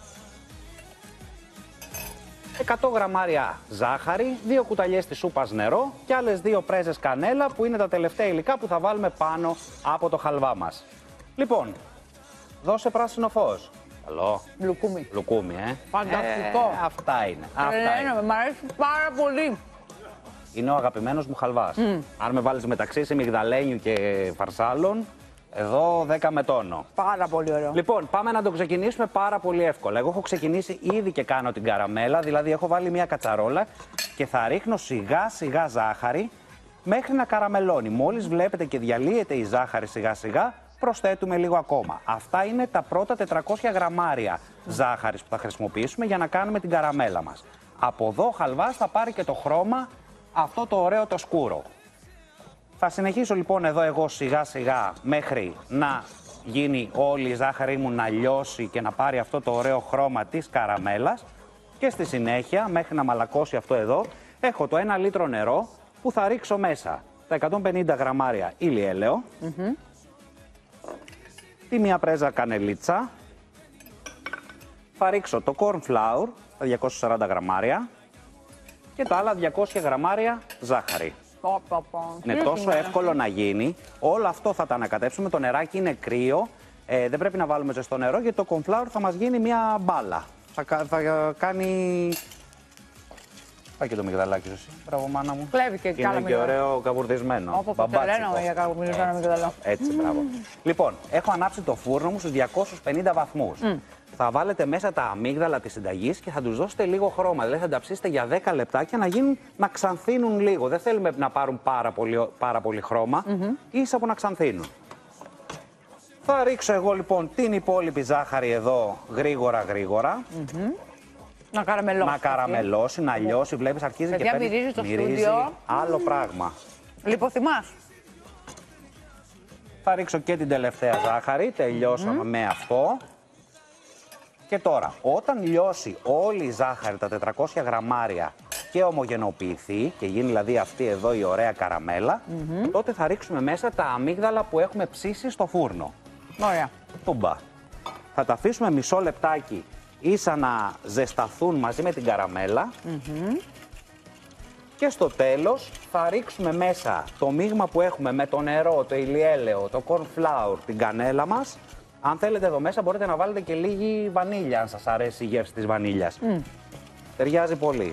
εκατό γραμμάρια ζάχαρη, δύο κουταλιές της σούπας νερό και άλλες δύο πρέζες κανέλα που είναι τα τελευταία υλικά που θα βάλουμε πάνω από το χαλβά μας. Λοιπόν, δώσε πράσινο φως. Καλό. Λουκούμι. Λουκούμι, ε. Φανταστικό. Ε, αυτά είναι. Αυτά ε, είναι. Μ' αρέσει πάρα πολύ. Είναι ο αγαπημένος μου χαλβάς. Mm. Αν με βάλεις μεταξύ σε μυγδαλένιου και φαρσάλων, εδώ δέκα με τόνο. Πάρα πολύ ωραίο. Λοιπόν, πάμε να το ξεκινήσουμε πάρα πολύ εύκολα. Εγώ έχω ξεκινήσει ήδη και κάνω την καραμέλα, δηλαδή έχω βάλει μια κατσαρόλα και θα ρίχνω σιγά σιγά ζάχαρη μέχρι να καραμελώνει. Μόλις βλέπετε και διαλύεται η ζάχαρη σιγά σιγά, προσθέτουμε λίγο ακόμα. Αυτά είναι τα πρώτα τετρακόσια γραμμάρια ζάχαρης που θα χρησιμοποιήσουμε για να κάνουμε την καραμέλα μας. Από εδώ ο χαλβάς θα πάρει και το χρώμα αυτό το ωραίο το σκούρο. Θα συνεχίσω λοιπόν εδώ εγώ σιγά σιγά μέχρι να γίνει όλη η ζάχαρη μου να λιώσει και να πάρει αυτό το ωραίο χρώμα της καραμέλας και στη συνέχεια μέχρι να μαλακώσει αυτό εδώ έχω το ένα λίτρο νερό που θα ρίξω μέσα τα εκατόν πενήντα γραμμάρια ηλιέλαιο, mm-hmm. τη μία πρέζα κανελίτσα, θα ρίξω το corn flour, τα διακόσια σαράντα γραμμάρια και τα άλλα διακόσια γραμμάρια ζάχαρη. Πο, πο, πο. Είναι τόσο εύκολο να γίνει. Όλο αυτό θα τα ανακατέψουμε. Το νεράκι είναι κρύο. Ε, δεν πρέπει να βάλουμε ζεστό νερό γιατί το corn flour θα μας γίνει μια μπάλα. Θα, θα κάνει... Πάει και το μυγδαλάκι σου εσύ. Μπράβο, μάνα μου. Κλέβει και είναι και μυγδαλό. ωραίο καβουρδισμένο. Όπω το λένε για καβουρδισμένο μυγδαλό. Έτσι, μπράβο. Λοιπόν, έχω ανάψει το φούρνο μου στους διακόσιους πενήντα βαθμούς. Mm. Θα βάλετε μέσα τα αμύγδαλα της συνταγής και θα τους δώσετε λίγο χρώμα. Δηλαδή θα τα ψήσετε για δέκα λεπτάκια να γίνουν να ξανθύνουν λίγο. Δεν θέλουμε να πάρουν πάρα πολύ, πάρα πολύ χρώμα, mm-hmm. ίσα από να ξανθύνουν. Θα ρίξω εγώ λοιπόν την υπόλοιπη ζάχαρη εδώ γρήγορα γρήγορα. Mm-hmm. Να καραμελώσει. Να καραμελώσει, να λιώσει. Βλέπεις αρχίζει Παιδιά, και παίρνει. Μυρίζει το μυρίζει στούντιο. άλλο πράγμα. Λιποθυμάς. Θα ρίξω και την τελευταία ζάχαρη. Τελειώσαμε mm-hmm. με αυτό. Και τώρα, όταν λιώσει όλη η ζάχαρη, τα τετρακόσια γραμμάρια και ομογενοποιηθεί και γίνει δηλαδή αυτή εδώ η ωραία καραμέλα, mm-hmm. τότε θα ρίξουμε μέσα τα αμύγδαλα που έχουμε ψήσει στο φούρνο. Ωραία. Τούμπα. Θα τα αφήσουμε μισό λεπτάκι ίσα να ζεσταθούν μαζί με την καραμέλα. Mm-hmm. Και στο τέλος θα ρίξουμε μέσα το μείγμα που έχουμε με το νερό, το ηλιέλαιο, το corn flour, την κανέλα μας Αν θέλετε εδώ μέσα μπορείτε να βάλετε και λίγη βανίλια, αν σας αρέσει η γεύση της βανίλιας. Mm. Ταιριάζει πολύ.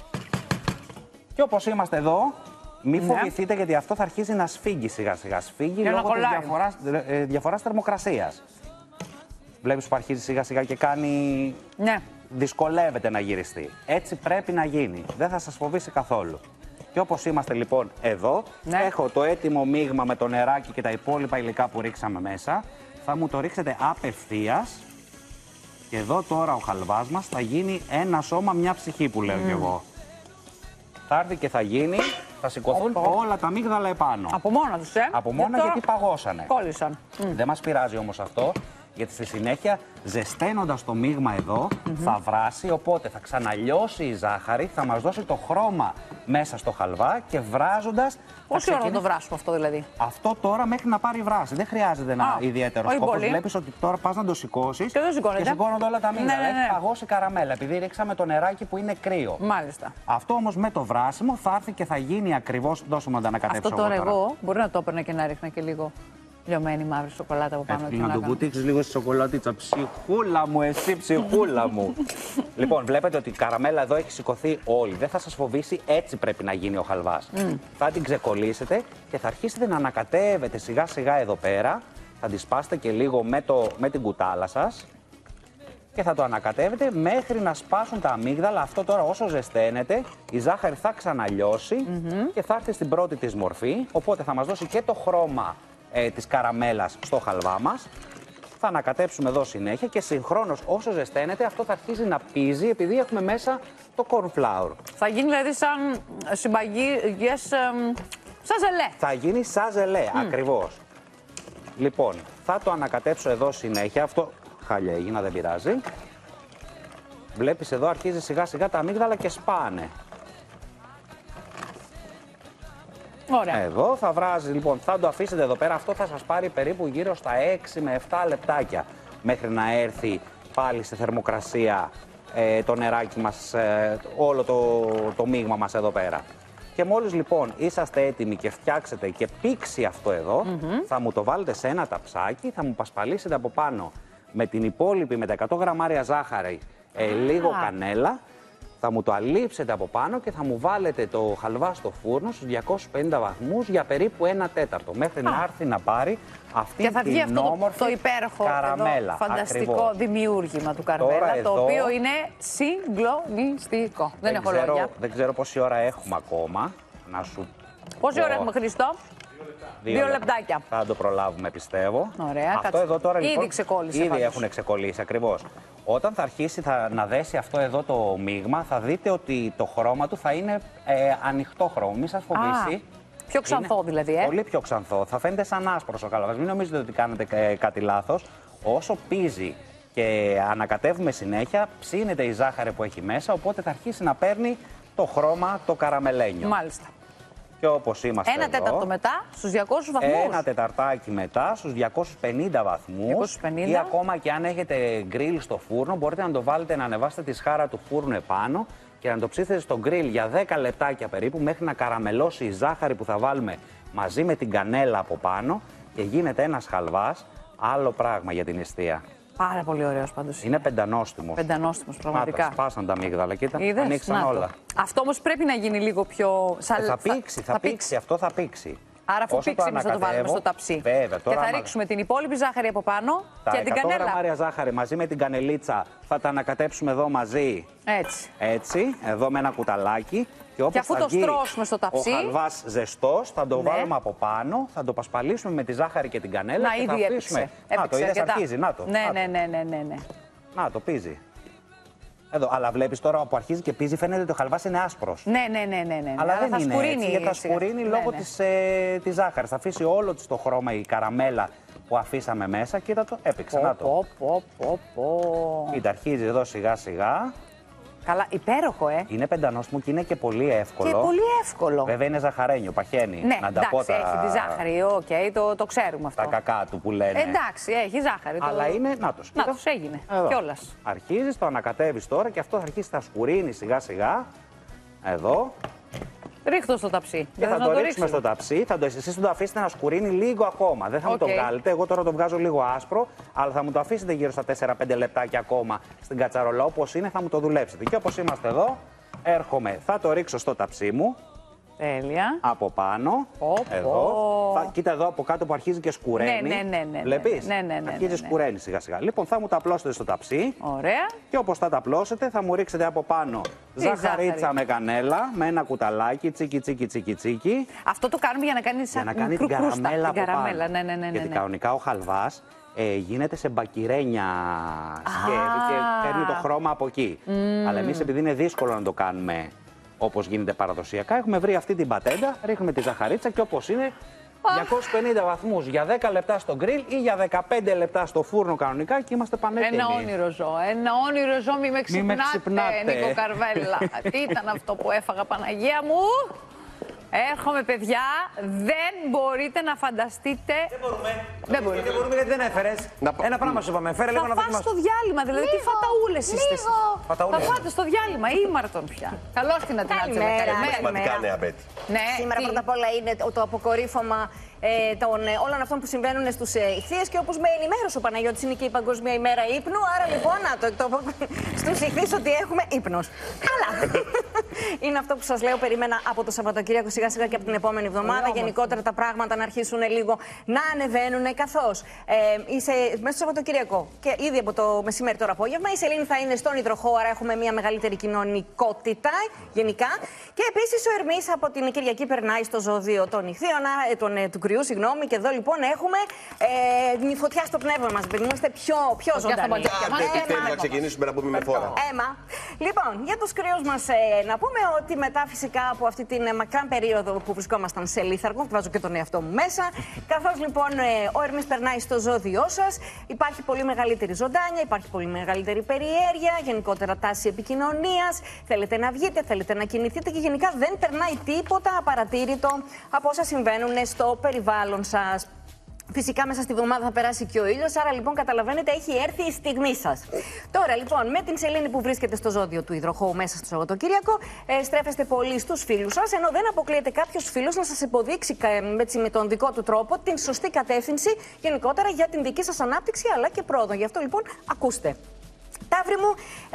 Και όπως είμαστε εδώ, μην ναι. φοβηθείτε γιατί αυτό θα αρχίσει να σφίγγει σιγά σιγά. Σφίγγει και λόγω της διαφοράς, ε, διαφοράς θερμοκρασίας. Βλέπεις που αρχίζει σιγά σιγά και κάνει... Ναι. Δυσκολεύεται να γυριστεί. Έτσι πρέπει να γίνει. Δεν θα σας φοβήσει καθόλου. Και όπως είμαστε λοιπόν εδώ, ναι. έχω το έτοιμο μείγμα με το νεράκι και τα υπόλοιπα υλικά που ρίξαμε μέσα. Θα μου το ρίξετε απευθείας. Και εδώ τώρα ο χαλβάς μας θα γίνει ένα σώμα, μια ψυχή που λέω mm. κι εγώ. Θα έρθει και θα γίνει, θα σηκωθούν oh, oh. όλα τα αμύγδαλα επάνω. Από μόνα τους, ε. Από μόνα γιατί παγώσανε. Κόλλησαν. Mm. Δεν μας πειράζει όμως αυτό. Γιατί στη συνέχεια, ζεσταίνοντας το μείγμα εδώ, mm-hmm. θα βράσει, οπότε θα ξαναλιώσει η ζάχαρη, θα μας δώσει το χρώμα μέσα στο χαλβά και βράζοντας... Πόση ώρα να το βράσουμε αυτό δηλαδή? Αυτό τώρα μέχρι να πάρει βράση. Δεν χρειάζεται ένα ιδιαίτερο σκόπο. Βλέπεις ότι τώρα πας να το σηκώσεις και, και σηκώνονται όλα τα μείγματα. Ναι, ναι, ναι. Έχει παγώσει καραμέλα, επειδή ρίξαμε το νεράκι που είναι κρύο. Μάλιστα. Αυτό όμως με το βράσιμο θα έρθει και θα γίνει ακριβώς. Δώσε μου να τα ανακατέψω. Αυτό τώρα εγώ, εγώ μπορεί να το έπαιρνα και να ρίχνα και λίγο. Λιωμένη μαύρη σοκολάτα από πάνω. Να το βουτήξεις λίγο στη σοκολάτιτσα. Ψυχούλα μου, εσύ ψυχούλα μου. Λοιπόν, βλέπετε ότι η καραμέλα εδώ έχει σηκωθεί όλη. Δεν θα σας φοβήσει, έτσι πρέπει να γίνει ο χαλβάς. Mm. Θα την ξεκολλήσετε και θα αρχίσετε να ανακατεύετε σιγά σιγά εδώ πέρα. Θα τη σπάσετε και λίγο με, το, με την κουτάλα σας. Και θα το ανακατεύετε μέχρι να σπάσουν τα αμύγδαλα. Αυτό τώρα όσο ζεσταίνεται, η ζάχαρη θα ξαναλιώσει mm-hmm. και θα έρθει στην πρώτη της μορφή. Οπότε θα μας δώσει και το χρώμα Ε, της καραμέλας στο χαλβά μας. Θα ανακατέψουμε εδώ συνέχεια και συγχρόνως όσο ζεσταίνεται αυτό θα αρχίζει να πίζει επειδή έχουμε μέσα το corn flour. Θα γίνει δηλαδή σαν συμπαγές, ε, σαν ζελέ. Θα γίνει σαν ζελέ, mm. ακριβώς. Λοιπόν, θα το ανακατέψω εδώ συνέχεια. Αυτό χάλια έγινα, δεν πειράζει. Βλέπεις εδώ αρχίζει σιγά σιγά τα αμύγδαλα και σπάνε. Ωραία. Εδώ θα βράζει, λοιπόν, θα το αφήσετε εδώ πέρα. Αυτό θα σας πάρει περίπου γύρω στα έξι με επτά λεπτάκια μέχρι να έρθει πάλι στη θερμοκρασία ε, το νεράκι μας, ε, όλο το, το μείγμα μας εδώ πέρα. Και μόλις λοιπόν είσαστε έτοιμοι και φτιάξετε και πήξει αυτό εδώ, mm-hmm. θα μου το βάλετε σε ένα ταψάκι, θα μου πασπαλίσετε από πάνω με την υπόλοιπη, με τα εκατό γραμμάρια ζάχαρη, ε, λίγο κανέλα. Θα μου το αλείψετε από πάνω και θα μου βάλετε το χαλβά στο φούρνο στους διακόσιους πενήντα βαθμούς για περίπου ένα τέταρτο. Μέχρι Α. να έρθει να πάρει αυτή και θα βγει την αυτό όμορφη το, το υπέροχο καραμέλα. Εδώ, φανταστικό ακριβώς. δημιούργημα του Καρμέλα, Τώρα το εδώ, οποίο είναι συγκλονιστικό. Δεν, δεν έχω ξέρω, λόγια. Δεν ξέρω πόση ώρα έχουμε ακόμα. Να σου Πόση πω... ώρα έχουμε, Χριστό? Δύο, Δύο λεπτάκια. Θα το προλάβουμε, πιστεύω. Ωραία, αυτό κάτσε. εδώ τώρα λοιπόν. Ήδη ξεκόλλησε. Ήδη πάντως. έχουν ξεκολλήσει, ακριβώς. Όταν θα αρχίσει θα, να δέσει αυτό εδώ το μείγμα, θα δείτε ότι το χρώμα του θα είναι ε, ανοιχτό χρώμα. Μην σας φοβήσει. Α, πιο ξανθό είναι δηλαδή, ε. Πολύ πιο ξανθό. Θα φαίνεται σαν άσπρος ο χαλβάς. Μην νομίζετε ότι κάνετε ε, κάτι λάθος. Όσο πίζει και ανακατεύουμε συνέχεια, ψήνεται η ζάχαρη που έχει μέσα, οπότε θα αρχίσει να παίρνει το χρώμα το καραμελένιο. Μάλιστα. Και όπως είμαστε Ένα εδώ, τέταρτο μετά στους διακόσιους βαθμούς. Ένα τεταρτάκι μετά στους διακόσιους πενήντα βαθμούς. διακόσιους πενήντα. Ή ακόμα και αν έχετε γκριλ στο φούρνο, μπορείτε να το βάλετε να ανεβάσετε τη σχάρα του φούρνου επάνω και να το ψήσετε στο γκριλ για δέκα λεπτάκια περίπου μέχρι να καραμελώσει η ζάχαρη που θα βάλουμε μαζί με την κανέλα από πάνω και γίνεται ένας χαλβάς. Άλλο πράγμα για την εστία. Πάρα πολύ ωραίος πάντως. Είναι πεντανόστιμος. Πεντανόστιμος, πραγματικά. Πάτα, σπάσαν τα αμύγδαλα, κοίτα, Είδες, ανοίξαν όλα. Αυτό όμως πρέπει να γίνει λίγο πιο... Σαλ... Ε, θα πήξει, θα, θα πήξει. πήξει, αυτό θα πήξει. Άρα αφού πήξει εμείς θα το βάλουμε στο ταψί. Βέβαια, τώρα και θα άμα... ρίξουμε την υπόλοιπη ζάχαρη από πάνω τα και την κανέλα. εκατό γραμμάρια ζάχαρη μαζί με την κανελίτσα θα τα ανακατέψουμε εδώ μαζί. Έτσι. Έτσι, εδώ με ένα κουταλάκι. Και, όπως και αφού θα το βγει στρώσουμε στο ταψί. Ο χαλβάς ζεστός, θα το ναι. βάλουμε από πάνω, θα το πασπαλίσουμε με τη ζάχαρη και την κανέλα. Να, και ήδη θα έπαιξε. Να το, είδες, αρχίζει, να το. Ναι, να ναι, το. ναι, ναι, ναι, ναι. Να το, πίζει. Εδώ, αλλά βλέπεις τώρα που αρχίζει και πίζει, φαίνεται ότι ο χαλβάς είναι άσπρος. Ναι, ναι, ναι, ναι, ναι. Αλλά, αλλά δεν θα είναι σκουρίνει, έτσι, γιατί θα σκουρίνει ναι, λόγω ναι. της, ε, της ζάχαρης. Θα αφήσει όλο της το χρώμα η καραμέλα που αφήσαμε μέσα. Κοίτα το, έπαιξε, να το. Πω, πω, πω, πω. Κοίτα, αρχίζει εδώ σιγά σιγά. Καλά, υπέροχο, ε. Είναι πεντανόστιμο και είναι και πολύ εύκολο. Και πολύ εύκολο. Βέβαια είναι ζαχαρένιο, παχαίνει. Ναι, να εντάξει, τα πω τα... έχει τη ζάχαρη, οκ, okay, το, το ξέρουμε αυτό. Τα κακά του που λένε. Εντάξει, έχει ζάχαρη. Αλλά το... είναι, να το Να τους έγινε, κιόλας. Αρχίζεις, το ανακατεύεις τώρα και αυτό θα αρχίσει να σκουρίνει σιγά σιγά. Εδώ. Ρίχτω στο ταψί. Και θα το, το ρίξουμε στο ταψί. Θα το, εσείς θα το αφήσετε να σκουρίνει λίγο ακόμα. Δεν θα okay. μου το βγάλετε. Εγώ τώρα το βγάζω λίγο άσπρο, αλλά θα μου το αφήσετε γύρω στα τέσσερα πέντε λεπτάκια ακόμα στην κατσαρολά. Όπως είναι, θα μου το δουλέψετε. Και όπως είμαστε εδώ, έρχομαι. Θα το ρίξω στο ταψί μου. Τέλεια. Από πάνω. Oh, εδώ. Oh. Θα, κοίτα εδώ από κάτω που αρχίζει και σκουραίνει. Ναι, ναι, ναι, ναι, βλέπεις? Ναι, ναι, ναι, ναι, αρχίζει και ναι, ναι. σκουραίνει σιγά σιγά. Λοιπόν, θα μου τα απλώσετε στο ταψί. Ωραία. Και όπως θα τα απλώσετε, θα μου ρίξετε από πάνω ζαχαρίτσα ζάχαρη. με κανέλα, με ένα κουταλάκι, τσίκι, τσίκι, τσίκι, τσίκι. Αυτό το κάνουμε για να κάνει σαν Για να κάνει την καραμέλα από καραμέλα. πάνω. Ναι, ναι, ναι, ναι, Γιατί ναι. κανονικά ο χαλβάς ε, γίνεται σε μπακυρένια σκεύη και παίρνει το χρώμα από εκεί. Mm. Αλλά εμείς, επειδή είναι δύσκολο να το κάνουμε όπως γίνεται παραδοσιακά, έχουμε βρει αυτή την πατέντα, ρίχνουμε τη ζαχαρίτσα και όπως είναι διακόσιους πενήντα βαθμούς για δέκα λεπτά στο γκριλ ή για δεκαπέντε λεπτά στο φούρνο κανονικά και είμαστε πανέτοιμοι. Ένα όνειρο ζω, ένα όνειρο ζω, μη με ξυπνάτε, μη με ξυπνάτε. Νίκο Καρβέλα. Τι ήταν αυτό που έφαγα, Παναγία μου. Έρχομαι, παιδιά, δεν μπορείτε να φανταστείτε. Δεν μπορούμε. Δεν μπορούμε. Δεν μπορούμε γιατί δεν έφερες. Να... Ένα πράγμα σου είπαμε. Φέρε λίγο να θα φας δοκιμάσω. στο διάλειμμα, δηλαδή Λίγο, τι φαταούλες είστε. Φαταούλες. Θα φάτε στο διάλειμμα ή ήμαρτον πια. Καλώς την Αττινάτσα. Πραγματικά νέα, Μπέτη. Ναι, σήμερα πρώτα απ' όλα είναι το αποκορύφωμα ε, των, ε, όλων αυτών που συμβαίνουν στους ε, ιχθύες και όπως με ενημέρωσε ο Παναγιώτης, είναι και η Παγκόσμια ημέρα ύπνου. Άρα λοιπόν, να το, το, στους ιχθύες ότι έχουμε ύπνος. Καλά. Είναι αυτό που σας λέω, περίμενα από το Σαββατοκύριακο σιγά σιγά και από την επόμενη εβδομάδα. Γενικότερα τα πράγματα να αρχίσουν λίγο να ανεβαίνουν, καθώς ε, είσαι μέσα στο Σαββατοκύριακο και ήδη από το μεσημέρι τώρα απόγευμα η Σελήνη θα είναι στον υδροχό, άρα έχουμε μια μεγαλύτερη κοινωνικότητα γενικά. Και επίσης ο Ερμής από την Κυριακή περνάει στο ζώδιο των Ιχθύων, ε, τον, ε, του κρυού, συγγνώμη. Και εδώ λοιπόν έχουμε ε, μια φωτιά στο πνεύμα μας, παιδί μου. Είμαστε πιο, πιο ζωντανοί. Να ξεκινήσουμε να πούμε με φόρα. Έμα. Λοιπόν, για τους κρυούς μας ε, να πούμε ότι μετά φυσικά από αυτή την ε, μακράν περίοδο που βρισκόμασταν σε λίθαργο, βάζω και τον εαυτό μου μέσα, καθώς λοιπόν ε, ο Ερμής περνάει στο ζώδιό σας, υπάρχει πολύ μεγαλύτερη ζωντάνια, υπάρχει πολύ μεγαλύτερη περιέργεια, γενικότερα τάση επικοινωνίας, θέλετε να βγείτε, θέλετε να κινηθείτε και γενικά δεν περνάει τίποτα απαρατήρητο από όσα συμβαίνουν στο περιβάλλον σας. Φυσικά μέσα στη βδομάδα θα περάσει και ο ήλιος, άρα λοιπόν καταλαβαίνετε έχει έρθει η στιγμή σας. Τώρα λοιπόν με την Σελήνη που βρίσκεται στο ζώδιο του υδροχώου μέσα στο Σαββατοκύριακο, ε, στρέφεστε πολύ στους φίλους σας, ενώ δεν αποκλείεται κάποιος φίλος να σας υποδείξει ε, έτσι, με τον δικό του τρόπο την σωστή κατεύθυνση γενικότερα για την δική σας ανάπτυξη αλλά και πρόοδο. Γι' αυτό λοιπόν ακούστε. Ταύρη μου,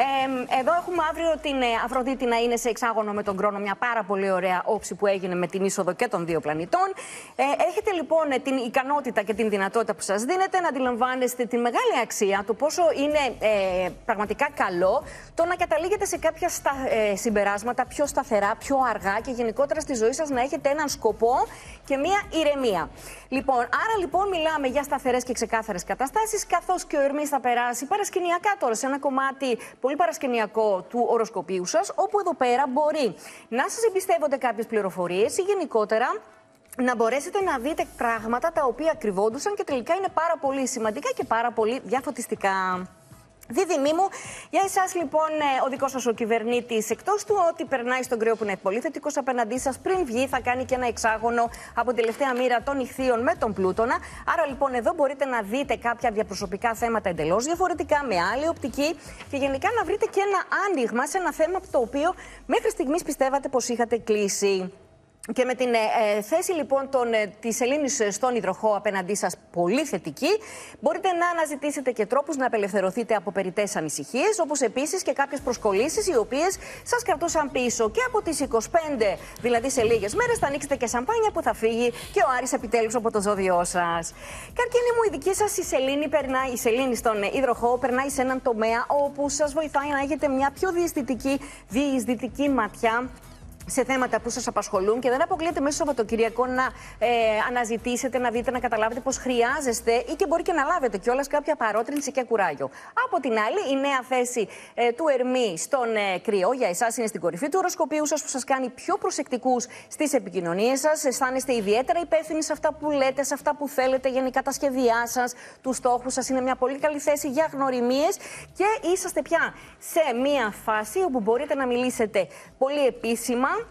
ε, εδώ έχουμε αύριο την ε, Αφροδίτη να είναι σε εξάγωνο με τον Κρόνο, μια πάρα πολύ ωραία όψη που έγινε με την είσοδο και των δύο πλανητών. Ε, έχετε λοιπόν ε, την ικανότητα και την δυνατότητα που σας δίνεται να αντιλαμβάνεστε τη μεγάλη αξία του πόσο είναι ε, πραγματικά καλό το να καταλήγετε σε κάποια στα, ε, συμπεράσματα πιο σταθερά, πιο αργά και γενικότερα στη ζωή σας να έχετε έναν σκοπό και μια ηρεμία. Λοιπόν, άρα λοιπόν μιλάμε για σταθερές και ξεκάθαρες καταστάσεις, καθώς και ο Ερμής θα περάσει παρασκηνιακά τώρα σε ένα κομμάτι πολύ παρασκηνιακό του οροσκοπίου σας, όπου εδώ πέρα μπορεί να σας εμπιστεύονται κάποιες πληροφορίες ή γενικότερα να μπορέσετε να δείτε πράγματα τα οποία κρυβόντουσαν και τελικά είναι πάρα πολύ σημαντικά και πάρα πολύ διαφωτιστικά. Δίδυμή μου, για εσάς λοιπόν ο δικός σας ο κυβερνήτης, εκτός του ότι περνάει στον κρυό που είναι πολύ θετικός απέναντί σας, πριν βγει θα κάνει και ένα εξάγωνο από την τελευταία μοίρα των Ιχθύων με τον Πλούτονα. Άρα λοιπόν εδώ μπορείτε να δείτε κάποια διαπροσωπικά θέματα εντελώς διαφορετικά, με άλλη οπτική και γενικά να βρείτε και ένα άνοιγμα σε ένα θέμα το οποίο μέχρι στιγμής πιστεύατε πως είχατε κλείσει. Και με την ε, θέση λοιπόν των, ε, της Σελήνης στον υδροχό απέναντί σας πολύ θετική, μπορείτε να αναζητήσετε και τρόπους να απελευθερωθείτε από περιττές ανησυχίες, όπως επίσης και κάποιες προσκολήσεις οι οποίες σας κρατούσαν πίσω. Και από τις είκοσι πέντε, δηλαδή σε λίγες μέρες, θα ανοίξετε και σαμπάνια που θα φύγει και ο Άρης επιτέλους από το ζώδιό σας. Καρκίνη μου, η δική σας η Σελήνη, περνάει, η Σελήνη στον υδροχό περνάει σε έναν τομέα όπου σας βοηθάει να έχετε μια πιο διαισθητική, διεισδυτική ματιά σε θέματα που σας απασχολούν και δεν αποκλείεται μέσα στο Σαββατοκυριακό να ε, αναζητήσετε, να δείτε, να καταλάβετε πως χρειάζεστε ή και μπορεί και να λάβετε κιόλας κάποια παρότρινση και κουράγιο. Από την άλλη, η νέα θέση ε, του Ερμή στον ε, κρυό για εσάς είναι στην κορυφή του οροσκοπίου σας, που σας κάνει πιο προσεκτικούς στις επικοινωνίες σας. Αισθάνεστε ιδιαίτερα υπεύθυνοι σε αυτά που λέτε, σε αυτά που θέλετε, γενικά τα σχέδιά σας, τους στόχους σας. Είναι μια πολύ καλή θέση για γνωριμίες και είσαστε πια σε μια φάση όπου μπορείτε να μιλήσετε πολύ επίσημα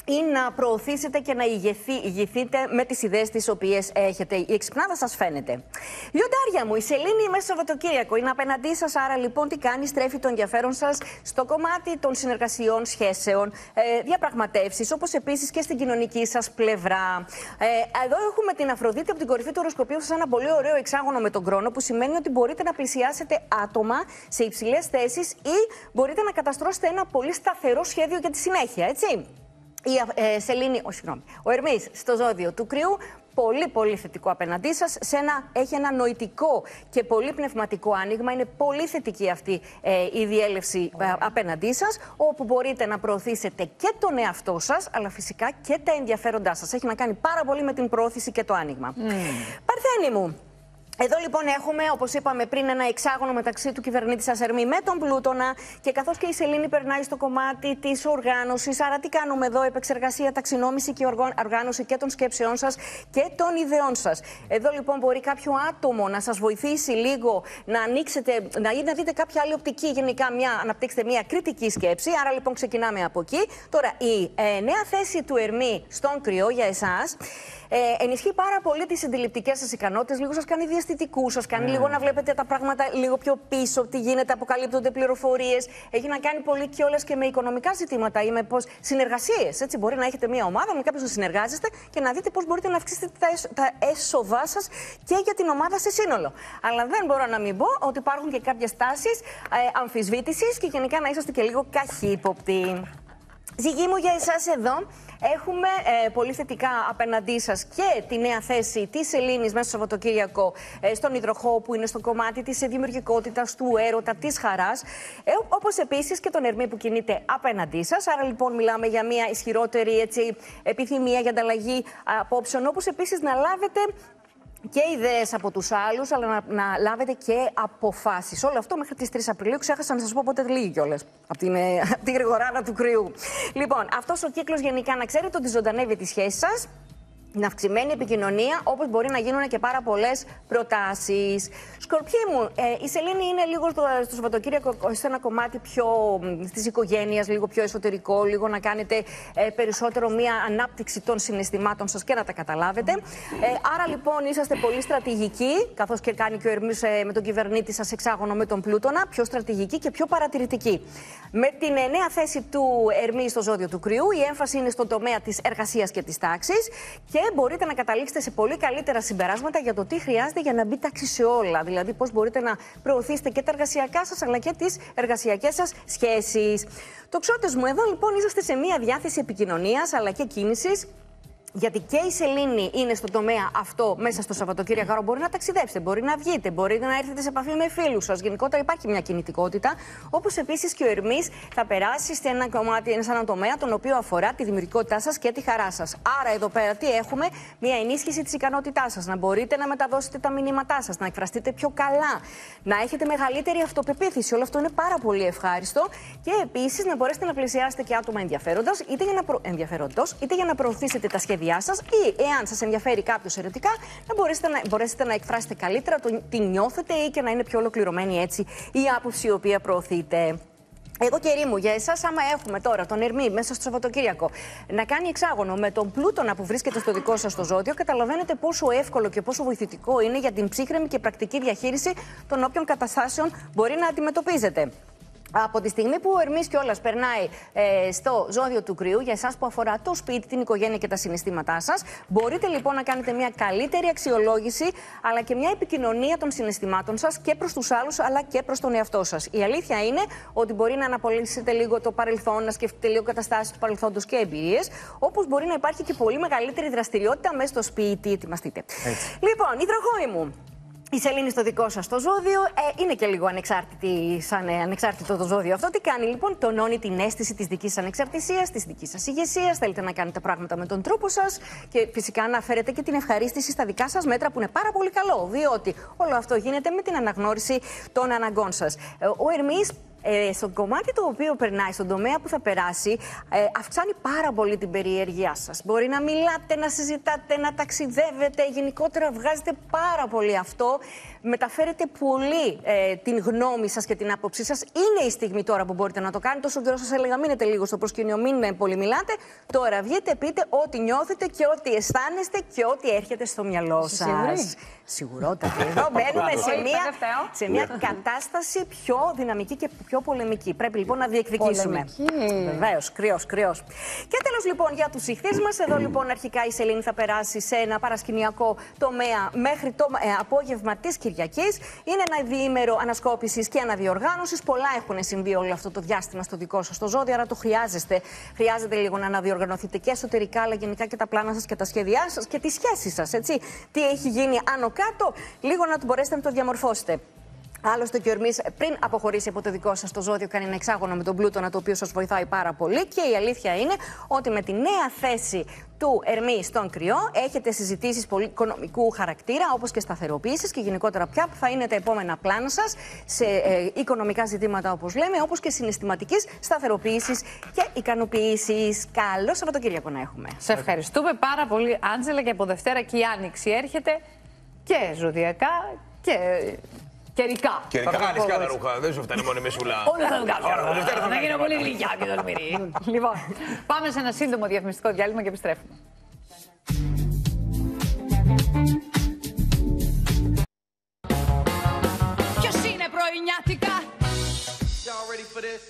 ή να προωθήσετε και να ηγεθεί, ηγηθείτε με τις ιδέες τις οποίες έχετε. Η εξυπνάδα σας φαίνεται. Λιοντάρια μου, η Σελήνη μέσα στο Σαββατοκύριακο είναι απέναντί σας, άρα λοιπόν τι κάνει, στρέφει το ενδιαφέρον σας στο κομμάτι των συνεργασιών, σχέσεων, ε, διαπραγματεύσεις, όπως επίσης και στην κοινωνική σας πλευρά. Ε, εδώ έχουμε την Αφροδίτη από την κορυφή του οροσκοπίου σας, ένα πολύ ωραίο εξάγωνο με τον Κρόνο, που σημαίνει ότι μπορείτε να πλησιάσετε άτομα σε υψηλές θέσεις ή μπορείτε να καταστρώσετε ένα πολύ σταθερό σχέδιο για τη συνέχεια, έτσι. Η ε, Σελήνη, oh, συγγνώμη, ο Ερμής στο ζώδιο του Κρυού, πολύ πολύ θετικό απέναντί σας, σε ένα, έχει ένα νοητικό και πολύ πνευματικό άνοιγμα, είναι πολύ θετική αυτή ε, η διέλευση ε, απέναντί σας, όπου μπορείτε να προωθήσετε και τον εαυτό σας, αλλά φυσικά και τα ενδιαφέροντά σας. Έχει να κάνει πάρα πολύ με την προώθηση και το άνοιγμα. Mm. Παρθένη μου. Εδώ λοιπόν έχουμε, όπως είπαμε πριν, ένα εξάγωνο μεταξύ του κυβερνήτη σας Ερμή με τον Πλούτονα, και καθώς και η Σελήνη περνάει στο κομμάτι της οργάνωσης. Άρα τι κάνουμε εδώ? Επεξεργασία, ταξινόμηση και οργάνωση και των σκέψεών σας και των ιδεών σας. Εδώ λοιπόν μπορεί κάποιο άτομο να σας βοηθήσει λίγο να ανοίξετε, να, να δείτε κάποια άλλη οπτική, γενικά μια, να αναπτύξετε μια κριτική σκέψη. Άρα λοιπόν ξεκινάμε από εκεί. Τώρα η ε, νέα θέση του Ερμή στον Κρυό για εσάς Ε, ενισχύει πάρα πολύ τις συντηληπτικές σας ικανότητες, λίγο σας κάνει διαστητικούς, σας κάνει mm. λίγο να βλέπετε τα πράγματα λίγο πιο πίσω, τι γίνεται, αποκαλύπτονται πληροφορίες. Έχει να κάνει πολύ κιόλας και με οικονομικά ζητήματα ή με πώς συνεργασίες. Έτσι, μπορεί να έχετε μια ομάδα με κάποιους να συνεργάζεστε και να δείτε πώς μπορείτε να αυξήσετε τα, έσ, τα έσοδά σας και για την ομάδα σε σύνολο. Αλλά δεν μπορώ να μην πω ότι υπάρχουν και κάποιες τάσεις ε, αμφισβήτησης και γενικά να είσαστε και λίγο καχύποπτοι. Ζυγή μου, για εσάς εδώ έχουμε ε, πολύ θετικά απέναντί σας και τη νέα θέση της Σελήνης μέσα στο Σαββατοκύριακο ε, στον Υδροχόο, που είναι στο κομμάτι της δημιουργικότητας, του έρωτα, της χαράς, ε, όπως επίσης και τον Ερμή που κινείται απέναντί σας. Άρα λοιπόν μιλάμε για μια ισχυρότερη, έτσι, επιθυμία για ανταλλαγή απόψεων, όπως επίσης να λάβετε και ιδέες από τους άλλους, αλλά να, να λάβετε και αποφάσεις. Όλο αυτό μέχρι τις τρεις Απριλίου. Ξέχασα να σας πω πότε λίγη κιόλας από την, από την γρηγοράνα του Κρυού. Λοιπόν, αυτός ο κύκλος γενικά να ξέρετε ότι ζωντανεύει τη σχέση σας. την αυξημένη επικοινωνία, όπως μπορεί να γίνουν και πάρα πολλές προτάσεις. Σκορπιοί μου, ε, η Σελήνη είναι λίγο στο, στο Σαββατοκύριακο σε ένα κομμάτι πιο της οικογένειας, λίγο πιο εσωτερικό, λίγο να κάνετε ε, περισσότερο μία ανάπτυξη των συναισθημάτων σας και να τα καταλάβετε. Ε, άρα λοιπόν είσαστε πολύ στρατηγικοί, καθώς και κάνει και ο Ερμής ε, με τον κυβερνήτη σας εξάγωνο με τον Πλούτονα, πιο στρατηγικοί και πιο παρατηρητικοί. Με την ε, νέα θέση του Ερμή στο ζώδιο του Κρυού, η έμφαση είναι στον τομέα της εργασίας και της τάξης και μπορείτε να καταλήξετε σε πολύ καλύτερα συμπεράσματα για το τι χρειάζεται για να μπει τάξη σε όλα. Δηλαδή, πώς μπορείτε να προωθήσετε και τα εργασιακά σας αλλά και τις εργασιακές σας σχέσεις. Τοξότες μου, εδώ λοιπόν είσαστε σε μία διάθεση επικοινωνίας αλλά και κίνησης. Γιατί και η Σελήνη είναι στο τομέα αυτό μέσα στο Σαββατοκύριακο. Μπορεί να ταξιδέψετε, μπορεί να βγείτε, μπορεί να έρθετε σε επαφή με φίλους σας. Γενικότερα υπάρχει μια κινητικότητα. Όπως επίσης και ο Ερμής θα περάσει σε ένα κομμάτι, σε έναν τομέα τον οποίο αφορά τη δημιουργικότητά σας και τη χαρά σας. Άρα εδώ πέρα τι έχουμε? Μια ενίσχυση της ικανότητάς σας. Να μπορείτε να μεταδώσετε τα μηνύματά σας, να εκφραστείτε πιο καλά, να έχετε μεγαλύτερη αυτοπεποίθηση. Όλο αυτό είναι πάρα πολύ ευχάριστο. Και επίσης να μπορέσετε να πλησιάσετε και άτομα ενδιαφέροντος, είτε για να, προ... είτε για να προωθήσετε τα σχέδιά σας, ή εάν σας ενδιαφέρει κάποιος ερωτικά, να μπορέσετε να, μπορέσετε να εκφράσετε καλύτερα το τι νιώθετε ή και να είναι πιο ολοκληρωμένη έτσι η άποψη η οποία προωθείτε. Εγώ καιρή μου, για εσάς, άμα έχουμε τώρα τον Ερμή μέσα στο Σαββατοκύριακο να κάνει εξάγωνο με τον Πλούτονα που βρίσκεται στο δικό σας το ζώδιο, καταλαβαίνετε πόσο εύκολο και πόσο βοηθητικό είναι για την ψύχρεμη και πρακτική διαχείριση των όποιων καταστάσεων μπορεί να αντιμετωπίζετε. Από τη στιγμή που ο Ερμής κιόλας περνάει ε, στο ζώδιο του Κρυού, για εσάς που αφορά το σπίτι, την οικογένεια και τα συναισθήματά σας, μπορείτε λοιπόν να κάνετε μια καλύτερη αξιολόγηση αλλά και μια επικοινωνία των συναισθημάτων σας και προς τους άλλους αλλά και προς τον εαυτό σας. Η αλήθεια είναι ότι μπορεί να αναπολύσετε λίγο το παρελθόν, να σκεφτείτε λίγο καταστάσεις του παρελθόντος και εμπειρίες, όπως μπορεί να υπάρχει και πολύ μεγαλύτερη δραστηριότητα μέσα στο σπίτι. Ετοιμαστείτε. Έτσι. Λοιπόν, υδροχόοι μου. Η Σελήνη στο δικό σας το ζώδιο ε, είναι και λίγο ανεξάρτητη, σαν ε, ανεξάρτητο το ζώδιο αυτό. Τι κάνει λοιπόν? Τονώνει την αίσθηση της δικής σας ανεξαρτησίας, της δικής σας ηγεσίας. Θέλετε να κάνετε πράγματα με τον τρόπο σας και φυσικά να φέρετε και την ευχαρίστηση στα δικά σας μέτρα, που είναι πάρα πολύ καλό, διότι όλο αυτό γίνεται με την αναγνώριση των αναγκών σας. Ε, ο Ερμής Ε, στον κομμάτι το οποίο περνάει, στον τομέα που θα περάσει, ε, αυξάνει πάρα πολύ την περιέργειά σας. Μπορεί να μιλάτε, να συζητάτε, να ταξιδεύετε, γενικότερα βγάζετε πάρα πολύ αυτό. Μεταφέρετε πολύ ε, την γνώμη σας και την άποψή σας. Είναι η στιγμή τώρα που μπορείτε να το κάνετε. Όσο καιρό σας έλεγα, μείνετε λίγο στο προσκήνιο, μην πολύ μιλάτε. Τώρα βγείτε, πείτε ό,τι νιώθετε και ό,τι αισθάνεστε και ό,τι έρχεται στο μυαλό σας. Σιγουρότατα. Εδώ μπαίνουμε σε μια, σε μια κατάσταση πιο δυναμική και πιο πολεμική. Πρέπει λοιπόν να διεκδικήσουμε. Βεβαίως, κρυός, κρυός. Και τέλος λοιπόν για τους ηχθείς μας. Εδώ λοιπόν αρχικά η Σελήνη θα περάσει σε ένα παρασκηνιακό τομέα μέχρι το ε, απόγευμα της Κυριακής. Είναι ένα διήμερο ανασκόπησης και αναδιοργάνωσης. Πολλά έχουν συμβεί όλο αυτό το διάστημα στο δικό σας το ζώδιο, άρα το χρειάζεστε. Χρειάζεται λίγο να αναδιοργανωθείτε και εσωτερικά, αλλά γενικά και τα πλάνα σας και τα σχέδιά σας και τις σχέσεις σας. Έτσι. Τι έχει γίνει άνω κάτω, λίγο να μπορέσετε να το διαμορφώσετε. Άλλωστε και ο Ερμής πριν αποχωρήσει από το δικό σας το ζώδιο κάνει ένα εξάγωνο με τον Πλούτονα, το οποίο σας βοηθάει πάρα πολύ, και η αλήθεια είναι ότι με τη νέα θέση του Ερμή στον Κριό έχετε συζητήσεις πολύ οικονομικού χαρακτήρα, όπως και σταθεροποίησεις, και γενικότερα πια που θα είναι τα επόμενα πλάνα σας σε ε, οικονομικά ζητήματα, όπως λέμε, όπως και συναισθηματικής σταθεροποίησης και ικανοποίησης. Καλό Σαββατοκύριακο να έχουμε. Σε ευχαριστούμε πάρα πολύ, Άντζελα, και από Δευτέρα και η Άνοιξη έρχεται και ζωδιακά και καιρικά. Καιρικά. Θα βγάλεις και άλλα ρούχα, δεν σου φτάνει μόνο η μεσούλα. Όλα θα βγάλω. Θα γίνω πολύ γλυκιά και τολμηρή. Λοιπόν, πάμε σε ένα σύντομο διαφημιστικό διάλειμμα και επιστρέφουμε. Ποιος είναι πρωινιάτικα? Y'all ready for this?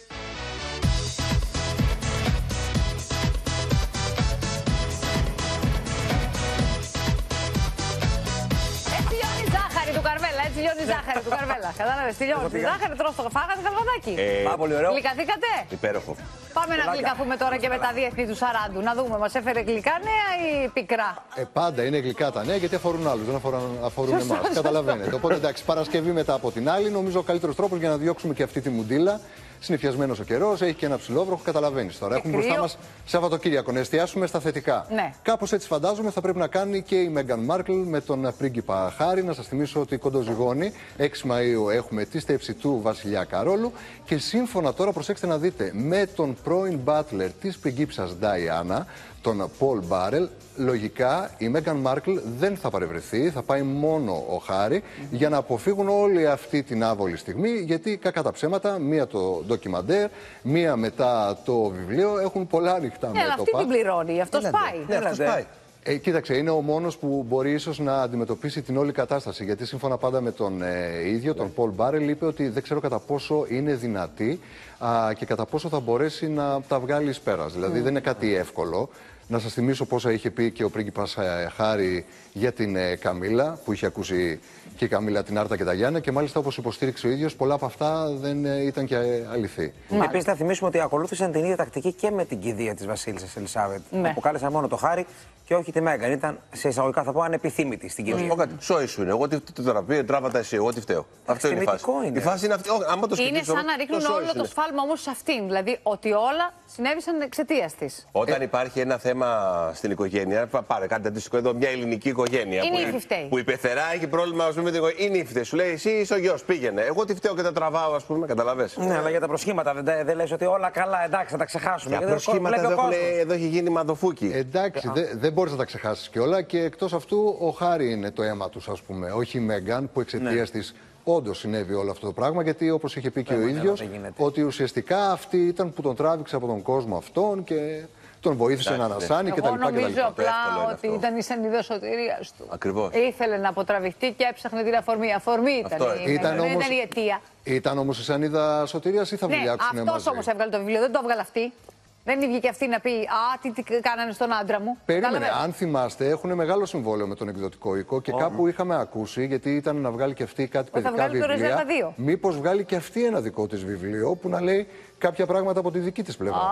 Του Καρβέλα, έτσι λιώνει ζάχαρη του Καρβέλα. Κατάλαβε, τι λιώνει. Τη ζάχαρη τρως το φάγατε καλβαδάκι. Ε, Πάρα πολύ ωραίο. Γλυκαθήκατε. Υπέροχο. Πάμε να γλυκαθούμε τώρα και με τα διεθνή του Σαράντου. Να δούμε, μας έφερε γλυκά νέα ή πικρά? Ε, πάντα είναι γλυκά τα νέα γιατί αφορούν άλλους, δεν αφορούν, αφορούν εμάς. Καταλαβαίνετε. Οπότε εντάξει, Παρασκευή μετά από την άλλη, νομίζω ο καλύτερος τρόπος για να διώξουμε και αυτή τη μουντίλα. Συνηθιασμένος ο καιρός, έχει και ένα ψηλόβροχο, καταλαβαίνεις τώρα. Έχουμε μπροστά μας Σαββατοκύριακο, να εστιάσουμε στα θετικά. Ναι. Κάπως έτσι φαντάζομαι θα πρέπει να κάνει και η Μέγαν Μάρκλ με τον πρίγκιπα Χάρη. Να σας θυμίσω ότι κοντοζυγώνει έξι Μαΐου έχουμε τη στέψη του βασιλιά Καρόλου. Και σύμφωνα τώρα, προσέξτε να δείτε, με τον πρώην μπάτλερ της πριγκίψας Νταϊάννα, τον Πολ Μπάρελ, λογικά η Μέγαν Μάρκλ δεν θα παρευρεθεί, θα πάει μόνο ο Χάρη mm-hmm. για να αποφύγουν όλη αυτή την άβολη στιγμή, γιατί κακά τα ψέματα, μία το ντοκιμαντέρ, μία μετά το βιβλίο, έχουν πολλά ανοιχτά ναι, μέτωπα. Αλλά αυτή την πληρώνει, αυτός Έλατε. πάει. Ναι, αυτός πάει. Ε, κοίταξε, είναι ο μόνος που μπορεί ίσως να αντιμετωπίσει την όλη κατάσταση. Γιατί σύμφωνα πάντα με τον ε, ίδιο, τον Πολ Μπάρελ, είπε ότι δεν ξέρω κατά πόσο είναι δυνατή α, και κατά πόσο θα μπορέσει να τα βγάλει εις πέρας. Δηλαδή mm. δεν είναι κάτι εύκολο. Να σας θυμίσω πόσα είχε πει και ο πρίγκιπας Χάρη για την ε, Καμίλα, που είχε ακούσει και η Καμίλα την Άρτα και τα Γιάννα, και μάλιστα όπως υποστήριξε ο ίδιος, πολλά από αυτά δεν ε, ήταν και ε, αληθή. Επίσης, θα θυμίσουμε ότι ακολούθησαν την ίδια τακτική και με την κηδεία της Βασίλισσας Ελισάβετ. Ναι. Αποκάλεσαν μόνο το Χάρη και όχι τη Μέγαν. Ήταν σε εισαγωγικά, θα πω, ανεπιθύμητη στην κηδεία. Mm. Σόι σου είναι. Εγώ τι το πει, τράβατα εσύ. Εγώ τι φταίω. Αυτό είναι η φάση. Είναι. Η φάση είναι αυτή. Όχι, άμα το είναι σαν να ρίχνουν το όλο το σφάλμα όμως σε αυτήν. Δηλαδή ότι όλα συνέβησαν εξαιτίας της. Όταν ε... υπάρχει ένα θέμα στην οικογένεια, πάρε κάτι αντίστοιχο εδώ, μια ελληνική οικογένεια. Είναι που, η φταίει. Που η πεθερά έχει πρόβλημα με την οικογένεια. Είναι η φταίει. Σου λέει εσύ είσαι ο γιος, πήγαινε. Εγώ τι φταίω και τα τραβάω, ας πούμε, καταλαβες. Ναι, αλλά για τα προσχήματα δεν, δεν λες ότι όλα καλά, εντάξει, θα τα ξεχάσουμε. Τα προσχήματα εδώ, έχουν, εδώ έχει γίνει μαδοφούκι. Εντάξει, δεν δε μπορείς να τα ξεχάσεις κιόλα, και εκτός αυτού ο Χάρη είναι το αίμα τους, ας πούμε, όχι η Μέγαν, που εξαιτίας ναι. της όντως συνέβη όλο αυτό το πράγμα, γιατί όπως είχε πει και ο ίδιος, ότι ουσιαστικά αυτή ήταν που τον τράβηξε από τον κόσμο αυτόν και τον βοήθησε να ανασάνει κτλ. Εγώ νομίζω απλά ότι ήταν η σανίδα σωτηρίας του. Ακριβώς. Ήθελε να αποτραβηχτεί και έψαχνε την αφορμή. Αφορμή ήταν, η, ήταν, όμως, ήταν η αιτία. Ήταν όμως η σανίδα σωτηρίας ή θα βουλιάξουν ναι, μαζί? αυτός όμως έβγαλε το βιβλίο, δεν το έβγαλε αυτή. Δεν βγήκε αυτή να πει «Α, τι, τι κάνανε στον άντρα μου». Περίμενε, Κάλαβες. αν θυμάστε, έχουν μεγάλο συμβόλαιο με τον εκδοτικό οίκο και oh. κάπου είχαμε ακούσει, γιατί ήταν να βγάλει και αυτή κάτι παιδικά θα βγάλει βιβλία. Το μήπως βγάλει και αυτή ένα δικό της βιβλίο που να λέει κάποια πράγματα από τη δική της πλευρά.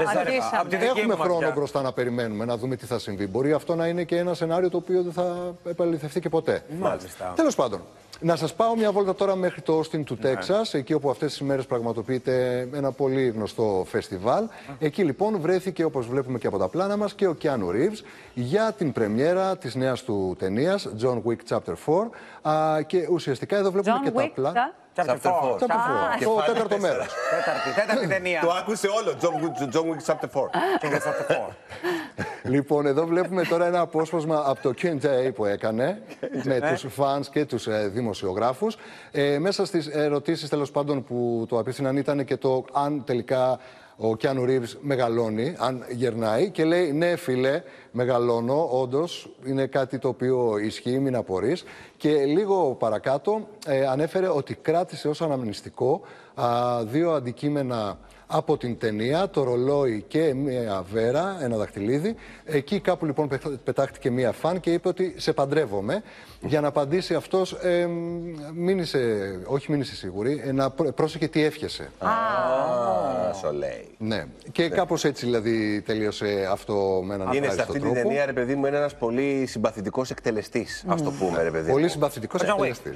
Ah, έχουμε χρόνο μάτια. μπροστά να περιμένουμε, να δούμε τι θα συμβεί. Μπορεί αυτό να είναι και ένα σενάριο το οποίο δεν θα επαληθευτεί και ποτέ. Τέλος πάντων. Να σας πάω μια βόλτα τώρα μέχρι το Όστιν του Τέξας, εκεί όπου αυτές τις ημέρες πραγματοποιείται ένα πολύ γνωστό φεστιβάλ. Εκεί λοιπόν βρέθηκε, όπως βλέπουμε και από τα πλάνα μας, και ο Κιάνου Ρίβς για την πρεμιέρα της νέας του ταινίας, John Wick Chapter φορ. Α, και ουσιαστικά εδώ βλέπουμε John και Wick, τα πλάνα. Chapter four. Το τέταρτο μέρος. Τέταρτη ταινία. Το άκουσε όλο. John Wick Chapter four. Λοιπόν, εδώ βλέπουμε τώρα ένα απόσπασμα από το κιου εντ έι που έκανε με τους φανς και τους ε, δημοσιογράφους. Ε, μέσα στις ερωτήσεις, τέλος πάντων, που το απίθυναν ήταν και το αν τελικά ο Κιάνου Ρίβς μεγαλώνει, αν γερνάει, και λέει ναι φίλε, μεγαλώνω, όντως είναι κάτι το οποίο ισχύει, μην απορείς. Και λίγο παρακάτω ε, ανέφερε ότι κράτησε ως αναμνηστικό α, δύο αντικείμενα από την ταινία, το ρολόι και μία βέρα, ένα δαχτυλίδι. Εκεί κάπου λοιπόν πετάχτηκε μία φαν και είπε ότι σε παντρεύομαι. Για να απαντήσει αυτός, ε, μην είσαι, όχι μην είσαι σίγουρη, ε, να πρόσεχε τι εύχεσαι. Α, σου λέει. Ναι. Και ναι. Κάπως έτσι δηλαδή τελείωσε αυτό με έναν είναι ευχάριστο σε αυτή τρόπο. την ταινία, ρε παιδί μου, είναι ένας πολύ συμπαθητικός εκτελεστής, mm. ας το πούμε, ρε παιδί. Πολύ συμπαθητικός εκτελεστής.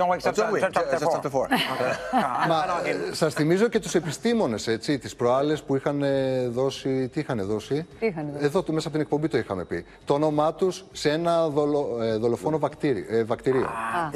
Μα σας θυμίζω και τους επιστήμονες, έτσι, τις προάλλες που είχαν δώσει, τι είχαν δώσει, τι είχαν δώσει. Εδώ μέσα από την εκπομπή το είχαμε πει, το όνομά τους σε ένα δολο, ε, δολοφόνο βακτήρι, ε, βακτηρίο.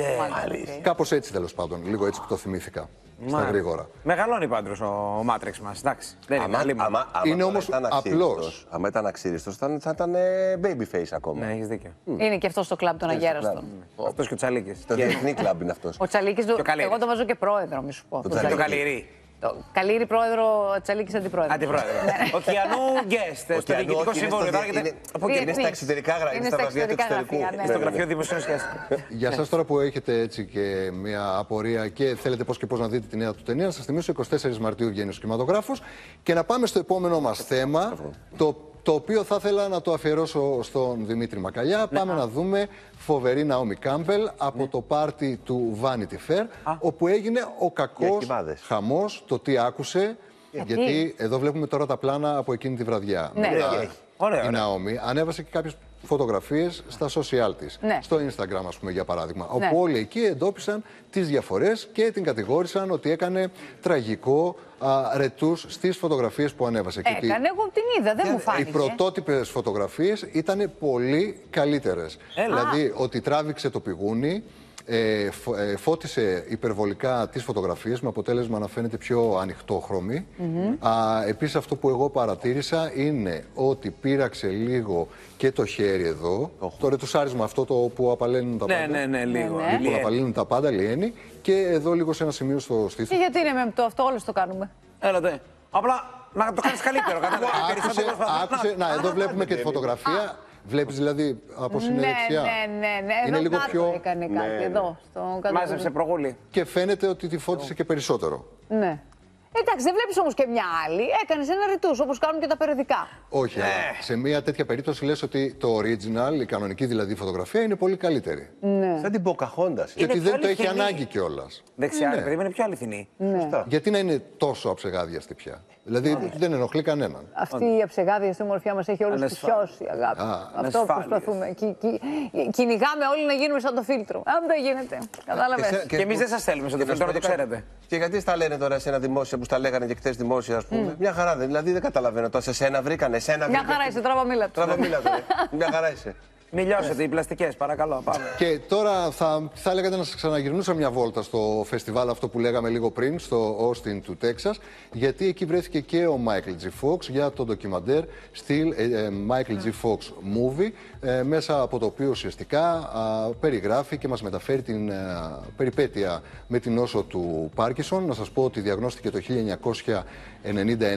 Κάπως έτσι τέλος πάντων, λίγο έτσι που το θυμήθηκα. Στα γρήγορα. Μεγαλώνει πάντως ο Μάτριξ μας, εντάξει. Δεν είναι καλή. Είναι όμως απλός. Αν ήταν αξίριστος, θα ήταν baby face ακόμα. Ναι, έχεις δίκιο. Είναι και αυτό στο κλαμπ των αγέραστων. Αυτός και ο Τσαλίκης. Το διεθνή κλαμπ είναι αυτός. Ο Τσαλίκης, εγώ το βάζω και πρόεδρο, μη σου πω. Το Καλυρί. Το Καλήρη πρόεδρο, Τσαλίκης αντιπρόεδρο. Αντιπρόεδρο. Ο Κιανού Γκέστ, στο διοικητικό συμβούλιο. Είναι στα εξωτερικά γραφεία, είναι στα γραφεία του εξωτερικού. Στο γραφείο δημοσίων σχέσεων. Για σας τώρα που έχετε έτσι και μια απορία και θέλετε πώς και πώς να δείτε τη νέα του ταινία, να σας θυμίσω εικοστή τέταρτη Μαρτίου βγαίνει ο κινηματογράφος και να πάμε στο επόμενό μας θέμα, το το οποίο θα ήθελα να το αφιερώσω στον Δημήτρη Μακαλιά. Ναι. Πάμε να δούμε φοβερή Ναόμι Κάμπελ από ναι. το πάρτι του Vanity Fair, Α. όπου έγινε ο κακός χαμός, το τι άκουσε, γιατί... γιατί εδώ βλέπουμε τώρα τα πλάνα από εκείνη τη βραδιά. Ναι. Μετά, ωραία, ωραία. Η Ναόμι ανέβασε και κάποιες φωτογραφίες στα social της, ναι. στο Instagram ας πούμε για παράδειγμα, ναι. όπου όλοι εκεί εντόπισαν τις διαφορές και την κατηγόρησαν ότι έκανε τραγικό α, ρετούς στις φωτογραφίες που ανέβασε. Έκανε, και εγώ την είδα, δεν μου φάνηκε. Οι πρωτότυπες φωτογραφίες ήταν πολύ καλύτερες. Έλα. Δηλαδή ότι τράβηξε το πηγούνι, Ε, φω, ε, φώτισε υπερβολικά τις φωτογραφίες με αποτέλεσμα να φαίνεται πιο ανοιχτόχρωμη. Mm-hmm. Α, επίσης αυτό που εγώ παρατήρησα είναι ότι πείραξε λίγο και το χέρι εδώ. Oh. Το ρετουσάρισμα αυτό το που απαλύνουν τα ναι, πάντα. Ναι, ναι, λίγο. Ναι, ναι. Που απαλύνουν τα πάντα, λιένει. Και εδώ λίγο σε ένα σημείο στο στήθος. Και γιατί είναι με το αυτό, όλες το κάνουμε. Έλατε. Απλά να το κάνεις καλύτερο. Άκουσε, άκουσε, να, εδώ βλέπουμε και τη φωτογραφία. Βλέπεις δηλαδή από είναι ναι, δεξιά. Ναι, ναι, ναι. Είναι εδώ λίγο κάτω πιο... έκανε κάτι, ναι. Εδώ. Στο μάζεψε προγούλη. Και φαίνεται ότι τη φώτισε και περισσότερο. Ναι. Εντάξει, δεν βλέπεις όμως και μια άλλη. Έκανες ένα ρητούς, όπως κάνουν και τα περιοδικά. Όχι, αλλά σε μια τέτοια περίπτωση λες ότι το original, η κανονική δηλαδή φωτογραφία, είναι πολύ καλύτερη. Ναι. Σαν την Pocahontas. Και ότι δεν το έχει ανάγκη κιόλας. Δεξιά, ναι. παιδί είναι πιο αληθινή. Ναι. Γιατί να είναι τόσο αψεγάδιαστη πια. Δηλαδή Α, δεν ενοχλεί κανέναν. Αυτή η αψεγάδιαστη ομορφιά μας έχει όλους στοιχειώσει, αγάπη. Α, αυτό προσπαθούμε. Κι, κι, κυνηγάμε όλοι να γίνουμε σαν το φίλτρο. Αν δεν γίνεται. Κατάλαβες. Και, και, και εμείς δεν σας θέλουμε σαν το φίλτρο, να το ξέρετε. Και γιατί στα λένε τώρα σε ένα δημόσιο που στα λέγανε και χτες δημόσια, ας πούμε. Mm. Μια χαρά δεν, δηλαδή δεν καταλαβαίνω. Τώρα σε σένα βρήκανε, σένα βρήκανε. Μια χαρά είσαι, τραβαμίλα. Τραβαμίλα, μια χαρά είσαι. Μην λιώσετε οι πλαστικές, παρακαλώ. Πάμε. Και τώρα θα, θα έλεγατε να σας ξαναγυρνούσα μια βόλτα στο φεστιβάλ αυτό που λέγαμε λίγο πριν, στο Austin του Τέξας, γιατί εκεί βρέθηκε και ο Michael G. Fox για το ντοκιμαντέρ Still a Michael G. Fox Movie, ε, μέσα από το οποίο ουσιαστικά α, περιγράφει και μας μεταφέρει την α, περιπέτεια με την νόσο του Πάρκινσον. Να σας πω ότι διαγνώστηκε το χίλια εννιακόσια ενενήντα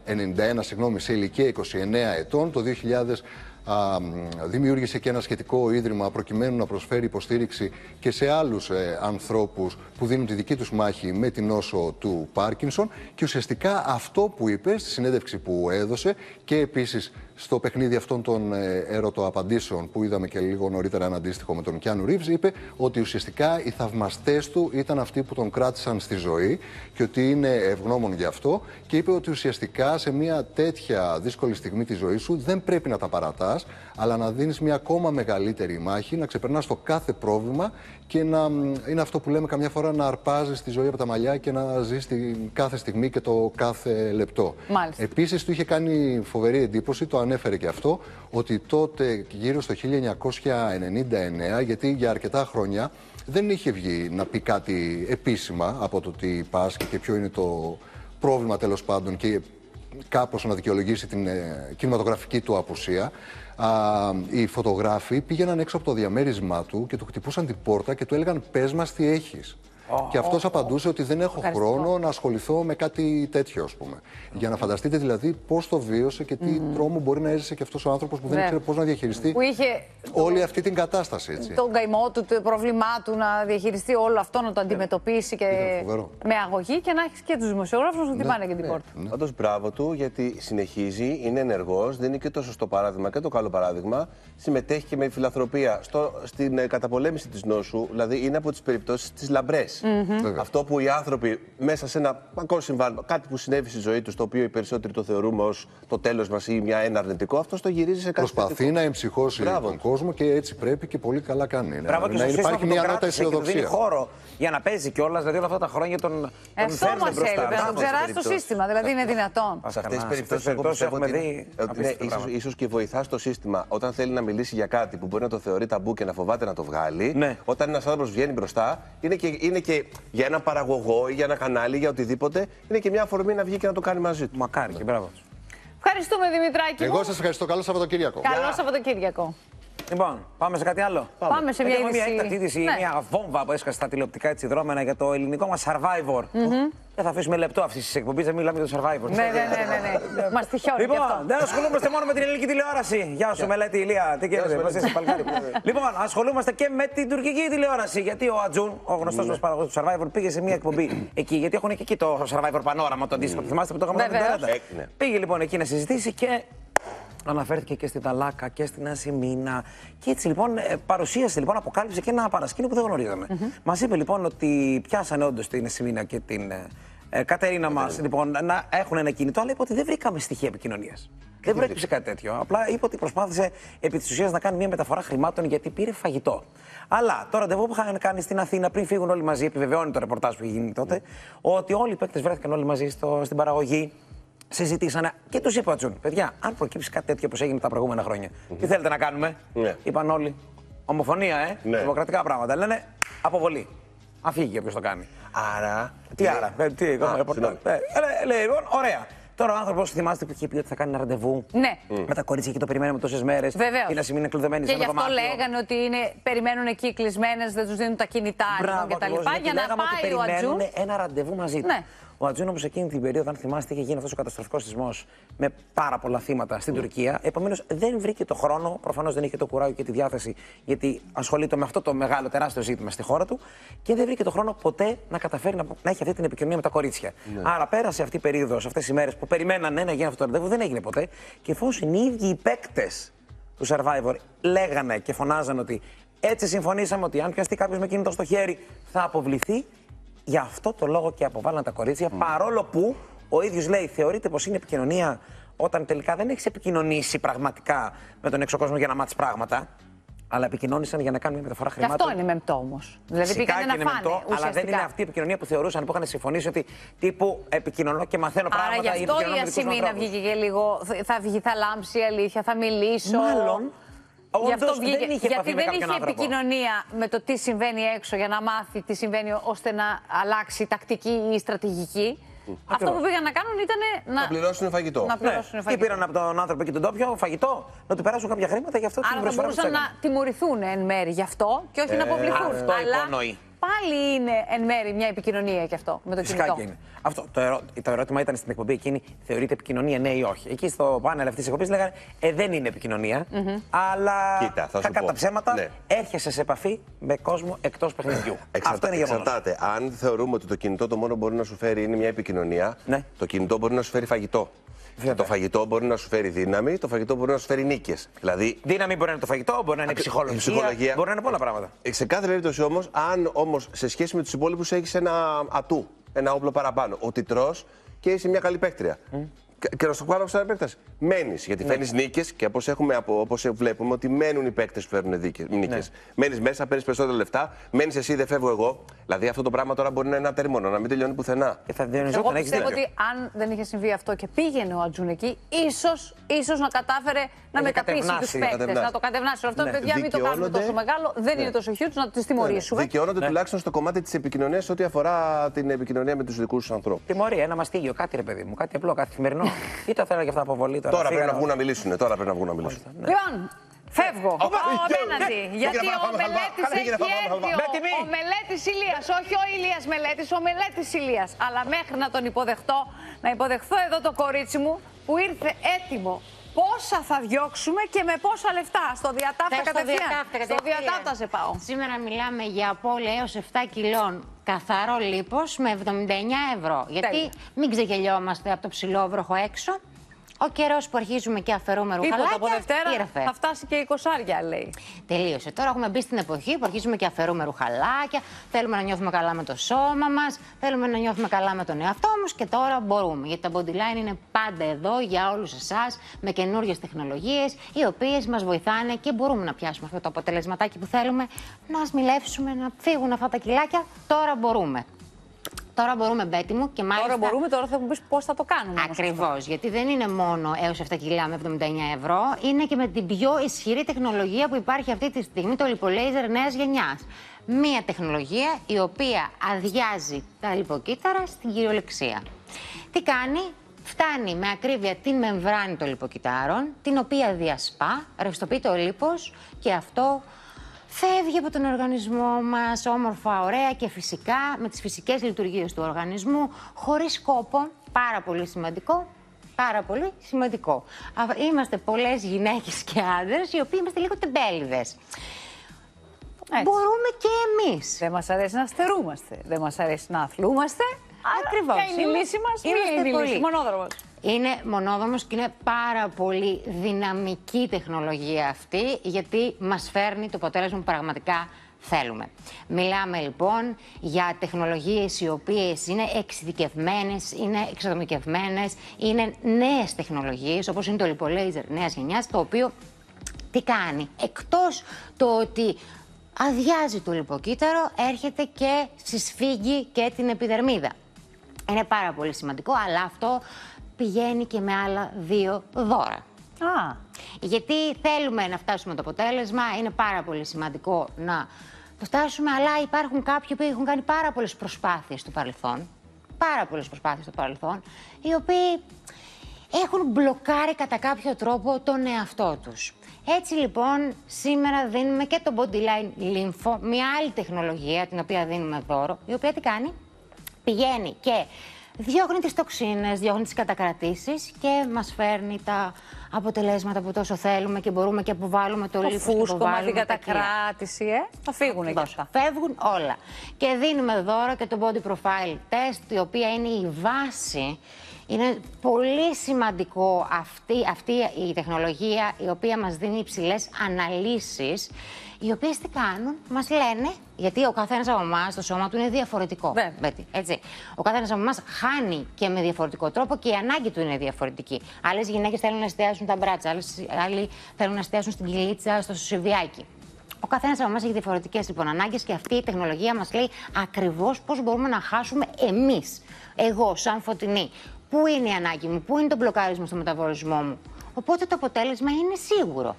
ένα συγγνώμη, σε ηλικία είκοσι εννέα ετών, το δύο χιλιάδες. Α, δημιούργησε και ένα σχετικό ίδρυμα προκειμένου να προσφέρει υποστήριξη και σε άλλους ε, ανθρώπους που δίνουν τη δική τους μάχη με την νόσο του Πάρκινσον, και ουσιαστικά αυτό που είπε στη συνέντευξη που έδωσε και επίσης στο παιχνίδι αυτών των ε, ερωτοαπαντήσεων που είδαμε και λίγο νωρίτερα ένα αντίστοιχο με τον Κιάνου Ρίβς, είπε ότι ουσιαστικά οι θαυμαστές του ήταν αυτοί που τον κράτησαν στη ζωή και ότι είναι ευγνώμων γι' αυτό, και είπε ότι ουσιαστικά σε μια τέτοια δύσκολη στιγμή της ζωής σου δεν πρέπει να τα παρατάς, αλλά να δίνεις μια ακόμα μεγαλύτερη μάχη, να ξεπερνάς το κάθε πρόβλημα και να είναι αυτό που λέμε καμιά φορά να αρπάζεις τη ζωή από τα μαλλιά και να ζεις την κάθε στιγμή και το κάθε λεπτό. Μάλιστα. Επίσης, του είχε κάνει φοβερή εντύπωση, το ανέφερε και αυτό, ότι τότε γύρω στο χίλια εννιακόσια ενενήντα εννέα, γιατί για αρκετά χρόνια δεν είχε βγει να πει κάτι επίσημα από το τι πάσχει και ποιο είναι το πρόβλημα τέλος πάντων και κάπως να δικαιολογήσει την ε, κινηματογραφική του απουσία. Α, οι φωτογράφοι πήγαιναν έξω από το διαμέρισμά του και του χτυπούσαν την πόρτα και του έλεγαν «Πες μας τι έχεις». Oh, και αυτός oh, απαντούσε oh. ότι δεν έχω χρόνο να ασχοληθώ με κάτι τέτοιο, ας πούμε. Mm. Για να φανταστείτε δηλαδή πώς το βίωσε και τι mm. τρόμο μπορεί να έζησε και αυτός ο άνθρωπος που δεν ήξερε πώς να διαχειριστεί που είχε όλη το... αυτή την κατάσταση. Έτσι. Τον καημό του, το πρόβλημά του, να διαχειριστεί όλο αυτό, να το αντιμετωπίσει και με αγωγή και να έχει και τους δημοσιογράφους να του χτυπάνε και την πόρτα. Πάντως μπράβο του, γιατί συνεχίζει, είναι ενεργός, δεν είναι και το σωστό παράδειγμα και το καλό παράδειγμα. Συμμετέχει και με φιλανθρωπία στο, στην καταπολέμηση της νόσου, δηλαδή είναι από τις περιπτώσεις τις λαμπρές. Mm-hmm. Αυτό που οι άνθρωποι μέσα σε ένα μακρό συμβάν, κάτι που συνέβη στη ζωή του, το οποίο οι περισσότεροι το θεωρούμε ως το τέλος μας ή μια ένα αρνητικό, αυτό το γυρίζει σε κάτι. Προσπαθεί θετικό. Να εμψυχώσει Μπράβο. Τον κόσμο και έτσι πρέπει και πολύ καλά κάνει. Μπράβο, να, να υπάρχει μια νότα αισιοδοξία. Δίνει χώρο για να παίζει κιόλας, δηλαδή όλα αυτά τα χρόνια τον φέρνει μπροστά. Να τον ξεράσει το σύστημα, δηλαδή είναι δυνατόν. Σε αυτές τις περιπτώσεις έχουμε δει. Ίσως και βοηθά στο σύστημα όταν θέλει να μιλήσει για κάτι που μπορεί να το θεωρεί ταμπού και να φοβάται να το βγάλει. Όταν ένας άνθρωπος βγαίνει μπροστά, είναι και για ένα παραγωγό ή για ένα κανάλι, για οτιδήποτε, είναι και μια αφορμή να βγει και να το κάνει μαζί του. Μακάρι και μπράβο. Ευχαριστούμε, Δημητράκη. Εγώ σας ευχαριστώ. Καλό Σαββατοκύριακο. Καλό Σαββατοκύριακο. Λοιπόν, πάμε σε κάτι άλλο. Πάμε, πάμε σε μια είδηση. Μια έκτακτη είδηση, ναι. Μια βόμβα που έσκασε στα τηλεοπτικά έτσι δρόμενα για το ελληνικό μας Survivor. Mm-hmm. Δεν θα αφήσουμε λεπτό αυτή τη εκπομπή, δεν μιλάμε για το Survivor. Ναι, ναι, ναι, ναι. Μας τυχιώνει. Λοιπόν, δεν ασχολούμαστε μόνο με την ελληνική τηλεόραση. Γεια σου, Μελέτη Ηλία. Τι γίνεται, πώς είσαι, παλικάρι. Λοιπόν, ασχολούμαστε και με την τουρκική τηλεόραση. Γιατί ο Ατζούν, ο γνωστός μας παραγωγός του Survivor, πήγε σε μια εκπομπή εκεί. Γιατί έχουν και εκεί το Survivor Πανόραμα, το αντίστοιχο. Θυμάστε που το είχαμε κάνει. Πήγε λοιπόν εκεί να συζητήσει και αναφέρθηκε και στην Ταλάκα και στην Ασημίνα. Και έτσι λοιπόν παρουσίασε, λοιπόν, αποκάλυψε και ένα παρασκήνιο που δεν γνωρίζαμε. Mm-hmm. Μας είπε λοιπόν ότι πιάσανε όντως την Ασημίνα και την ε, Κατερίνα μας λοιπόν, να έχουν ένα κινητό, αλλά είπε ότι δεν βρήκαμε στοιχεία επικοινωνίας. Δεν προέκυψε κάτι τέτοιο. Απλά είπε ότι προσπάθησε επί της ουσίας να κάνει μια μεταφορά χρημάτων γιατί πήρε φαγητό. Αλλά το ραντεβού που είχαν κάνει στην Αθήνα πριν φύγουν όλοι μαζί, επιβεβαιώνει το ρεπορτάζ που είχε γίνει τότε, mm. ότι όλοι οι παίκτες βρέθηκαν όλοι μαζί στο, στην παραγωγή. Συζητήσανε και τους είπα, Τζουν, παιδιά, αν προκύψει κάτι τέτοιο όπως έγινε τα προηγούμενα χρόνια, mm-hmm. τι θέλετε να κάνουμε. Ναι. Είπαν όλοι. Ομοφωνία, ε. Ναι. Δημοκρατικά πράγματα. Λένε αποβολή. Αν φύγει όποιος το κάνει. Άρα. Τι ναι. άρα. Ε, τι, εγώ, ε, ε, λέει λοιπόν, ωραία. Τώρα ο άνθρωπος θυμάστε που είχε πει ότι θα κάνει ένα ραντεβού ναι. mm. με τα κορίτσια και το περιμένουμε τόσες μέρες. Βεβαίως. Και να σημαίνει κλειδωμένοι σε ένα δωμάτιο. Και γι' αυτό λέγανε ότι είναι, περιμένουν εκεί κλεισμένες, δεν τους δίνουν τα κινητά κτλ. Για να πάει ο Ατζούν. Περιμένουν ένα ραντεβού μαζί του. Ναι. Ο Ατζούν όμως εκείνη την περίοδο, αν θυμάστε, είχε γίνει αυτός ο καταστροφικός σεισμός με πάρα πολλά θύματα στην mm. Τουρκία. Επομένως δεν βρήκε το χρόνο, προφανώς δεν είχε το κουράγιο και τη διάθεση, γιατί ασχολείται με αυτό το μεγάλο τεράστιο ζήτημα στη χώρα του και δεν βρήκε το χρόνο ποτέ να καταφέρει να, να έχει αυτή την επικοινωνία με τα κορίτσια. Mm. Άρα πέρασε αυτή η περίοδος, αυτές οι μέρες που περιμένανε να γίνει αυτό το ραντεβού, δεν έγινε ποτέ. Και εφόσον οι ίδιοι οι παίκτες του Survivor λέγανε και φωνάζανε ότι έτσι συμφωνήσαμε ότι αν πιαστεί κάποιος με κινητό στο χέρι θα αποβληθεί. Γι' αυτό το λόγο και αποβάλλαν τα κορίτσια, mm. παρόλο που ο ίδιος λέει, θεωρείται πως είναι επικοινωνία όταν τελικά δεν έχεις επικοινωνήσει πραγματικά με τον έξω κόσμο για να μάθεις πράγματα, αλλά επικοινώνησαν για να κάνουν μια μεταφορά χρημάτων. Και αυτό είναι μεμπτό όμως. Δηλαδή πήγανε να φάνε, μεμπτό, αλλά δεν είναι αυτή η επικοινωνία που θεωρούσαν, που είχαν συμφωνήσει ότι τύπου επικοινωνώ και μαθαίνω άρα πράγματα. Άρα γι' αυτό η Ασημίνα βγήκε και λίγο, θα βγει, θα λάμψει η αλήθεια, θα μιλήσω. Μάλλον. Γι' αυτό βγήκε, δεν είχε γιατί δεν είχε άνθρωπο. επικοινωνία με το τι συμβαίνει έξω για να μάθει τι συμβαίνει ώστε να αλλάξει τακτική ή στρατηγική. Mm. Αυτό που πήγαν να κάνουν ήταν να, να πληρώσουν φαγητό. Να πληρώσουν ναι. φαγητό. Τι πήραν από τον άνθρωπο και τον τόπιο, φαγητό, να του περάσουν κάποια χρήματα γι' αυτό. Άρα θα μπορούσαν να τιμωρηθούν εν μέρη γι' αυτό και όχι ε, να αποβληθούν. Αυτό αλλά υπονοεί. Πάλι είναι εν μέρη μια επικοινωνία και αυτό με το Φυσικά κινητό. Και είναι. Αυτό, το, ερώ, το ερώτημα ήταν στην εκπομπή εκείνη, θεωρείται επικοινωνία ναι ή όχι. Εκεί στο πάνελ αυτή τη εκπομπή λέγανε ε, δεν είναι επικοινωνία, mm-hmm. αλλά Κοίτα, θα κακά πω. τα ψέματα ναι. έρχεσαι σε επαφή με κόσμο εκτός παιχνιδιού. Εξαρτα... Αυτό είναι γεγονός. Εξαρτάται. Αν θεωρούμε ότι το κινητό το μόνο μπορεί να σου φέρει είναι μια επικοινωνία, ναι. το κινητό μπορεί να σου φέρει φαγητό. Βέβαια. Το φαγητό μπορεί να σου φέρει δύναμη, το φαγητό μπορεί να σου φέρει νίκες. Δηλαδή... Δύναμη μπορεί να είναι το φαγητό, μπορεί να είναι ψυχολογία, ψυχολογία, μπορεί να είναι πολλά πράγματα. Σε κάθε περίπτωση όμως, αν όμως σε σχέση με τους υπόλοιπους έχεις ένα ατού, ένα όπλο παραπάνω, ότι τρως και είσαι μια καλή παίκτρια. Mm. Και να στο κάνω σαν επέκταση. Μένει. Γιατί ναι. φέρνει νίκες και όπως βλέπουμε ότι μένουν οι παίκτες που φέρνουν νίκες. Ναι. Μένει μέσα, παίρνει περισσότερα λεφτά. Μένει εσύ, δεν φεύγω εγώ. Δηλαδή αυτό το πράγμα τώρα μπορεί να είναι ένα τέρμονο, να μην τελειώνει πουθενά. Και θα εγώ πιστεύω ότι αν δεν είχε συμβεί αυτό και πήγαινε ο Ατζούν εκεί, ίσως, ίσως να κατάφερε να μεταπίσει τους παίκτες. Να το κατευνάσει. Αυτό ναι. παιδιά, μην το κάνουμε τόσο μεγάλο. Δεν ναι. είναι τόσο huge να τις τιμωρήσουμε. Δικαιώνονται τουλάχιστον στο κομμάτι της επικοινωνίας ό,τι αφορά την επικοινωνία με τους δικούς τους ανθρώπους. Τιμωρία, ένα μαστίγιο, κάτι ρε παιδί μου, κάτι απλό, καθημερινό. Ή τα θέλανε και αυτά αποβολή τώρα. Τώρα πρέπει να βγουν να μιλήσουν. Τώρα πρέπει να βγουν να μιλήσουν. Λοιπόν, φεύγω. Πάω απέναντι. Γιατί ο Μελέτης έχει έρθει. Ο Μελέτης Ηλίας. Όχι ο Ηλίας Μελέτης, ο Μελέτης Ηλίας. Αλλά μέχρι να τον υποδεχτώ, να υποδεχθώ εδώ το κορίτσι μου που ήρθε έτοιμο. Πόσα θα διώξουμε και με πόσα λεφτά. Στο διατάφτα κατευθείαν. Στο διατάφτα σε πάω. Σήμερα μιλάμε για απώλεια έως επτά κιλών καθαρό λίπος με εβδομήντα εννιά ευρώ. Γιατί Τέλεια. μην ξεγελιόμαστε από το ψηλόβροχο έξω. Ο καιρός που αρχίζουμε και αφαιρούμε ρουχαλάκια. Από Δευτέρα ήρθε. Θα φτάσει και εικοσάρια, λέει. Τελείωσε. Τώρα έχουμε μπει στην εποχή που αρχίζουμε και αφαιρούμε ρουχαλάκια. Θέλουμε να νιώθουμε καλά με το σώμα μας. Θέλουμε να νιώθουμε καλά με τον εαυτό μας. Και τώρα μπορούμε. Γιατί τα Bodyline είναι πάντα εδώ για όλους εσάς με καινούριες τεχνολογίες οι οποίες μας βοηθάνε και μπορούμε να πιάσουμε αυτό το αποτελεσματάκι που θέλουμε. Να σμιλεύσουμε, να φύγουν αυτά τα κιλάκια. Τώρα μπορούμε. Τώρα μπορούμε, Μπέτη μου, και μάλιστα. Τώρα μπορούμε, τώρα θα μου πεις πώς θα το κάνουμε. Ακριβώς. Γιατί δεν είναι μόνο έως επτά κιλά με εβδομήντα εννιά ευρώ, είναι και με την πιο ισχυρή τεχνολογία που υπάρχει αυτή τη στιγμή, το λιπολέιζερ νέας γενιάς. Μία τεχνολογία η οποία αδειάζει τα λιποκύτταρα στην κυριολεξία. Τι κάνει? Φτάνει με ακρίβεια την μεμβράνη των λιποκυττάρων, την οποία διασπά, ρευστοποιεί το λίπος και αυτό φεύγει από τον οργανισμό μας όμορφα, ωραία και φυσικά με τις φυσικές λειτουργίες του οργανισμού, χωρίς κόπο, πάρα πολύ σημαντικό, πάρα πολύ σημαντικό. Είμαστε πολλές γυναίκες και άντρες οι οποίοι είμαστε λίγο τεμπέληδες. Μπορούμε και εμείς. Δεν μας αρέσει να στερούμαστε, δεν μας αρέσει να αθλούμαστε. Ακριβώς. Ποια είναι η λύση μας? Είμαστε είναι η λύση. Μονόδρομος. Είναι μονόδρομος και είναι πάρα πολύ δυναμική τεχνολογία αυτή, γιατί μας φέρνει το αποτέλεσμα που πραγματικά θέλουμε. Μιλάμε λοιπόν για τεχνολογίες οι οποίες είναι εξειδικευμένες, είναι εξατομικευμένες, είναι νέες τεχνολογίες, όπως είναι το λιπολέιζερ νέας γενιάς, το οποίο τι κάνει? Εκτός το ότι αδειάζει το λιποκύτταρο, έρχεται και συσφίγγει και την επιδερμίδα. Είναι πάρα πολύ σημαντικό, αλλά αυτό πηγαίνει και με άλλα δύο δώρα. Α. Γιατί θέλουμε να φτάσουμε το αποτέλεσμα, είναι πάρα πολύ σημαντικό να το φτάσουμε, αλλά υπάρχουν κάποιοι που έχουν κάνει πάρα πολλές προσπάθειες στο παρελθόν, πάρα πολλές προσπάθειες στο παρελθόν, οι οποίοι έχουν μπλοκάρει κατά κάποιο τρόπο τον εαυτό τους. Έτσι λοιπόν, σήμερα δίνουμε και το Bodyline Lympho, μια άλλη τεχνολογία την οποία δίνουμε δώρο, η οποία τι κάνει? Πηγαίνει και διώχνει τις τοξίνες, διώχνει τις κατακρατήσεις και μας φέρνει τα αποτελέσματα που τόσο θέλουμε και μπορούμε και αποβάλουμε το, το λίπος και αποβάλουμε την κατακράτηση, ε, θα φύγουν και αυτά. Φεύγουν όλα. Και δίνουμε δώρο και το Body Profile Test, η οποία είναι η βάση. Είναι πολύ σημαντικό αυτή, αυτή η τεχνολογία, η οποία μας δίνει υψηλές αναλύσεις, οι οποίες τι κάνουν? Μας λένε, γιατί ο καθένας από εμάς, το σώμα του είναι διαφορετικό. Μπέτη, έτσι. Ο καθένας από εμάς χάνει και με διαφορετικό τρόπο και η ανάγκη του είναι διαφορετική. Άλλες γυναίκες θέλουν να εστιάσουν τα μπράτσα, άλλοι θέλουν να εστιάσουν στην κοιλίτσα, στο σουβιάκι. Ο καθένας από εμάς έχει διαφορετικές λοιπόν ανάγκες και αυτή η τεχνολογία μας λέει ακριβώς πώς μπορούμε να χάσουμε εμείς. Εγώ, σαν Φωτεινή, πού είναι η ανάγκη μου, πού είναι το μπλοκάρισμα στο μεταβολισμό μου. Οπότε το αποτέλεσμα είναι σίγουρο.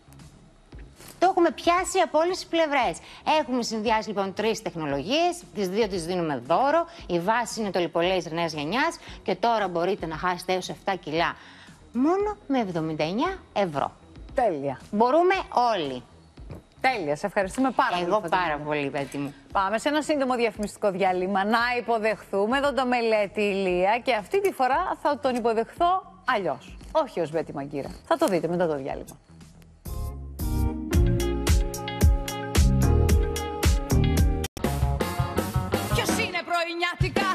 Το έχουμε πιάσει από όλες τις πλευρές. Έχουμε συνδυάσει λοιπόν τρεις τεχνολογίες, τις δύο τις δίνουμε δώρο. Η βάση είναι το λιπολέιζερ νέας γενιάς και τώρα μπορείτε να χάσετε έως επτά κιλά μόνο με εβδομήντα εννιά ευρώ. Τέλεια. Μπορούμε όλοι. Τέλεια, σε ευχαριστούμε πάρα Εγώ πολύ. Εγώ πάρα πολύ, Πέτη μου. Πάμε σε ένα σύντομο διαφημιστικό διάλειμμα να υποδεχθούμε εδώ το Μελέτη Ηλία και αυτή τη φορά θα τον υποδεχθώ αλλιώς. Όχι ως Μπέτη Μαγκύρα. Θα το δείτε μετά το διάλειμμα. Ποιος είναι πρωινιάτικα?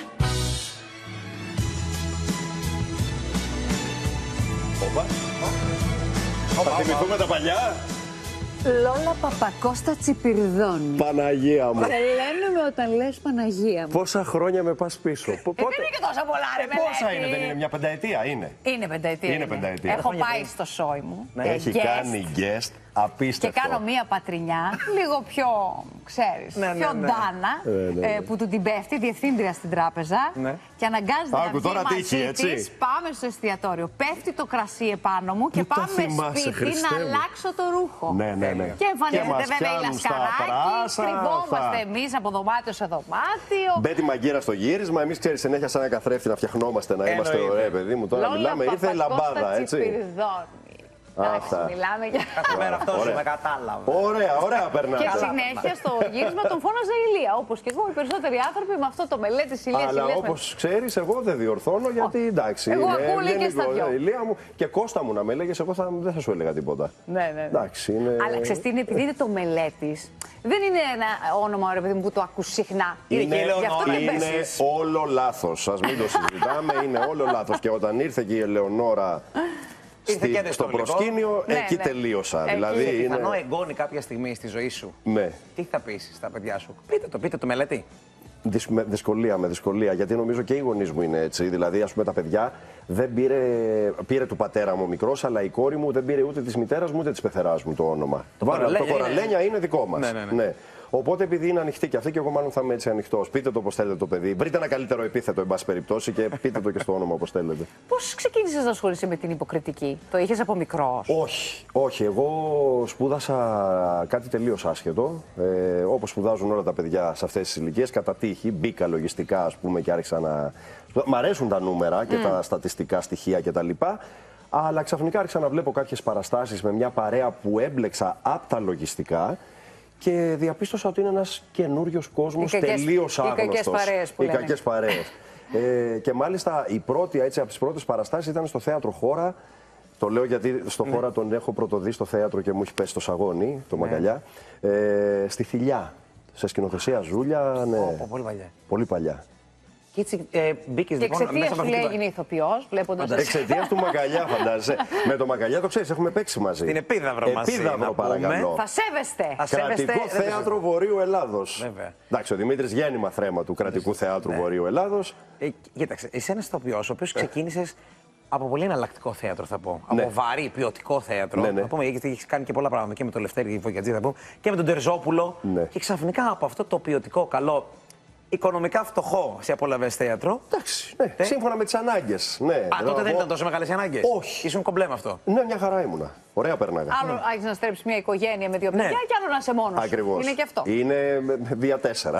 Οπα. Θα θυμηθούμε τα παλιά. Λόλα Παπακώστα Τσιπυρδών. Παναγία μου. Τρελαίνομαι όταν λες Παναγία μου. Πόσα χρόνια με πας πίσω. Ε, δεν είναι και τόσα πολλά, ρε Μελέτη. Πόσα είναι, δεν είναι μια πενταετία, είναι. Είναι πενταετία. Είναι πενταετία. Έχω πάει στο σόι μου. Ναι, έχει guest, κάνει guest. Απίστευτο. Και κάνω μία πατρινιά, λίγο πιο, ξέρεις, ναι, ναι, πιο ναι. ντάνα, ναι, ναι, ναι. Ε, που του την πέφτει, διευθύντρια στην τράπεζα ναι. και αναγκάζεται Άκου, να βγει μαζί τύχη, της, πάμε στο εστιατόριο. Πέφτει το κρασί επάνω μου και Πού πάμε θυμάσαι, σπίτι Χριστέ να μου. αλλάξω το ρούχο. Ναι, ναι, ναι. Και εμφανίζεται και βέβαια η Λασκαράκη, κρυβόμαστε θα... εμείς από δωμάτιο σε δωμάτιο. Μπέτη μαγκύρα στο γύρισμα, εμείς ξέρεις συνέχεια σαν ένα καθρέφτη να φτιαχνόμαστε, να είμαστε ωραίοι, παιδί μου. Τώρα μιλάμε, ήρθε η λαμπάδα, έτσι. Αυτά. Μιλάμε για κάθε μέρα αυτό σου με κατάλαβα. Ωραία, ωραία περνάτε. Και συνέχεια στο γύρισμα τον φώναζε Ηλία. Όπως και εγώ, οι περισσότεροι άνθρωποι με αυτό το μελέτη Ηλίας. Αλλά όπως ξέρεις, εγώ δεν διορθώνω γιατί εντάξει. Εγώ είναι ακούω και στα δυο. Ηλία μου και Κώστα μου να με έλεγες, εγώ θα, δεν θα σου έλεγα τίποτα. Ναι, ναι. Εντάξει, είναι... Αλλά ξέρεις τι είναι, επειδή είναι το μελέτης, δεν είναι ένα όνομα ρε παιδί μου που το ακούς συχνά. Είναι, είναι, είναι όλο λάθος. Ας μην το συζητάμε, είναι όλο λάθος. Και όταν ήρθε και η Ελεονόρα. Στη, στο προσκήνιο, ναι, εκεί ναι. τελείωσα. Εκεί δηλαδή είναι είναι... πιθανό εγγόνι κάποια στιγμή στη ζωή σου. Ναι. Τι θα πεις στα παιδιά σου. Πείτε το, πείτε το μελέτη. Δυσ, με δυσκολία, με δυσκολία. Γιατί νομίζω και οι γονείς μου είναι έτσι. Δηλαδή, ας πούμε, τα παιδιά δεν πήρε, πήρε του πατέρα μου ο μικρός, αλλά η κόρη μου δεν πήρε ούτε της μητέρας μου ούτε της πεθεράς μου το όνομα. Το, Βάλε, το Κοραλένια είναι, είναι δικό μας. Ναι, ναι, ναι. Ναι. Οπότε επειδή είναι ανοιχτή και αυτή, και εγώ μάλλον θα είμαι έτσι ανοιχτός. Πείτε το όπως θέλετε το παιδί. Βρείτε ένα καλύτερο επίθετο, εν πάση περιπτώσει, και πείτε το και στο όνομα όπως θέλετε. Πώς ξεκίνησες να ασχολείσαι με την υποκριτική, το είχες από μικρός? Όχι, όχι. Εγώ σπούδασα κάτι τελείως άσχετο. Ε, όπως σπουδάζουν όλα τα παιδιά σε αυτές τις ηλικίες, κατά τύχη. Μπήκα λογιστικά, ας πούμε, και άρχισα να. Μ' αρέσουν τα νούμερα και mm. τα στατιστικά στοιχεία κτλ. Αλλά ξαφνικά άρχισα να βλέπω κάποιες παραστάσεις με μια παρέα που έμπλεξα από τα λογιστικά. Και διαπίστωσα ότι είναι ένας καινούριος κόσμος τελείως άγνωστος. Οι κακές παρέες που Οι κακές παρέες. ε, και μάλιστα η πρώτη, έτσι, από τις πρώτες παραστάσεις ήταν στο θέατρο Χώρα. Το λέω γιατί στο ναι. Χώρα τον έχω πρωτοδεί στο θέατρο και μου έχει πέσει το σαγόνι, το ναι. Μαγκαλιά. Ε, στη Θηλιά, σε σκηνοθεσία Ζούλια. Ναι. Oh, πολύ παλιά. Πολύ παλιά. Και έτσι ε, μπήκες λοιπόν μέσα από εξαιτίας του λέει έγινε ηθοποιός, βλέποντας... Εξαιτίας του Μαγκαλιά, φαντάζεσαι. Με το Μαγκαλιά το ξέρεις, έχουμε παίξει μαζί. Στην Επίδαυρο μαζί. Επίδαυρο, παρακαλώ. Θα σέβεστε. Κρατικό Θέατρο Βορείου Ελλάδος. Βέβαια. Εντάξει, ο Δημήτρης γέννημα θρέμα του Κρατικού Θεάτρου ναι. Βορείου Ελλάδος. Ε, κοίταξε, εσύ ένας ηθοποιός, ο οποίος ξεκίνησες από πολύ εναλλακτικό θέατρο, θα πω. Ναι. Από βαρύ, ποιοτικό θέατρο. Ναι, ναι. Θα πούμε, γιατί έχεις κάνει και πολλά πράγματα και με τον Λευτέρη Βογιατζή, θα πούμε, και με τον Τερζόπουλο. Ναι. Και ξαφνικά από αυτό το ποιοτικό, καλό, οικονομικά φτωχό σε απολαυές θέατρο. Εντάξει, ναι, ναι. Σύμφωνα με τις ανάγκες. Ναι. Α, τότε δεν ήταν τόσο μεγάλες οι ανάγκες. Όχι. Ήσουν κομπλέ με αυτό. Ναι, μια χαρά ήμουνα. Ωραία περνάγα. Άλλο ναι. Άρχισε να στρέψει μια οικογένεια με δύο παιδιά, ναι. Και άλλο να είσαι μόνος. Ακριβώς. Είναι και αυτό. Είναι δια τέσσερα.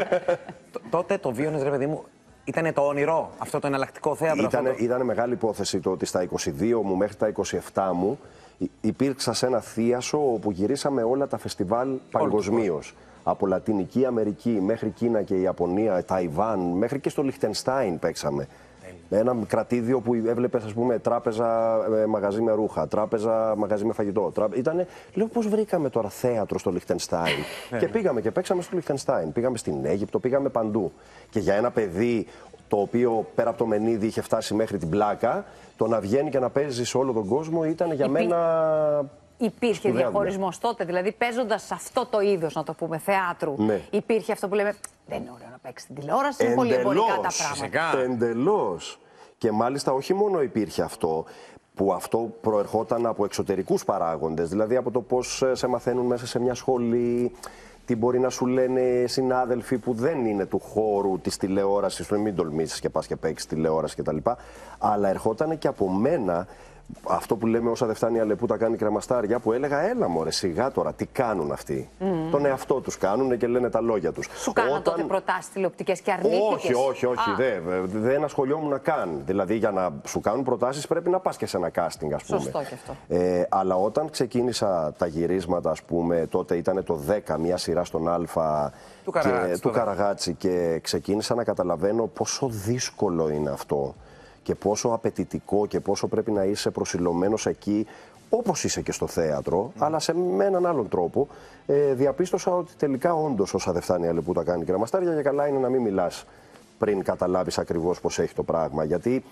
Τότε το βίωνες, ρε παιδί μου, ήταν το όνειρο, αυτό το εναλλακτικό θέατρο. Ήτανε, αυτό το... Ήταν μεγάλη υπόθεση το ότι στα είκοσι δύο μου μέχρι τα είκοσι επτά μου υπήρξα σε ένα θίασο όπου γυρίσαμε όλα τα φεστιβάλ παγκοσμίως. Από Λατινική Αμερική μέχρι Κίνα και Ιαπωνία, Ταϊβάν, μέχρι και στο Λιχτενστάιν παίξαμε. Ένα κρατήδιο που έβλεπες, ας πούμε, τράπεζα, μαγαζί με ρούχα, τράπεζα, μαγαζί με φαγητό. Τράπε... Ήτανε, λέω, πώς βρήκαμε τώρα θέατρο στο Λιχτενστάιν. Και πήγαμε και παίξαμε στο Λιχτενστάιν. Πήγαμε στην Αίγυπτο, πήγαμε παντού. Και για ένα παιδί το οποίο πέρα από το μενίδι είχε φτάσει μέχρι την πλάκα, το να βγαίνει και να παίζει σε όλο τον κόσμο ήταν για Υπή... μένα. Υπήρχε διαχωρισμός τότε, δηλαδή παίζοντας αυτό το είδος, να το πούμε, θεάτρου. Ναι. Υπήρχε αυτό που λέμε. Δεν είναι ωραίο να παίξει την τηλεόραση, είναι πολύ εμπορικά τα πράγματα. Εντελώς. Και μάλιστα όχι μόνο υπήρχε αυτό, που αυτό προερχόταν από εξωτερικούς παράγοντες, δηλαδή από το πώς σε μαθαίνουν μέσα σε μια σχολή, τι μπορεί να σου λένε συνάδελφοι που δεν είναι του χώρου της τηλεόρασης, που μην τολμήσεις και πας και παίξεις τηλεόραση κτλ. Αλλά ερχόταν και από μένα. Αυτό που λέμε όσα δεν φτάνει η αλεπού τα κάνει κρεμαστάρια, που έλεγα έλα μωρέ σιγά τώρα, τι κάνουν αυτοί. Mm. Τον εαυτό τους κάνουν και λένε τα λόγια τους. Σου κάναν Όταν... τότε προτάσεις τηλεοπτικές και αρνήθηκες? Όχι, όχι, όχι, δεν δεν ασχολιόμουν καν. Δηλαδή για να σου κάνουν προτάσεις πρέπει να πας και σε ένα casting, ας πούμε. Σωστό και αυτό. Ε, αλλά όταν ξεκίνησα τα γυρίσματα, ας πούμε, τότε ήταν το δέκα, μια σειρά στον Α του Καραγάτσι, του Καραγάτσι, και ξεκίνησα να καταλαβαίνω πόσο δύσκολο είναι αυτό. Και πόσο απαιτητικό και πόσο πρέπει να είσαι προσιλωμένος εκεί, όπως είσαι και στο θέατρο, mm. αλλά σε, με έναν άλλον τρόπο. Ε, διαπίστωσα ότι τελικά όντως όσα δεν φτάνει η αλεπού τα κάνει κρεμαστάρια, και καλά είναι να μην μιλάς πριν καταλάβεις ακριβώς πώς έχει το πράγμα. Γιατί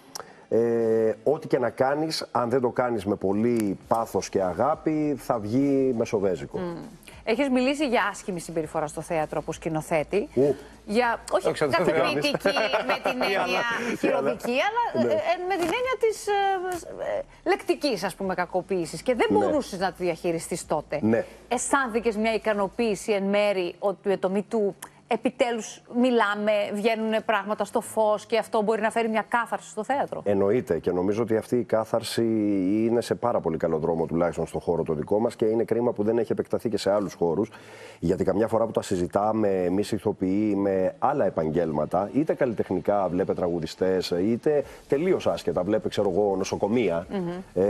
Ε, ό,τι και να κάνεις, αν δεν το κάνεις με πολύ πάθος και αγάπη, θα βγει μεσοβέζικο. Mm. Έχεις μιλήσει για άσχημη συμπεριφορά στο θέατρο από σκηνοθέτη. Ου. Για, όχι καθημερινή με την έννοια χειροδική, αλλά Ναι. ε, ε, με την έννοια της ε, ε, λεκτικής, ας πούμε, κακοποίησης. Και δεν Ναι. μπορούσες να τη διαχειριστείς τότε. Ναι. Αισθάνθηκες μια ικανοποίηση εν μέρη ότι με το MeToo επιτέλους μιλάμε, βγαίνουν πράγματα στο φως και αυτό μπορεί να φέρει μια κάθαρση στο θέατρο. Εννοείται, και νομίζω ότι αυτή η κάθαρση είναι σε πάρα πολύ καλό δρόμο, τουλάχιστον στον χώρο το δικό μας, και είναι κρίμα που δεν έχει επεκταθεί και σε άλλους χώρους. Γιατί καμιά φορά που τα συζητάμε εμείς ηθοποιοί με άλλα επαγγέλματα, είτε καλλιτεχνικά, βλέπε τραγουδιστές, είτε τελείως άσχετα, βλέπε ξέρω εγώ νοσοκομεία, Mm-hmm.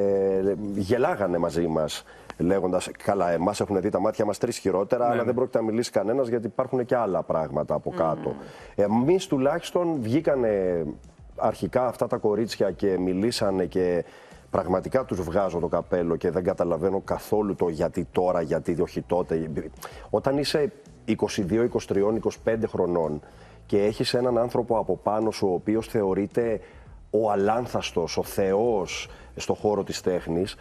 ε, γελάγανε μαζί μας. Λέγοντας, καλά, εμάς έχουν δει τα μάτια μας τρεις χειρότερα, Ναι. αλλά δεν πρόκειται να μιλήσει κανένας γιατί υπάρχουν και άλλα πράγματα από κάτω. Εμείς τουλάχιστον βγήκανε αρχικά αυτά τα κορίτσια και μιλήσανε και πραγματικά τους βγάζω το καπέλο και δεν καταλαβαίνω καθόλου το γιατί τώρα, γιατί όχι τότε. Όταν είσαι είκοσι δύο, είκοσι τρία, είκοσι πέντε χρονών και έχεις έναν άνθρωπο από πάνω σου ο οποίος θεωρείται ο αλάνθαστος, ο θεός στον χώρο της τέχνης,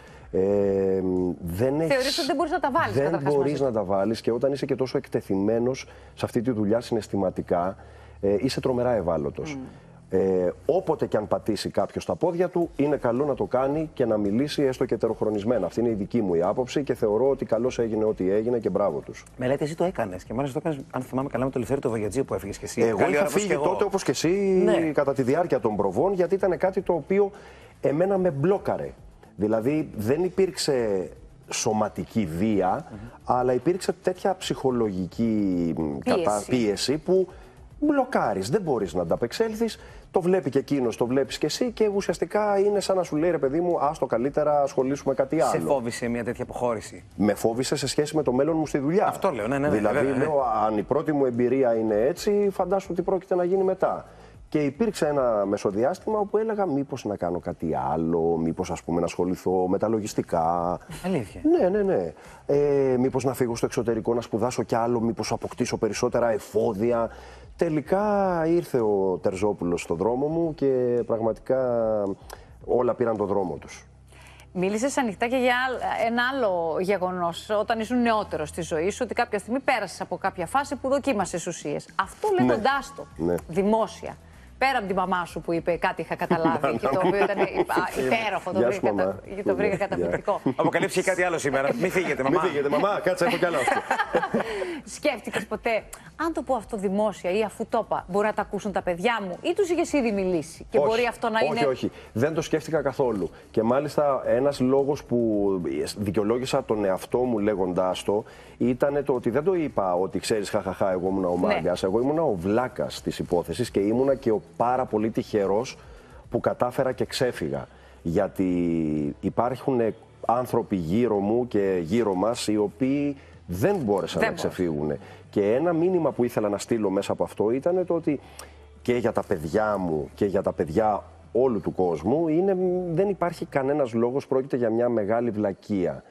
Ε, δεν έχεις, Θεωρείς ότι δεν μπορείς να τα βάλεις δεν καταρχάς μπορείς μαζί. να τα βάλεις, και όταν είσαι και τόσο εκτεθειμένος σε αυτή τη δουλειά συναισθηματικά, ε, είσαι τρομερά ευάλωτος. Ε, όποτε και αν πατήσει κάποιος τα πόδια του, είναι καλό να το κάνει και να μιλήσει έστω και ετεροχρονισμένα. Αυτή είναι η δική μου η άποψη και θεωρώ ότι καλώς έγινε ό,τι έγινε και μπράβο τους. Μελέτη, εσύ το έκανες και μάλιστα το έκανες, αν θυμάμαι καλά, με το Ελευθέρη το Βαγιατζή που έφυγες και εσύ. Εγώ Καλή είχα ώρα όπως φύγει και εγώ. τότε όπως και εσύ Ναι. κατά τη διάρκεια των προβών, γιατί ήταν κάτι το οποίο εμένα με μπλόκαρε. Δηλαδή δεν υπήρξε σωματική βία, αλλά υπήρξε τέτοια ψυχολογική Πίεση. κατά πίεση που μπλοκάρεις, δεν μπορείς να ανταπεξέλθεις. Το βλέπει και εκείνος, το βλέπεις και εσύ, και ουσιαστικά είναι σαν να σου λέει, ρε παιδί μου, άστο καλύτερα, ασχολήσουμε κάτι άλλο. Σε φόβησε μια τέτοια αποχώρηση? Με φόβησε σε σχέση με το μέλλον μου στη δουλειά. Αυτό λέω, ναι, ναι, ναι. Δηλαδή, βέβαια, ναι. λέω, αν η πρώτη μου εμπειρία είναι έτσι, φαντάσου τι πρόκειται να γίνει μετά. Και υπήρξε ένα μεσοδιάστημα όπου έλεγα μήπως να κάνω κάτι άλλο, μήπως ας πούμε να ασχοληθώ με τα λογιστικά. Αλήθεια? Ναι, ναι, ναι. Ε, μήπως να φύγω στο εξωτερικό να σπουδάσω κι άλλο, μήπως αποκτήσω περισσότερα εφόδια. Τελικά ήρθε ο Τερζόπουλος στο δρόμο μου και πραγματικά όλα πήραν το δρόμο τους. Μίλησες ανοιχτά και για ένα άλλο γεγονός όταν ήσουν νεότερο στη ζωή σου, ότι κάποια στιγμή πέρασες από κάποια φάση που δοκίμασες ουσίες. Αυτό λέγοντάς το Ναι. δημόσια. Πέρα από την μαμά σου που είπε κάτι είχα καταλάβει και το οποίο ήταν υπέροχο, το Γεια βρήκα, σου, μαμά. κατα... το βρήκα καταπληκτικό. Αποκαλύψει και κάτι άλλο σήμερα. Μην φύγετε, μαμά. Μην φύγετε, μαμά, κάτσε, έχω κι άλλο. Σκέφτηκες ποτέ, αν το πω αυτό δημόσια ή αφού το είπα, μπορεί να τα ακούσουν τα παιδιά μου, ή τους είχες ήδη μιλήσει και Όχι, μπορεί αυτό να όχι, είναι. Όχι, όχι. Δεν το σκέφτηκα καθόλου. Και μάλιστα ένας λόγος που δικαιολόγησα τον εαυτό μου λέγοντάς το ήταν το ότι δεν το είπα ότι ξέρεις, χαχαχά, εγώ ήμουν ο μάγκας. Ναι. Εγώ ήμουν ο βλάκας της υπόθεσης και ήμουνα και ο πάρα πολύ τυχερός που κατάφερα και ξέφυγα. Γιατί υπάρχουν άνθρωποι γύρω μου και γύρω μας οι οποίοι δεν μπόρεσαν δεν να ξεφύγουν. Και ένα μήνυμα που ήθελα να στείλω μέσα από αυτό ήταν το ότι και για τα παιδιά μου και για τα παιδιά όλου του κόσμου είναι, δεν υπάρχει κανένας λόγος, πρόκειται για μια μεγάλη βλακεία.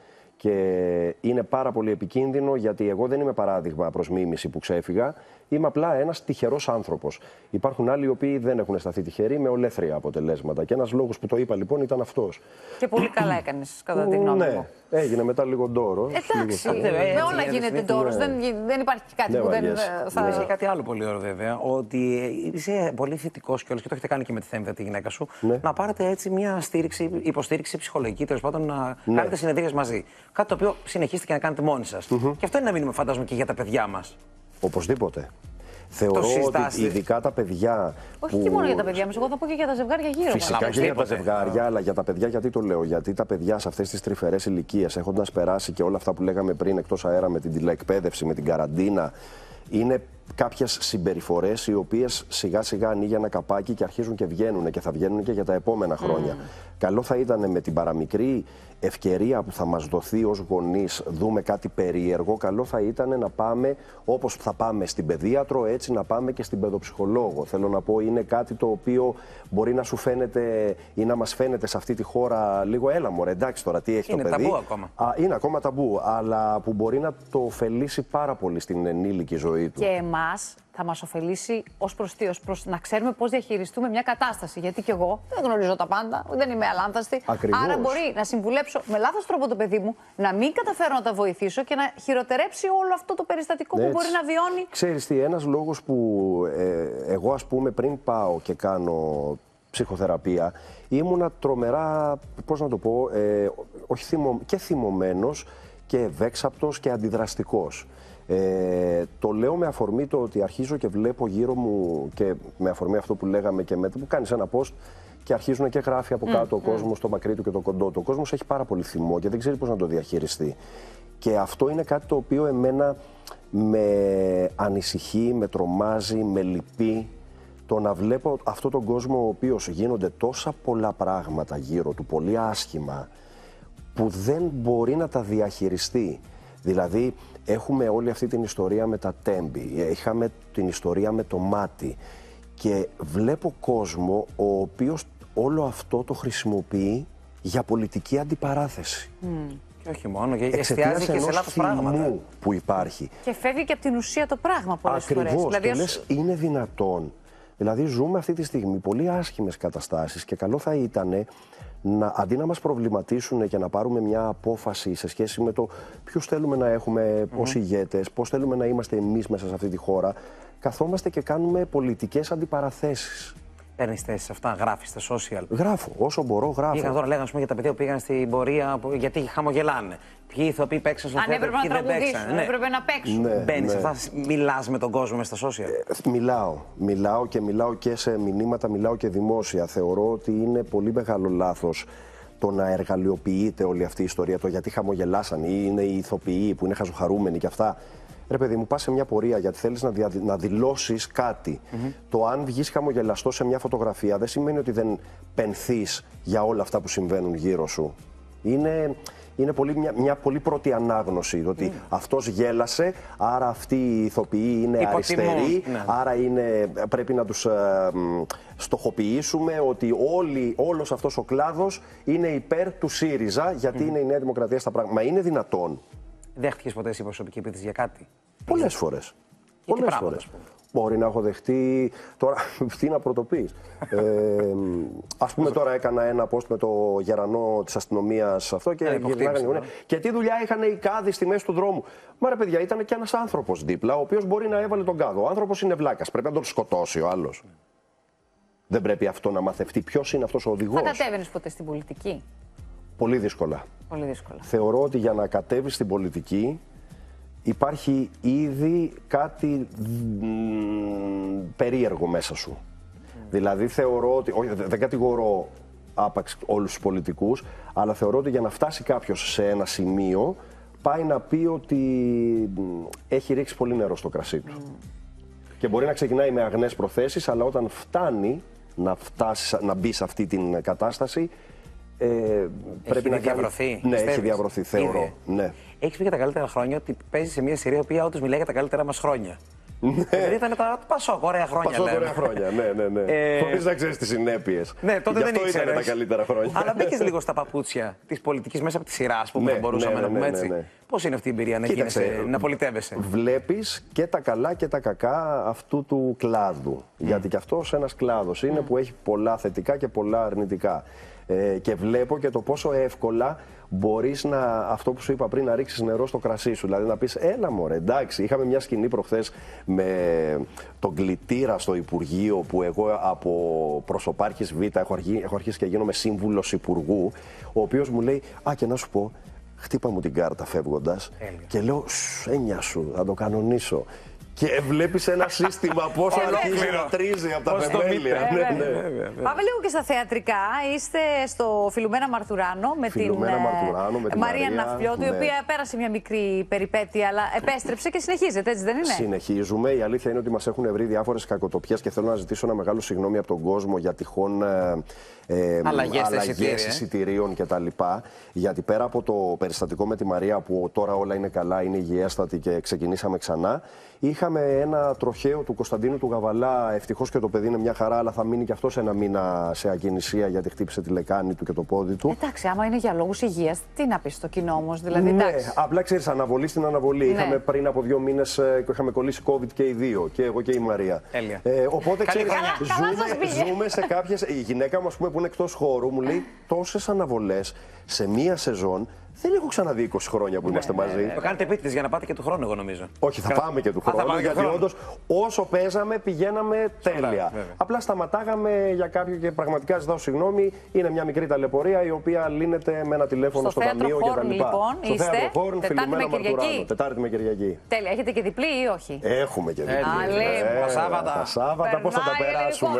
Και είναι πάρα πολύ επικίνδυνο, γιατί εγώ δεν είμαι παράδειγμα προς μίμηση που ξέφυγα. Είμαι απλά ένας τυχερός άνθρωπος. Υπάρχουν άλλοι οι οποίοι δεν έχουν σταθεί τυχεροί με ολέθρια αποτελέσματα. Και ένας λόγος που το είπα λοιπόν ήταν αυτός. Και πολύ καλά έκανες, κατά τη γνώμη Ναι, μου. έγινε μετά λίγο ντόρο. Εντάξει, λίγο... με όλα γίνεται ντόρος. Ναι. Δεν, δεν υπάρχει κάτι Ναι, που δεν βαριές. ε, θα. Έχει κάτι άλλο πολύ ωραίο βέβαια, ότι είσαι πολύ θετικός κιόλας και το έχετε κάνει και με τη Θέμηδα, τη γυναίκα σου, Ναι. να πάρετε έτσι μια στήριξη, υποστήριξη ψυχολογική, τέλος πάντων να Ναι. κάνετε συνεδρίες μαζί. Κάτι το οποίο συνεχίστηκε να κάνετε μόνοι σας. Mm-hmm. Και αυτό είναι ένα μήνυμα, φαντάζομαι, και για τα παιδιά μας. Οπωσδήποτε. Θεωρώ ότι ειδικά τα παιδιά. Όχι που... και μόνο για τα παιδιά μας, εγώ θα πω και για τα ζευγάρια γύρω μας. Φυσικά και για τα ζευγάρια, αλλά για τα παιδιά, γιατί το λέω? Γιατί τα παιδιά σε αυτές τις τρυφερές ηλικίες, έχοντας περάσει και όλα αυτά που λέγαμε πριν εκτός αέρα με την τηλεεκπαίδευση, με την καραντίνα, είναι κάποιες συμπεριφορές οι οποίες σιγά σιγά ανοίγει ένα καπάκι και αρχίζουν και βγαίνουν και θα βγαίνουν και για τα επόμενα χρόνια. Mm. Καλό θα ήταν με την παραμικρή ευκαιρία που θα μας δοθεί ως γονείς, δούμε κάτι περίεργο, καλό θα ήταν να πάμε όπως θα πάμε στην παιδίατρο, έτσι να πάμε και στην παιδοψυχολόγο. Θέλω να πω, είναι κάτι το οποίο μπορεί να σου φαίνεται ή να μας φαίνεται σε αυτή τη χώρα λίγο έλα μωρέ, εντάξει τώρα τι έχει είναι το παιδί. Είναι ταμπού ακόμα. Α, είναι ακόμα ταμπού, αλλά που μπορεί να το ωφελήσει πάρα πολύ στην ενήλικη ζωή του. Και εμάς θα μας ωφελήσει ως προς τι, ως προς να ξέρουμε πώς διαχειριστούμε μια κατάσταση. Γιατί κι εγώ δεν γνωρίζω τα πάντα, δεν είμαι αλάνθαστη. Ακριβώς. Άρα μπορεί να συμβουλέψω με λάθος τρόπο το παιδί μου, να μην καταφέρω να τα βοηθήσω και να χειροτερέψει όλο αυτό το περιστατικό Έτσι. που μπορεί να βιώνει. Ξέρεις τι, ένας λόγος που ε, εγώ ας πούμε πριν πάω και κάνω ψυχοθεραπεία, ήμουνα τρομερά, πώς να το πω, ε, όχι θυμω, και θυμωμένος και ευέξαπτος και αντιδραστικός. Ε, το λέω με αφορμή το ότι αρχίζω και βλέπω γύρω μου και με αφορμή αυτό που λέγαμε και μετά που κάνεις ένα post και αρχίζουν και γράφει από κάτω mm, ο κόσμος, mm. το μακρύ του και το κοντό του. Ο κόσμος έχει πάρα πολύ θυμό και δεν ξέρει πώς να το διαχειριστεί. Και αυτό είναι κάτι το οποίο εμένα με ανησυχεί, με τρομάζει, με λυπεί. Το να βλέπω αυτόν τον κόσμο ο οποίος γίνονται τόσα πολλά πράγματα γύρω του, πολύ άσχημα, που δεν μπορεί να τα διαχειριστεί. Δηλαδή, έχουμε όλη αυτή την ιστορία με τα τέμπη, είχαμε την ιστορία με το μάτι και βλέπω κόσμο ο οποίος όλο αυτό το χρησιμοποιεί για πολιτική αντιπαράθεση. Mm. Και όχι μόνο, και εστιάζει και σε λάθος πράγματα. Που υπάρχει. Και φεύγει και από την ουσία το πράγμα πολλές φορές. Ακριβώς, δηλαδή, και λες, είναι δυνατόν. Δηλαδή ζούμε αυτή τη στιγμή πολύ άσχημες καταστάσεις και καλό θα ήταν να, αντί να μας προβληματίσουν και να πάρουμε μια απόφαση σε σχέση με το ποιους θέλουμε να έχουμε mm-hmm. ως ηγέτες, πώς θέλουμε να είμαστε εμείς μέσα σε αυτή τη χώρα, καθόμαστε και κάνουμε πολιτικές αντιπαραθέσεις. Παίρνεις θέσεις αυτά, γράφεις στα social. Γράφω, όσο μπορώ γράφω. Πήγαν τώρα, λέγανε για τα παιδιά που πήγαν στην πορεία γιατί χαμογελάνε. Ποιοι ηθοποιοί παίξαν στο θέατρο, ποιοι δεν παίξαν. Ναι. Έπρεπε να παίξουν. Ναι, Μπαίνεις ναι. αυτά, μιλάς με τον κόσμο μες στα social. Ε, μιλάω. Μιλάω και μιλάω και σε μηνύματα, μιλάω και δημόσια. Θεωρώ ότι είναι πολύ μεγάλο λάθος το να εργαλειοποιείται όλη αυτή η ιστορία. Το γιατί χαμογελάσαν ή είναι οι ηθοποιοί που είναι χαζοχαρούμενοι και αυτά. Ρε παιδί μου, πας σε μια πορεία γιατί θέλεις να, δια... να δηλώσεις κάτι. Mm-hmm. Το αν βγεις χαμογελαστό σε μια φωτογραφία δεν σημαίνει ότι δεν πενθείς για όλα αυτά που συμβαίνουν γύρω σου. Είναι, είναι πολύ, μια, μια πολύ πρώτη ανάγνωση. Ότι mm. αυτός γέλασε, άρα αυτοί οι ηθοποιοί είναι Υποτιμώ. αριστεροί, ναι. άρα είναι, πρέπει να τους ε, στοχοποιήσουμε ότι όλοι, όλος αυτός ο κλάδος είναι υπέρ του ΣΥΡΙΖΑ γιατί mm. είναι η Νέα Δημοκρατία στα πράγματα. Μα είναι δυνατόν. Δέχτηκες ποτέ εσύ προσωπική επίθεση για κάτι? Πολλές φορές. Πολλές φορές. Μπορεί να έχω δεχτεί. Τώρα, τι να πρωτοποιείς. ε, ας πούμε, τώρα έκανα ένα post με το γερανό της αστυνομίας αυτό και γυρνάγανε. Και τι δουλειά είχαν οι κάδοι στη μέση του δρόμου. Μα ρε παιδιά, ήταν και ένας άνθρωπος δίπλα, ο οποίος μπορεί να έβαλε τον κάδο. Ο άνθρωπος είναι βλάκας. Πρέπει να τον σκοτώσει ο άλλος. Δεν πρέπει αυτό να μαθευτεί. Ποιος είναι αυτός ο οδηγός? Θα κατέβαινες ποτέ στην πολιτική? Πολύ δύσκολα. Πολύ δύσκολα. Θεωρώ ότι για να κατέβεις στην πολιτική υπάρχει ήδη κάτι μ, περίεργο μέσα σου. Mm. Δηλαδή θεωρώ ότι, όχι, δεν κατηγορώ άπαξ όλους τους πολιτικούς, αλλά θεωρώ ότι για να φτάσει κάποιος σε ένα σημείο πάει να πει ότι έχει ρίξει πολύ νερό στο κρασί του. Mm. Και μπορεί να ξεκινάει με αγνές προθέσεις, αλλά όταν φτάνει να, φτάσει, να μπει σε αυτή την κατάσταση, Ε, πρέπει να διαβρωθεί. Ναι, έχει διαβρωθεί, θεωρώ. Ναι. Έχεις πει για τα καλύτερα χρόνια ότι παίζει σε μια σειρά που όντως μιλάει για τα καλύτερα μας χρόνια. Δηλαδή ήταν τα Πασόκ, ωραία χρόνια. Πασόκ, ωραία χρόνια, ναι, ναι, ναι. Ε... Χωρίς να ξέρεις τις συνέπειες. Ναι, τότε Γι' δεν αυτό ήξερες. ήταν τα καλύτερα χρόνια. Αλλά μπήκες λίγο στα παπούτσια της πολιτικής μέσα από τη σειρά, ας πούμε, ναι, θα μπορούσαμε ναι, ναι, να πούμε ναι, έτσι. ναι, ναι. Πώς είναι αυτή η εμπειρία να, Κοίταξε, γίνεσαι, να πολιτεύεσαι? Βλέπεις και τα καλά και τα κακά αυτού του κλάδου. Mm. Γιατί κι αυτός ένας κλάδος είναι mm. που έχει πολλά θετικά και πολλά αρνητικά. Ε, και βλέπω και το πόσο εύκολα μπορείς να, αυτό που σου είπα πριν, να ρίξεις νερό στο κρασί σου. Δηλαδή να πεις, έλα μωρέ, εντάξει. Είχαμε μια σκηνή προχθές με τον κλητήρα στο Υπουργείο, που εγώ από προσωπάρχης Β έχω, αρχί, έχω αρχίσει και γίνομαι σύμβουλος Υπουργού, ο οποίος μου λέει, α, και να σου πω, χτύπα μου την κάρτα φεύγοντας. Και λέω, έννοια σου, θα το κανονίσω. Και βλέπεις ένα σύστημα πόσο αρχίζει να τρίζει από τα θεμέλια. Πάμε λίγο και στα θεατρικά. Είστε στο Φιλουμένα Μαρτουράνο με την Μαρία Ναυπλιώτου, η οποία πέρασε μια μικρή περιπέτεια, αλλά επέστρεψε και συνεχίζεται, έτσι δεν είναι? Συνεχίζουμε. Η αλήθεια είναι ότι μας έχουν βρει διάφορες κακοτοπιές και θέλω να ζητήσω ένα μεγάλο συγγνώμη από τον κόσμο για τυχόν Ε, αλλαγές εισιτηρίων κτλ. Γιατί πέρα από το περιστατικό με τη Μαρία, που τώρα όλα είναι καλά, είναι υγιέστατη και ξεκινήσαμε ξανά, είχα είχαμε ένα τροχαίο του Κωνσταντίνου του Γαβαλά. Ευτυχώς και το παιδί είναι μια χαρά, αλλά θα μείνει και αυτός ένα μήνα σε ακινησία γιατί χτύπησε τη λεκάνη του και το πόδι του. Εντάξει, άμα είναι για λόγους υγείας, τι να πει στο κοινό όμως, δηλαδή. Ναι, εντάξει. απλά ξέρεις, αναβολή στην αναβολή. Ναι. Είχαμε πριν από δύο μήνες είχαμε κολλήσει COVID και οι δύο, και εγώ και η Μαρία. Τέλεια. Ε, οπότε ξέρεις, καλά, ζούμε, καλά ζούμε σε κάποιες. Η γυναίκα μου, ας πούμε, που είναι εκτός χώρου, μου λέει τόσες αναβολές σε μία σεζόν. Δεν έχω ξαναδεί είκοσι χρόνια που είμαστε μαζί. Το κάνετε επίτηδες για να πάτε και του χρόνου, εγώ νομίζω. Όχι, θα πάμε και του χρόνου. Γιατί όντως όσο παίζαμε πηγαίναμε τέλεια. Απλά σταματάγαμε για κάποιο και πραγματικά ζητάω συγγνώμη. Είναι μια μικρή ταλαιπωρία η οποία λύνεται με ένα τηλέφωνο στο, στο ταμείο κτλ. Λοιπόν, στο είστε θέατρο Χόρν, Φιλουμένα Μαρτουράνο. Τετάρτη με Κυριακή. Τέλεια. Έχετε και διπλή ή όχι? Έχουμε και διπλή. Ε, τα Σάββατα. Τα Σάββατα πώς θα τα περάσουμε.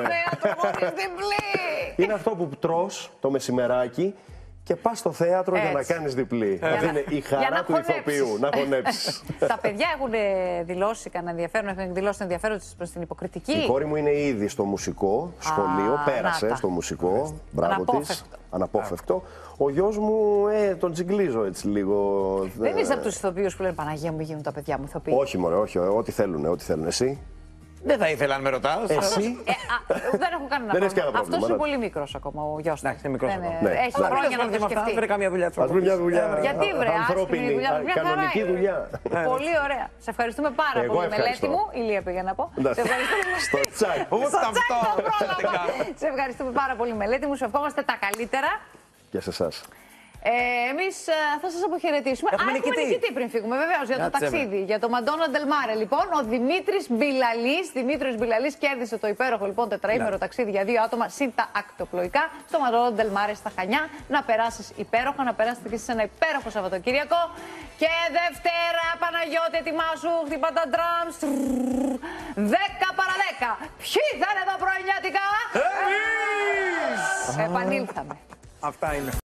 Είναι αυτό που τρως το μεσημεράκι και πας στο θέατρο έτσι, για να κάνεις διπλή. Για Αυτή να, είναι η χαρά του ηθοποιού, να χωνέψεις. Τα παιδιά έχουν δηλώσει κανένα ενδιαφέρον, έχουν εκδηλώσει το ενδιαφέρον τους προς την υποκριτική. Η κόρη μου είναι ήδη στο μουσικό σχολείο, Α, πέρασε να, στο μουσικό. Μπράβο Αναπόφευκτο. της. Αναπόφευκτο. Ο γιος μου, ε, τον τσιγκλίζω έτσι λίγο. Δεν είσαι από τους ηθοποιούς που λένε Παναγία μου, γίνουν τα παιδιά μου ηθοποιοί. Όχι, μωρέ, όχι, ό,τι θέλουν, ό,τι θέλουν. Εσύ. Δεν θα ήθελα αν με ρωτάς. Εσύ. Ε, α, δεν έχω κανένα Δεν έχεις πρόβλημα. κανένα Αυτός πρόβλημα, είναι ναι. πολύ μικρός ακόμα ο γιος του. Εντάξει, είναι μικρός ακόμα. Ναι. Έχει Ναι. χρόνια να το σκεφτεί. Βρει καμία δουλειά. Ας βρει μια δουλειά. Γιατί βρε, άσχημη ανθρώπινη, δουλειά, μια χαρά κανονική είναι. δουλειά. Πολύ ωραία. Σε ευχαριστούμε πάρα Εγώ πολύ, ευχαριστώ. μελέτη μου. Ηλία πήγα να πω. Σε ευχαριστούμε. Στο τσάκ. Στο τσάκ το πρόλαβα. Σε ευχαριστούμε πάρα πολύ, μελέτη μου. Σε ευχόμαστε τα καλύτερα. Και σε εσάς. Ε, εμείς ε, θα σας αποχαιρετήσουμε. Έχουμε Α, έχουμε νικητή. νικητή πριν φύγουμε, βεβαίως, για το Κάτσε ταξίδι. Για το Μαντόνα Ντελμάρε, λοιπόν. Ο Δημήτρης Μπιλαλής. Δημήτρης Μπιλαλής κέρδισε το υπέροχο λοιπόν τετραήμερο ταξίδι για δύο άτομα συν τα ακτοπλοϊκά στο Μαντόνα Ντελμάρε στα Χανιά. Να περάσεις υπέροχα, να περάσετε και εσείς ένα υπέροχο Σαββατοκύριακο. Και Δευτέρα, Παναγιώτη, ετοιμάσου, χτυπά τα drums. δέκα παρά δέκα. Ποιοι θα είναι τα πρωινιάτικα? Εμείς! Επανήλθαμε. Αυτά είναι.